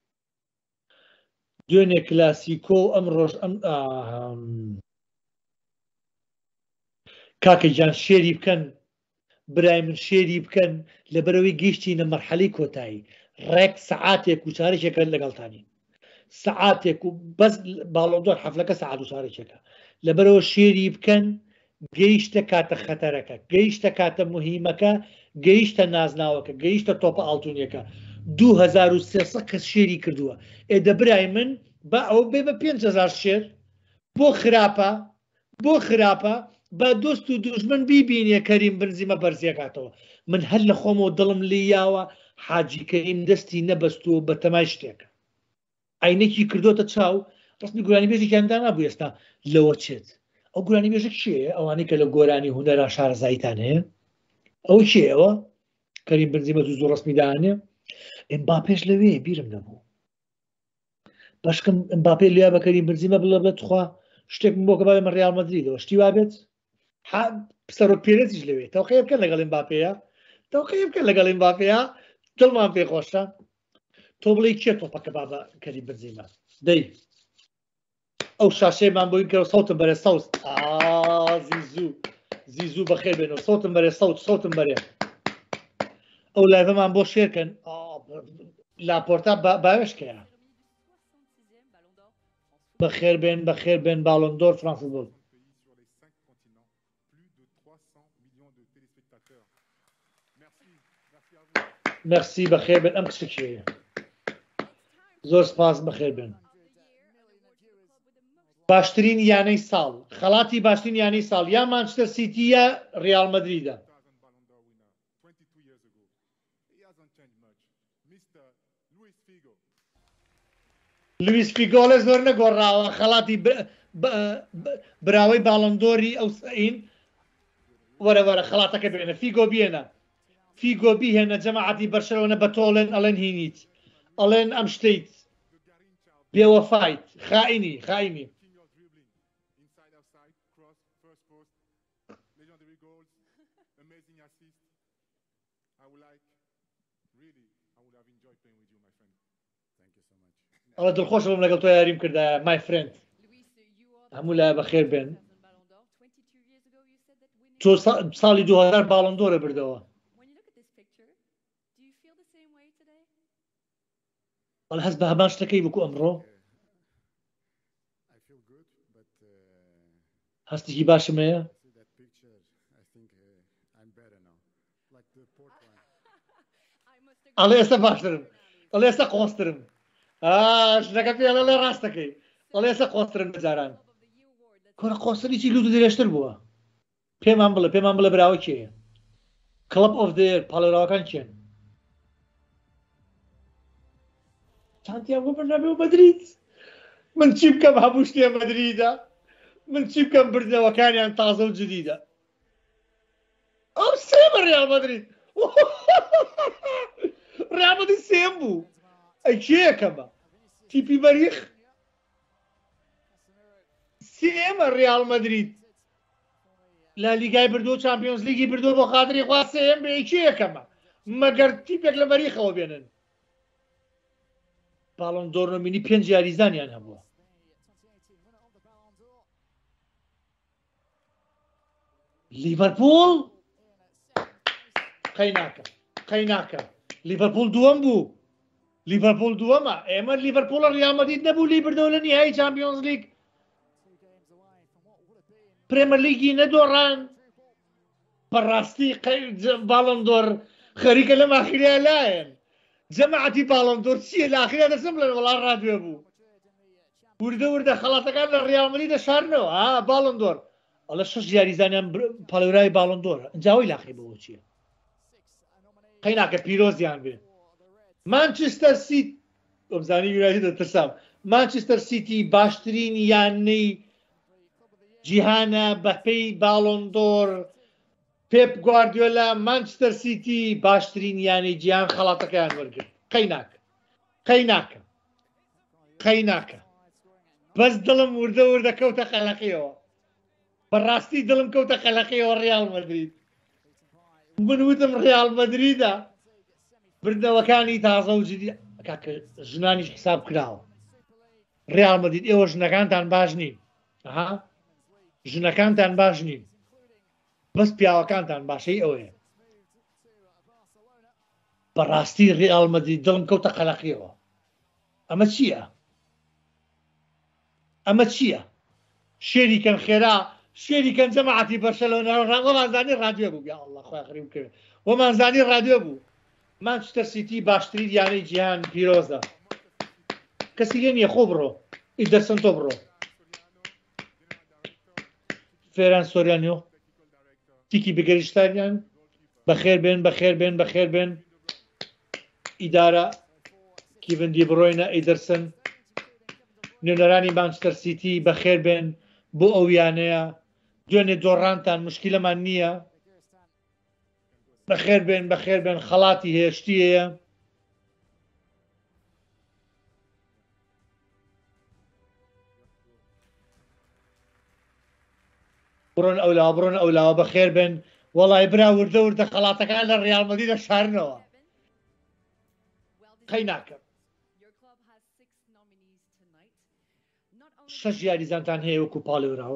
دوێنێ کلاسیکۆ ئەم ڕۆژ ئەم کاکە گیان شێری بکەن برای من شێری بکەن لەبەرەوەی گەیشتینە مەرحەلەی کۆتایی ڕێک سەعاتێک و چارەکێکە لەگەڵتانی سەعاتێک و بەس باڵۆندۆر حەفلەکە سەعات و چارەکێکە لەبەرەوە شێری بکەن گەیشتە کاتە خەتەرەکە گەیشتە کاتە مهمەکە گەیشتە نازناوەکە گەیشتە تۆپە ئاڵتونیەکە دوو هەزار و سێسەد کەس شێری کردووە ئێدە برای من بە ئەو بێ بە پێنج هەزار شێر بۆ خراپە بۆ خراپە بە دۆست و دوژمن بیبینێ کەریم بنزیما بەرزیەکاتەوە من هەر لە خۆمەوە دڵم لیاوە حاجی کەریم دەستی نەبەستووە بە تەمای شتێکە عینێکی کردوتە چاو ڕستنی گورانی بێژێکیاندا نبوو ئێستا لەوە چێت ئەو گۆرانی مێژە کێ ئەوانەی کە لە گۆرانی هونەران شارەزاییتان هەیە ئەو کێەوە کەریم بنزیمە زوو زۆر ڕسمیدانێ ئێمباپێش لەوێ بیرم نەبوو باشکەم ئەمباپێ لیا بە کەریم بنزیمە بڵێ بێتخوا شتێکم بۆ کە باێ من ڕیال مەدریدەوە شتی وابێت سەرۆ پێرێتیش لەوێ تەوقەیە بکەن لەگەڵ ئێمباپەیە تەوقەیە بکەن لەگەڵ ئێمباپەیە دڵمان پێخۆشە تۆ بڵێ کێ تۆپەکە با بە کەریم بنزیمە دەی ئەو شاشەیەمان بۆین کە سەوتم بەرێ سەوت زیزوو زیزوو بەخێر بێنەوە سەوتم بەرێ سەوت سەوتم بەرێ ئەو لایڤەمان بۆ شێرکەن لاپۆرتا باوێشکەیە بەخێر بێن بەخێر بێن باڵۆندۆر فرانسبول مەرسی بەخێر بێن ئەم کچێکیە زۆر سپاس بەخێر بێن باشترین یانەی ساڵ خەڵاتی باشترین یانەی ساڵ یا مانچستەر سیتیە ڕیال مەدریدە لویس فیگۆڵە زۆر نەگۆڕاوە خەڵاتی براوەی باڵندۆری ئەو سەین وەرە وەرە خەڵاتەکە بێنە فیگۆ بێنە فیگۆ بیهێنە جەماعەتی بەرشەلۆنە بەتۆڵێن ئەڵێن هینیت ئەڵێن ئەم شتەیت بێوەفایت خائینی خائینی ئەڵە دڵخۆش بم لەگەڵ تۆ یاریم کردە مای فرێند هەموو لای بەخێر بێن تۆ ساڵی دوو هەزار باڵندۆرە بردەوە بەڵێ هەست بە هەمان شتەکەی بکو ئەمڕۆ هەستێکی باشم هەیە ئەڵێ ئێستا باشترم ئەڵێ ئێستا قۆسترم شتەکە پێ ئەڵێ ڕاستەکەی ئەڵێ ئێستا قۆسترم بەجاران کۆرە قۆستریی لوتو درێژتر بووە پێمان بڵێ پێمان بڵێ براوە کێیە کڵب ئۆف دێر پاڵێراوەکان کێن سانتیاگۆ بەرنابێو مەدرید من چی بکەم هەموو شتێ مەدریدە من چی بکەم بردنەوەکانیان تازە و جدیدە ئەو سێمە ڕیال مەدرید ڕیال مەدرید سێم بوو ئەی کێیەکەمە تیپی بەریخ سێمە ڕیال مەدرید لالیگای بردو چامپیۆنز لیگی بردو بۆ خاتری خوا سێم بێ کێیەکەمە مەگەر تیپێک لە بەریخەوە بێنن باڵۆن دۆر نۆمینی پێنج یاریزانیان هەبووە لیڤەرپوڵ قەی ناکە قەی ناکە لیڤەرپوڵ دووەم بوو لیڤەرپوڵ دووەمە ئێمە لیڤەرپوڵە ڕیال مەدرید نەبوو لی بردەوە لە نیهایی چامپیۆنز لیگ پرێمەر لیگی نەدۆڕان بەڕاستی باڵۆن دۆر خەریکە لەم ئاخیریا لایەن جەماعەتی باڵۆن دۆر چییە لە ئاخیریا دەسم بڵێن وەڵا ڕادوێ بوو وردە وردە خەڵاتەکان لە ڕیال مەدرید دەشارنەوە ها باڵۆن دۆر ئەڵە شەش یاریزانیان پەلەورای باڵۆن دۆرە ئەنجاوی لاخی بەوە چییە قەی ناکە پیرۆزیان بێ مانچستەر سیت ئەمزانی یونایتد دەترسام مانچستەر سیتی باشترین یانەی جیهانە بەپێی باڵۆن دۆر پێپ گواردیۆلا مانچستەر سیتی باشترین یانەی جیهان خەڵاتەکەیان وەرگرت قەی ناکە قەی ناکە قەی ناکە بەس دڵم وردە وردە کەوتە قەلەقیەوە بەڕاستی دڵم کەوتە قەلەقیەوە ڕیال مەدرید من وتم ڕیال مەدریدە بردنەوەکانی تازە و جدی کاکە ژنانیش حساب کراوە ڕیال مەدرید ئێوە ژنەکانتان باش نین ئەها ژنەکانتان باش نین بەس پیاوەکانتان باشەی ئەوەیە بەڕاستی ڕیال مەدرید دڵم کەوتە قەلەقیەوە ئەمە چییە ئەمە چییە شێریکەن خێرا شێریکەن جەماعەتی بەرشەلۆنە وەمانزانی ڕادیۆ بوو یا ئەڵڵا خۆی خەریم کرد وەمانزانی ڕادیۆ بوو مانچستەر سیتی باشترین یانەی جیهان پیرۆزە کەسی لێ نییە خۆ بڕۆ ئیدەرسن تۆ بڕۆ فێران سۆریانیۆ تیکی بگەریشتانیان بەخێر بێن بەخێر بێن بەخێر بێن ئیدارە کیڤن دی بڕۆینە ئیدەرسن نوێنەرانی مانچستەر سیتی بەخێر بێن بۆ ئەو یانەیە دوێنێ دۆڕانتان مشکلەمان نییە بەخێر بێن بەخێر بێن خەڵاتی هێشتی هەیە بڕۆن ئەولاوە بڕۆن ئەولاوە بەخێر بێن وەڵای برا وردە وردە خەڵاتەکان لە ڕیال مەدرید دەشارنەوە قەی ناکەم شەش یاریزانتان هەیە وەکو پاڵێوراوە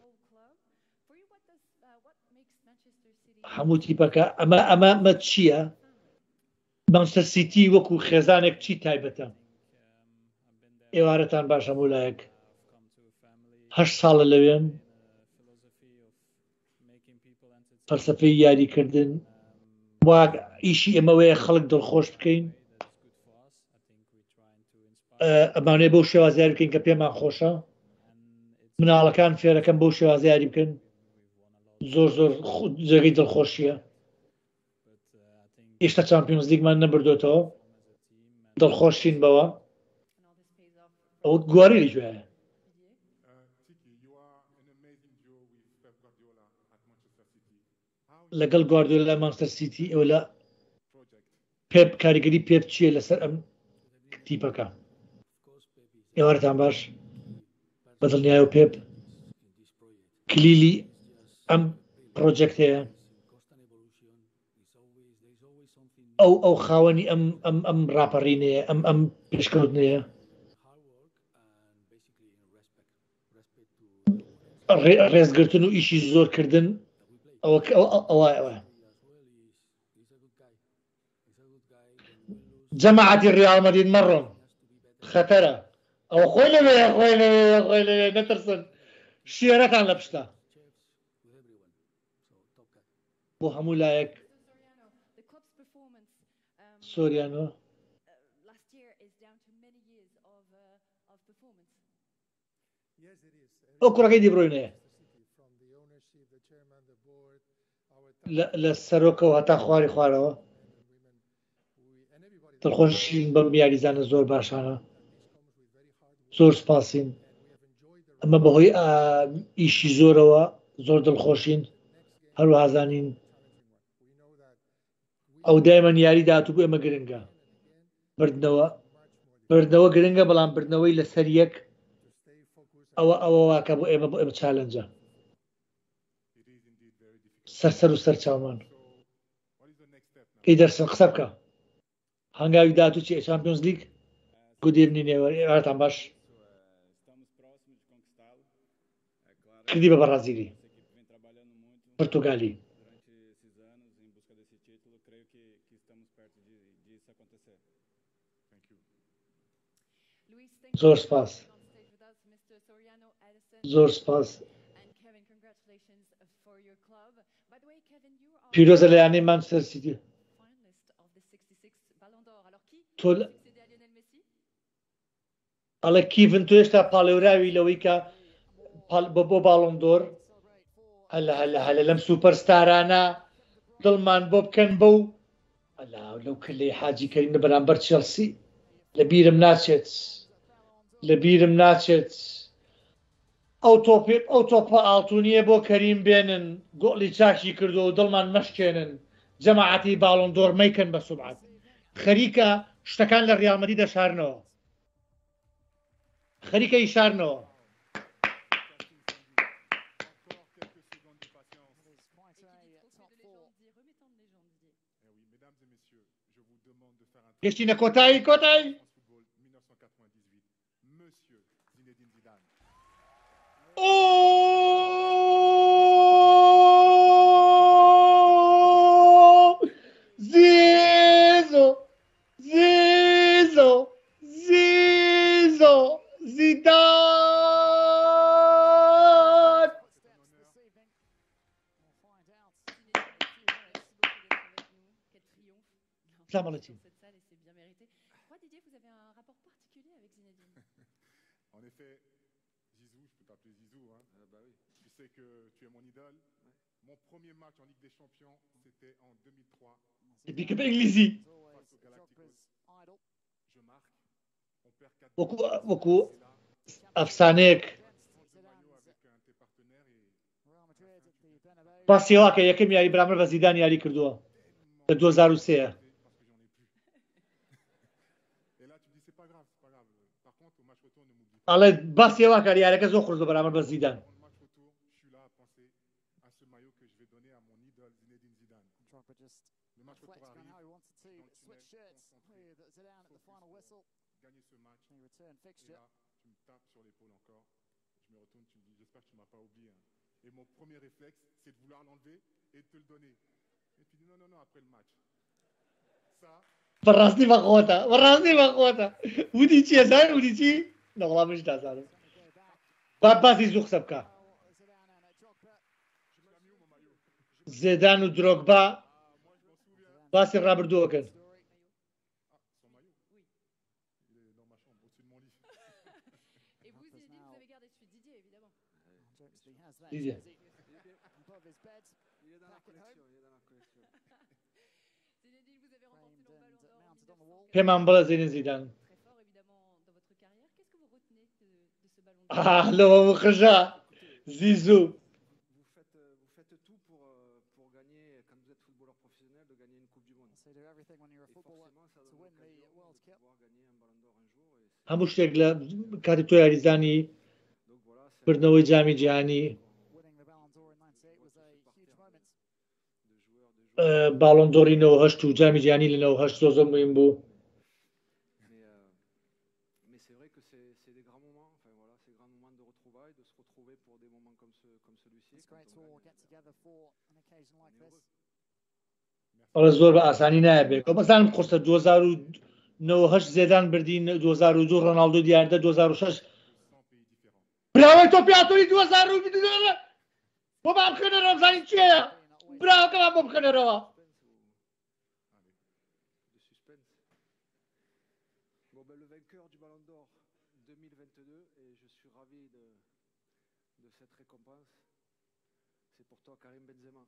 هەموو تیپەکە ئەمە ئەمە مە چییە مانچستەر سیتی وەکو خێزانێک چی تایبەتە ئێوارەتان باش هەموو لایەک هەشت ساڵە لەوێن فەلسەفەی یاریکردن وا ئیشی ئەمەوەیە خەڵک دڵخۆش بکەین ئەمانەیە بەو شێوازە یاری بکەین کە پێمان خۆشە مناڵەکان فێرەکەم بەو شێوازە یاری بکەن زۆر زۆر جێگەی دڵخۆشیە ئێشتا چامپیۆنز لیگمان نەبردوێتەوە دڵخۆشین بەوە ئەو گوارەی لەگوێیە لەگەڵ گواردیۆلا مانچستەر سیتی ئەو لە پێپ کاریگەری پێپ چییە لەسەر ئەم تیپەکە ئێوارەتان باش بەدڵنیایە و پێپ کلیلی ئەم پرۆجێکتەیە ئەو ئەو خاوەنی ئەم ئەم ئەم ڕاپەڕینەیە ئەم ئەم پێشکەوتنەیە ڕێزگرتن و ئیشی زۆرکردن ئەوە ئەوە ئەوە جەماعەتی ڕیال مەدرید مەڕۆن خەتەرە ئەوە خۆی لەوێ خۆی لەوێ خۆی لەوێ نەترسن شێرەتان لە پشتە بۆ هەموو لایەک سۆریانۆ ئەو کوڕەکەی دیبڕۆینەیە لە سەرۆکەوە هەتا خواری خوارەوە دڵخۆشین بەم یاریزانە زۆر باشانە زۆر سپاسین ئەمە بەهۆی ئیشی زۆرەوە زۆر دڵخۆشین هەروەها زانین ئەو دایمەن یاری داهاتوو بۆ ئێمە گرنگە بردنەوە بردنەوە گرنگە بەڵام بردنەوەی لەسەر یەک ئەوە ئەوە واکە بۆ ئێمە بۆ ئێمە چالەنجە سەرسەر و سەر چاومان ئەی دەرسن قسە بکە هەنگاوی داهاتوو چی چامپیۆنز لیگ گودێبنی ئێوارەتان باش کردی بە بەرازیلی پرتوگالی زۆر سپاس زۆر سپاس پیرۆزە لە یانەی مانچستەر سیتی تۆ ئەڵێ کیڤن تۆ هێشتا پاڵێوراوی لەوەی کە بۆ باڵۆن دۆر هەلە هەلە هەلە لەم سوپەرستارانە دڵمان بۆ بکەن بەو لەو کلەی حاجی کەریم لە بەرامبەر چێلسی لە بیرم ناچێت لە بیرم ناچێت ئەو تۆپێ ئەو تۆپە ئاڵتونیە بۆ کەریم بێنن گۆڵی چاکی کردو و دڵمان مەشکێنن جەماعەتی باڵۆن دۆر مەیکەن بە سوبعەت خەریکە شتەکان لە ڕیال مەدرید دەشارنەوە خەریکە ئیشارنەوە گەشتینە کۆتایی کۆتایی زیزۆ زیزۆ زیزۆ زیدان سلام علیکم. En effet, Zizou, je peux t'appeler Zizou, hein. Euh, bah oui. Tu sais que tu es mon idole. Ouais. Mon premier match en Ligue des Champions, c'était en deux mille trois. Depuis que Englisi. Je marque. On perd quatre. Beaucoup, beaucoup. أفسانيك باسیێوا کە یەکەم یاری برامر بە زیدان یاری کردووە لە دوو هەزار و سێ. ئەڵێ باسیێوا کە یاریەکە زۆر خورد بەرامبەر بە زیدان. Gagner ce match, et là, tu me tapes sur l'épaule encore, je me retourne, tu me dis, j'espère que tu ne m'as pas oublié. Hein. Et mon premier réflexe, c'est de vouloir l'enlever et de te le donner. Et tu dis, non, non, non, après le match. Ça... بەڕاستی بەخۆتە بەڕاستی بەخۆتە وتی چیە زار وتی چی؟ نەوەڵام منش نازانم. با باسی زوو قسە بکە. زیدان و درۆگبا باسی ڕابردووەکەن. Didier. Peyman bala Zinedine Zidane. Ah, le Moukhja, Zizou. Vous faites, vous faites tout pour, pour gagner, quand vous êtes footballeur professionnel, de gagner une Coupe du Monde. Et forcément, ça donne l'occasion de pouvoir gagner un Ballon d'Or un jour. هەموو شتێک لە کاتی تۆ یاریزانی بردنەوەی جامی جیهانی باڵۆن دۆری نەوە هەشت و جامی جیهانی لە نەوە هەشت زۆر زۆر مهم بوو. Mais c'est vrai que c'est des grands moments, enfin voilà, ces grands moments de retrouvailles, de se retrouver pour des moments comme, ce, comme celui-ci. ئەڵە زۆر بە ئاسانی نایە بێت بەزانم قورسە دوو هەزار و نەوە هەشت زێدان بردین دوو هەزار و دوو ڕۆناڵدۆ دیاردە دوو هەزار و شەش براوەی تۆ پیاتۆری دوو هەزار و دوو بۆ با بخێنەرەوە بزانین چییە براوەکەمان بۆ بخێنەرەوە. Bon ben le vainqueur du Ballon d'Or deux mille vingt-deux et je suis ravi de, de cette récompense. C'est pour toi Karim Benzema.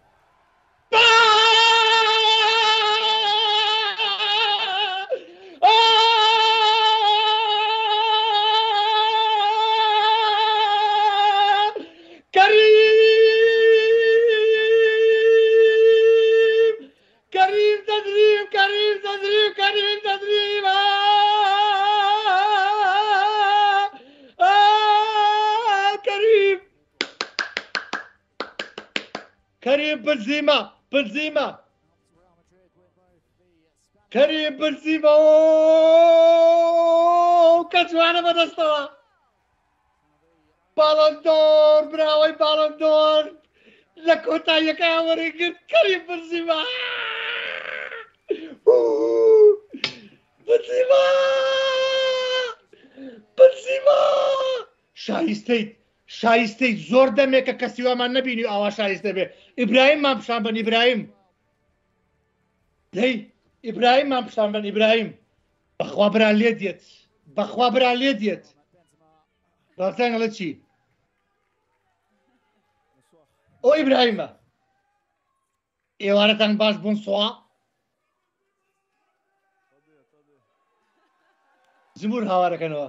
كريم بنزيما بنزيما كريم بنزيما كتوانا بدستوا بالون دور براوي بالون دور لكوتا يكا وريقت كريم بنزيما بنزيما بنزيما شايستيت شایستەی زۆر دەمێکە کەسی وامان نەبینی ئاوا شایستە بێ ئیبراهیم مان پیشان بن ئیبراهیم دەی ئیبراهیم مان پیشان بن ئیبراهیم بەخوا بران لێ دێت بەخوا بران لێ دێت ڕاستەنگە لە چی ئۆ ئیبراهیمە ئێوارەتان باش بوون سوا زمور هاوارەکەنەوە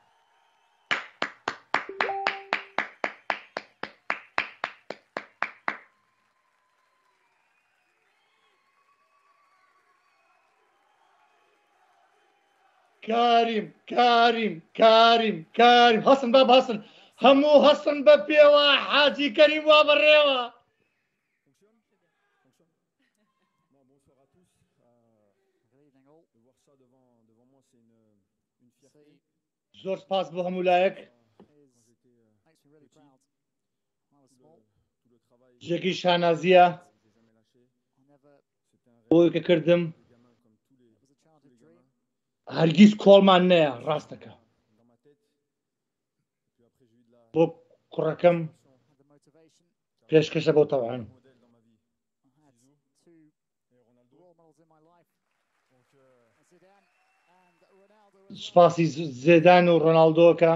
كريم كريم كريم كريم حسن باب حسن همو حسن بابيوا حاجي كريم وابريوا زور سپاس بۆ هەموو لایەک ژێکی شانازیە بۆی کە کردم هەرگیز کۆڵمان نەیە ڕاستەکە بۆ کوڕەکەم پێشکەشە بۆ تەواان سپاسی زێدان و ڕۆناڵدۆکە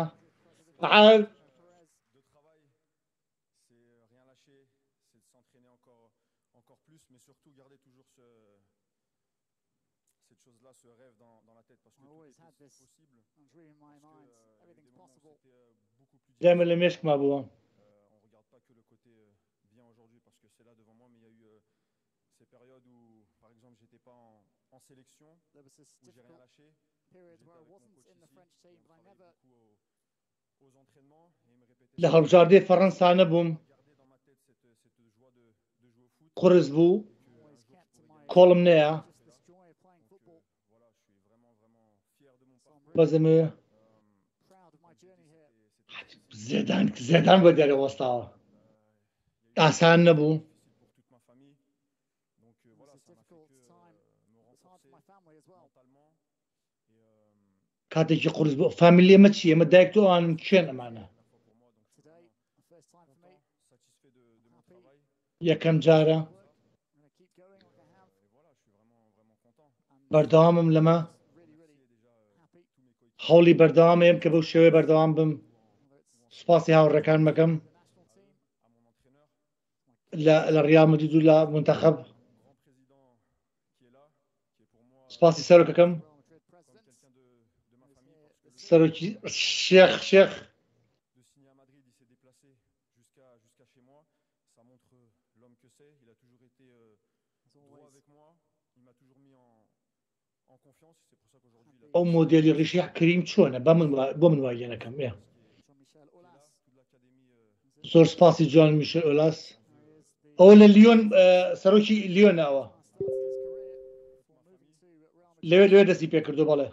ce rêve dans, dans la tête parce que tout était possible. دائما لە مێشکما بووە On regarde pas que le le côté bien aujourd'hui parce que c'est là devant moi, mais il y a eu ces périodes où, par exemple, j'étais pas en, en sélection, où j'ai rien lâché. J'étais avec mon coach ici, on travaillait beaucoup aux, aux entraînements et il me répétait. لە هەڵبژاردەی فەڕەنسا بووم قورس بوو کۆڵم نەیە بەزمێ زێدان زێدان بە دەرە وەستاوە ئاسان نەبوو کاتێکی قورس بوو فامیلی ئێمە چی ئێمە دایک تۆ ئەوانم کوێن ئەمانە یەکەم جارە بەردەوامم لەمە هەوڵی بەردەوامێم کە بەو شێوەیە بەردەوام بم سوپاسی هاوڕێکان مەکەم لە ڕیال مەدرید و لە منتەخەب سوپاسی سەرۆکەکەم سەرۆکی شێخ شێخ ئەو مۆدێلی ڕیشی کەریم چۆنە بۆ من وای لێ نەکەم زۆر سپاسی جوان میشل ئۆلاس ئەوە لە لیۆن سەرۆکی لیۆنەوە لەوێ لەوێ دەستی پێکردو بەڵێ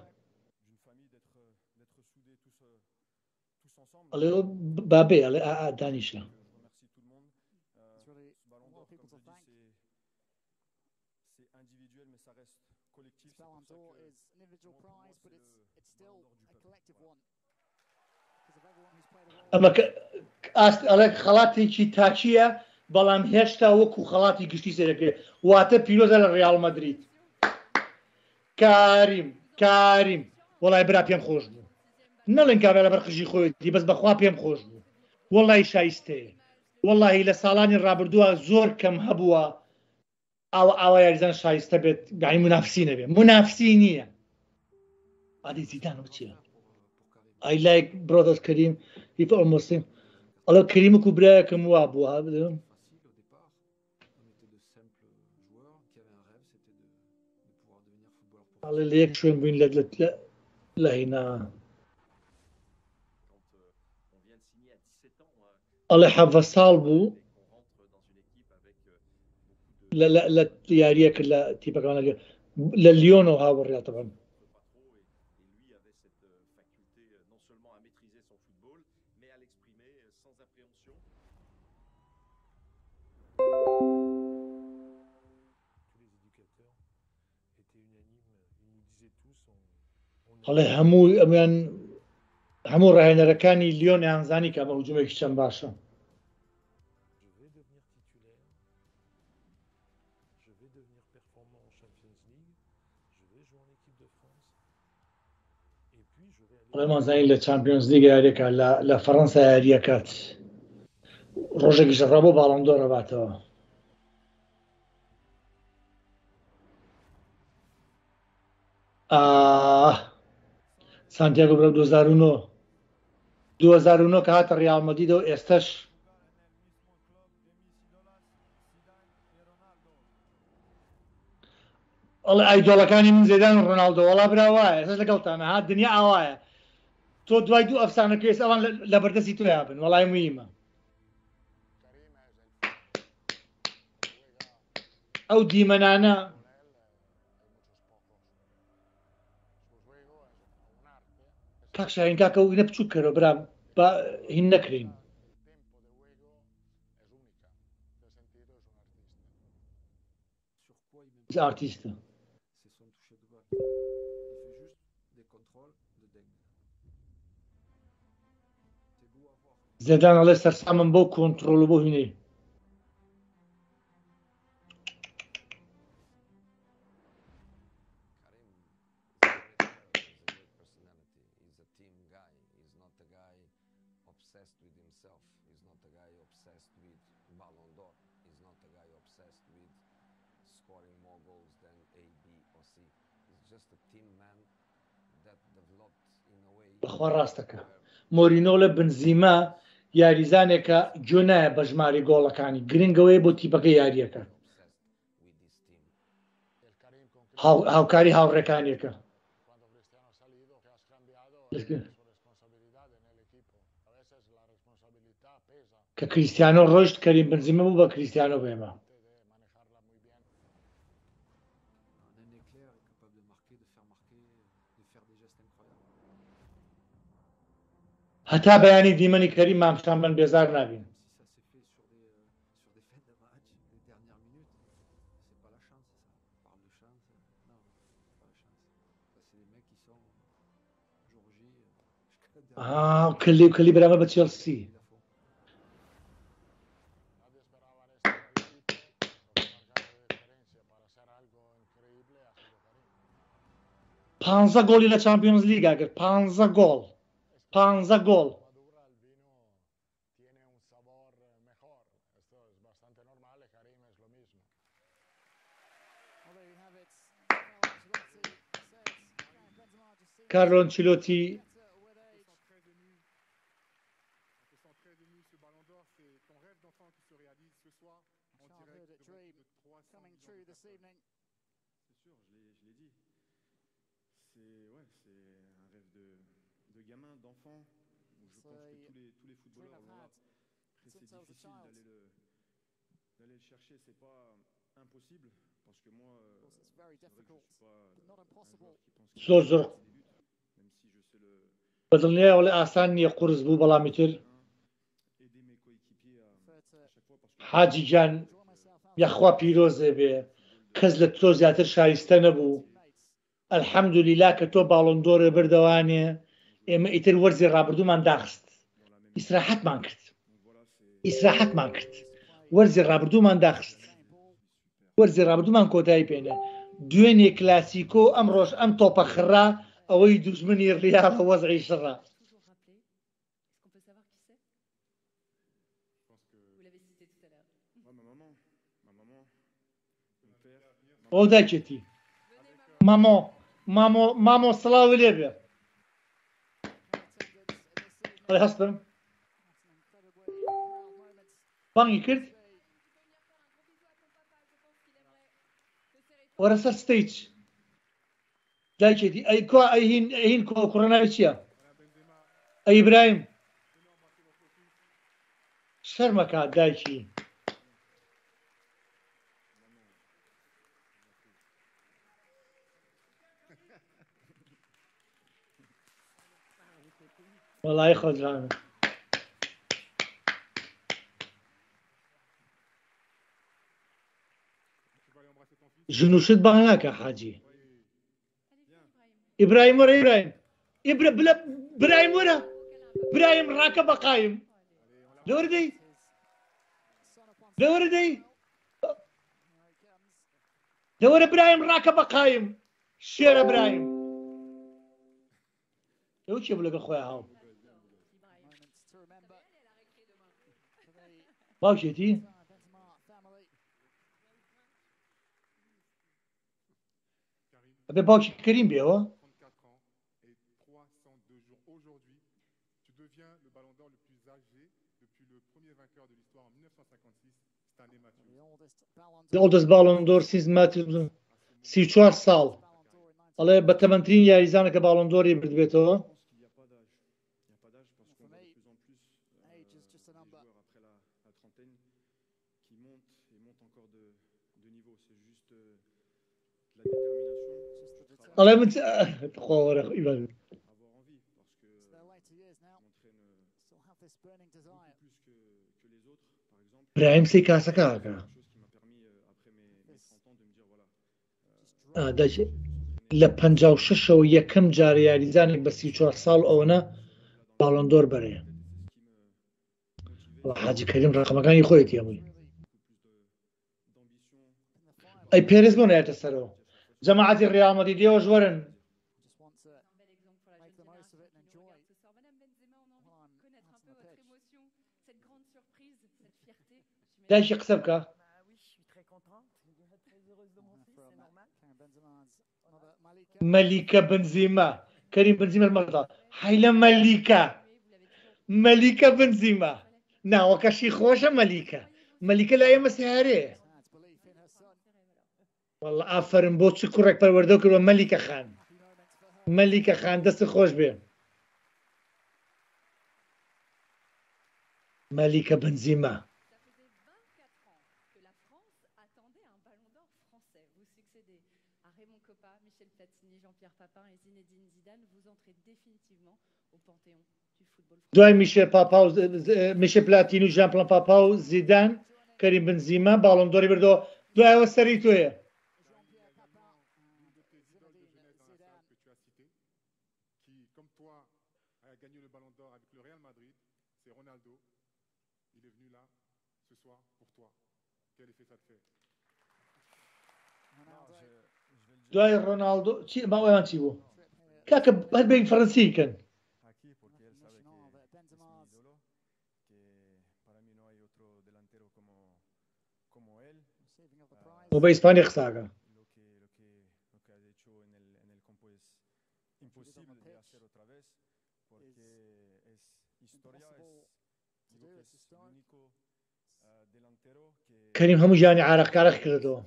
ئەڵێ بابێ ئەڵێ دانیشە ئەمە ئەڵێ خەڵاتێکی تاچیە بەڵام هێشتا وەکو خەڵاتی گشتی سێرەکرێت واتە پیرۆزە لە ڕیال مەدرید کاریم کاریم وەڵای برا پێم خۆش بوو نەڵێن کابرا لەبەر قژی خۆیەتی بەس بەخوا پێم خۆش بوو وەڵای شایستەیە وەڵاهی لە ساڵانی ڕابردووە زۆر کەم هەبووە ئەوە ئاوا یاریزان شایستە بێت یعنی منافسی نەبێت منافسی نییە ئادەی زیدانەوە چییە I like brothers Karim if almost same alors Karim وەکو برایەکەم وا بووە بدەم ئەڵێ لە یەک شوێن بووین لە هینا ئەڵێ حەڤە ساڵ بوو لە یاریە کرد لە تیپەکان لە لیۆنەوە هاوڕێ تەبەن هەڵێ هەموو ئەمیان هەموو ڕاهێنەرەکانی لیۆنیان زانی کە ئەمە هوجومێکی چەند باشە ئەڵێمان زانی لە چامپیۆنز لیگ یاریەکە لە فەڕەنسا یاریەکات ڕۆژێکیش ڕا بۆ باڵندۆرە باتەوە سانتیاگۆ برە دوو هەزار و نۆ دوو هەزار و نۆ کە هاتە ڕیال مەدریدەوە ئێستاش ئەڵێ ئایدۆڵەکانی من زێدان و ڕۆناڵدۆ وەڵا برا وایە ئێستاش لەگەڵتانە هات دنیا ئاوایە تۆ دوای دوو ئەفسانەکە ئێستا ئەوان لە بەردەستی تۆ یابن وەڵای موهیمە ئەو دیمەنانە کاک شاهین کاکە و ئینە بچوو کەرەوە برا بە هین نەکرین ئارتیستە زێدان ئەڵێ سەرسامم بۆ کۆنتڕۆڵ بۆ هینێ بەخوا ڕاستەکە مۆرینۆ لە بنزیما یاریزانێکە گوێ نایە بە ژماری گۆڵەکانی گرنگەوەی بۆ تیپەکە یاریەکە هاوکاری هاوڕێکانیەکە کە کریستیانۆ ڕۆیشت کەریم بنزیمە بوو بە کریستیانۆ بێمە هەتا بەیانی دیمەنی کەریم مامشان بن بێزار نابین کلی و کلی بەرامبەر بە چێلسی پانزە گۆڵی لە چامپیۆنز لیگا کرد پانزە گۆڵ پانزە گۆڵ کارلۆ ئەنچیلۆتی D'aller le chercher, c'est pas impossible parce que moi, زۆر زۆر بەدڵنیایەوە ئاسان نییە قورس بوو بەڵامی تر حاجی گیان یەخوا پیرۆزێ بێ کەس لە تۆ زیاتر شایستە نەبوو ئەلحەمدولیلا کە تۆ باڵۆندۆرە بردەوانێ ئێمە ئیتر وەرزی ڕابردوومان داخست ئیسراحەتمان کرد ئیسراحەتمان کرد وەرزی ڕابردوومان داخست وەرزی ڕابردوومان کۆتایی پێێنە دوێنێ کلاسیکۆ ئەم ڕۆژ ئەم تۆپە خڕا ئەوەی دوژمنی ڕیاڵە وەزعی شڕە ئەو داکێتی مامۆ مامۆ مامۆ سڵاوی لێ بێ هەستم بانگی کرد وەرە سەر ستەیج داکێتی ئەی کوا ئەی هین هین کوڕەناوی چییە ئەی ئیبراهیم شەرمەکە دایکی وەڵای خۆجانە ژنوشت بانگ ناکە حاجی ئیبراهیم وەرە ئیبراهیم براهیم وەرە براهیم ڕاکە بە قایم لەوەرە دەی لەوەرە دەی لەوەرە براهیم ڕاکە بە قایم شێرە براهیم لەوە چێ بوو لەگەڵ خۆیان هاو باوکێتی ئەبێ باوکی کەریم بێەوە The oldest Ballon d'Or since Matthew سی و چوار ساڵ ئەڵێ بە تەمەنترین یاریزانە کە باڵۆن دۆری بردبێتەوە ئەڵێ من خۆوەرە ئیبراهیم براهیم سی کاسەکە ئاکە لە پەنجا و شەشەوە یەکەم جارە یاریزانێک بە سی و چوار ساڵ ئەوەنە باڵۆن دۆر بەرێ حاجی کەریم ڕقمەکانی خۆیەتی هەمووی ئەی پێرێز بۆ نایەتە سەرەوە جەماعەتی ڕیال مەدریدی ئێوە ژوەرن دایکی قسە بکە مەلیکە بنزیمە کەریم بنزیمە مەغدا حیلە مەلیکە مەلیکە بنزیمە ناوەکەشی خۆشە مەلیکە مەلیکە لە ئێمە سیارەیە وەڵڵا ئافرین بۆ چ کوڕێک پەروەردە کردوە مەلیکە خان مەلیکە خان دەست خۆش بێ مەلیکە بنزیمە دوای میشێ پاپا و میشێ پلاتین و ژان پڵ پاپا و زیدان کەریم بنزیمە باڵۆندۆری بردەوە دوایەوە سەری تۆیە دوای ڕۆناڵدۆ چی ماوەیان چی بوو کاکە هەر بێن فەڕەنسیکەن و بە ئیسپانی قساکە کەریم هەموو ژیانی عارەقکارەخ کردەوە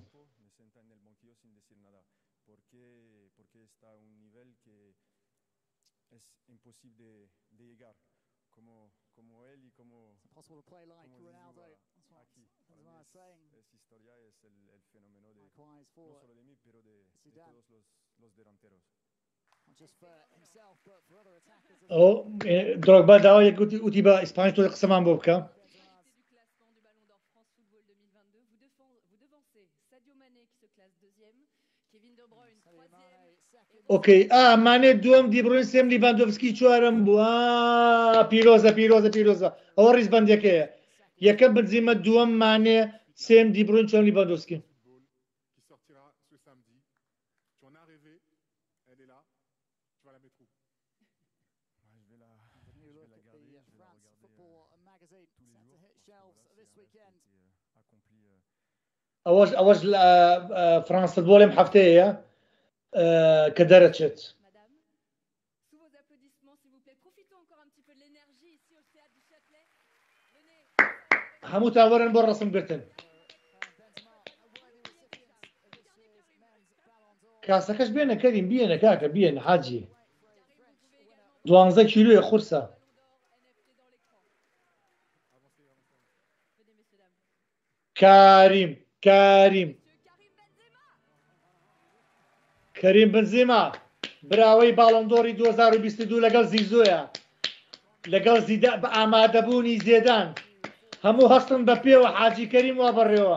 ئەو درۆگبا داوا یەک وتی بە ئیسپانی تۆ قسەمان بۆ بکە ئۆکەی ئامانێ دووەم دیبڕۆین سێم لیڤاندۆڤسکی چوارەم بوو پیرۆزە پیرۆزە پیرۆزە ئەوە ڕیزبەندەکەیە یەکەم بنزیمە دووەم مانێ سێم دیبڕۆین چوارەم لیڤاندۆڤسکی ئەوەش ئەوەش فرانس فوتبۆڵێم هەفتەیە کە دەرەچێت هەمووتان وەرن بۆ ڕسم گرتن کاسەکەش بێنە کەریم بێنە کاکە بێنە حاجی دوانزە کیلۆیە قورسە کاریم کاریم کەریم بنزیمە براوەی باڵندۆری دوو هەزار و بیست و دوو لەگەڵ زیزۆیە لەگەڵ زیدا بە ئامادەبوونی زێدان هەموو هەستن بە پێوە حاجی کەریم وا بەڕێوە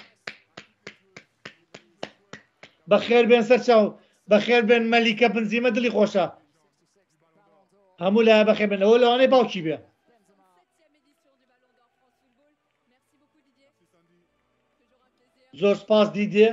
بەخێر بێن سەر چاو بەخێر بێن مەلیکە بنزیمە دڵی خۆشە هەموو لای بەخێر بێن ئەوە لەوانەی باوکی بێ زۆر سپاس دیدێ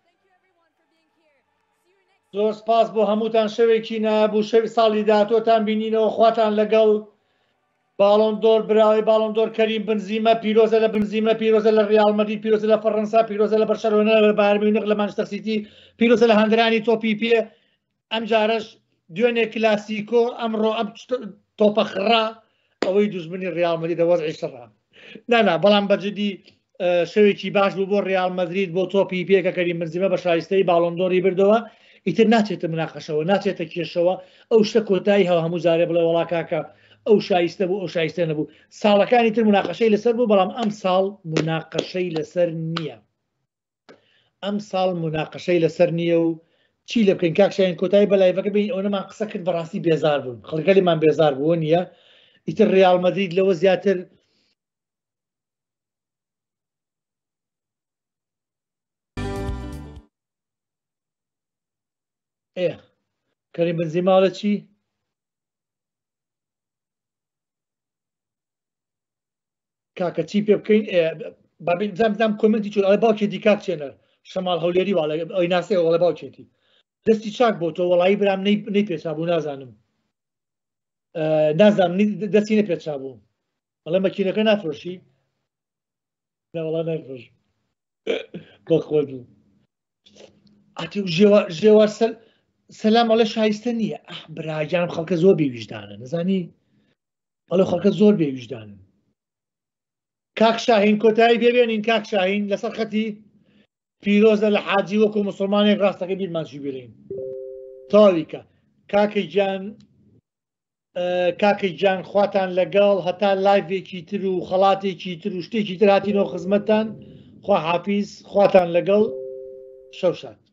زۆر سپاس بۆ هەمووتان شەوێکی نابوو شەوی ساڵی داهاتۆتان بینینەوە خواتان لەگەڵ باڵۆندۆر براوەی باڵۆندۆر کەریم بنزیمە پیرۆزە لە بنزیمە پیرۆزە لە ڕیال مەدرید پیرۆزە لە فەڕەنسا پیرۆزە لە بەرشەلۆنە لە بایر میونخ لە مانچستەر سیتی پیرۆزە لە هەندرانی تۆپی پێ ئەم جارەش دوێنێ کلاسیکۆ ئەمڕۆ ئەم تۆپە خڕا ئەوەی دوژمنی ڕیال مەدرید وەزعی شڕا نانا بەڵام بەجددی شەوێکی باش بوو بۆ ڕیال مەدرید بۆ تۆپی پێ کە کەریم بنزیمە بە شایستەی باڵۆندۆری بردەوە ئیتر ناچێتە مناقەشەوە ناچێتە کێشەوە ئەو شتە کۆتایی هەوە هەموو جارێ بڵێ وڵا کاکە ئەو شایستە بوو ئەو شایستە نەبوو ساڵەکانی تر مناقەشەی لەسەر بوو بەڵام ئەم ساڵ مناقەشەی لەسەر نییە ئەم ساڵ مناقەشەی لەسەر نییە و چی لە بکەین کاکشایان کۆتایی بەلایڤەکە بین ئەو نەمان قسە کرد بەڕاستی بێزار بوون خەڵکەلیمان بێزار بووە نییە ئیتر ڕیال مەدرید لەوە زیاتر ئێ کەریم بنزیماڵە چی کاکە چی پێ بکەین بابزانام کۆمنتی چۆن ئەڵێ باوکێتی کاک چێنەر شەماڵ هەولێری واڵ ئەوی ناسێ وەڵێ باوکێتی دەستی چاک بۆ تۆ وەڵایی برام نەی پێچابوو نازانم نازانم دەستی نەپێچابوو ئەڵێ مەکینەکە نافرۆشی نەوەڵا نەفرۆش بەخۆ دوو ئاتی ژێوار سەر سەلام ئەڵێ شایستە نییە ئەح براگیانم خەڵکە زۆر بێویژدانە نزانی ئەڵێ خەڵکە زۆر بێویژدانن. کاک شاهین کۆتایی بێبێنین کاک شاهین لەسەر خەتی پیرۆزە لە حاجی وەکو مسلمانێک ڕاستەکە بیرمانشی بێرین تاویکە کاکەی گیان کاکەی گیان خواتان لەگەڵ هەتا لایڤێکی تر و خەڵاتێکی تر و شتێکی تر هاتینەوە خزمەتتان خوا حافیز خواتان لەگەڵ شەو شاد.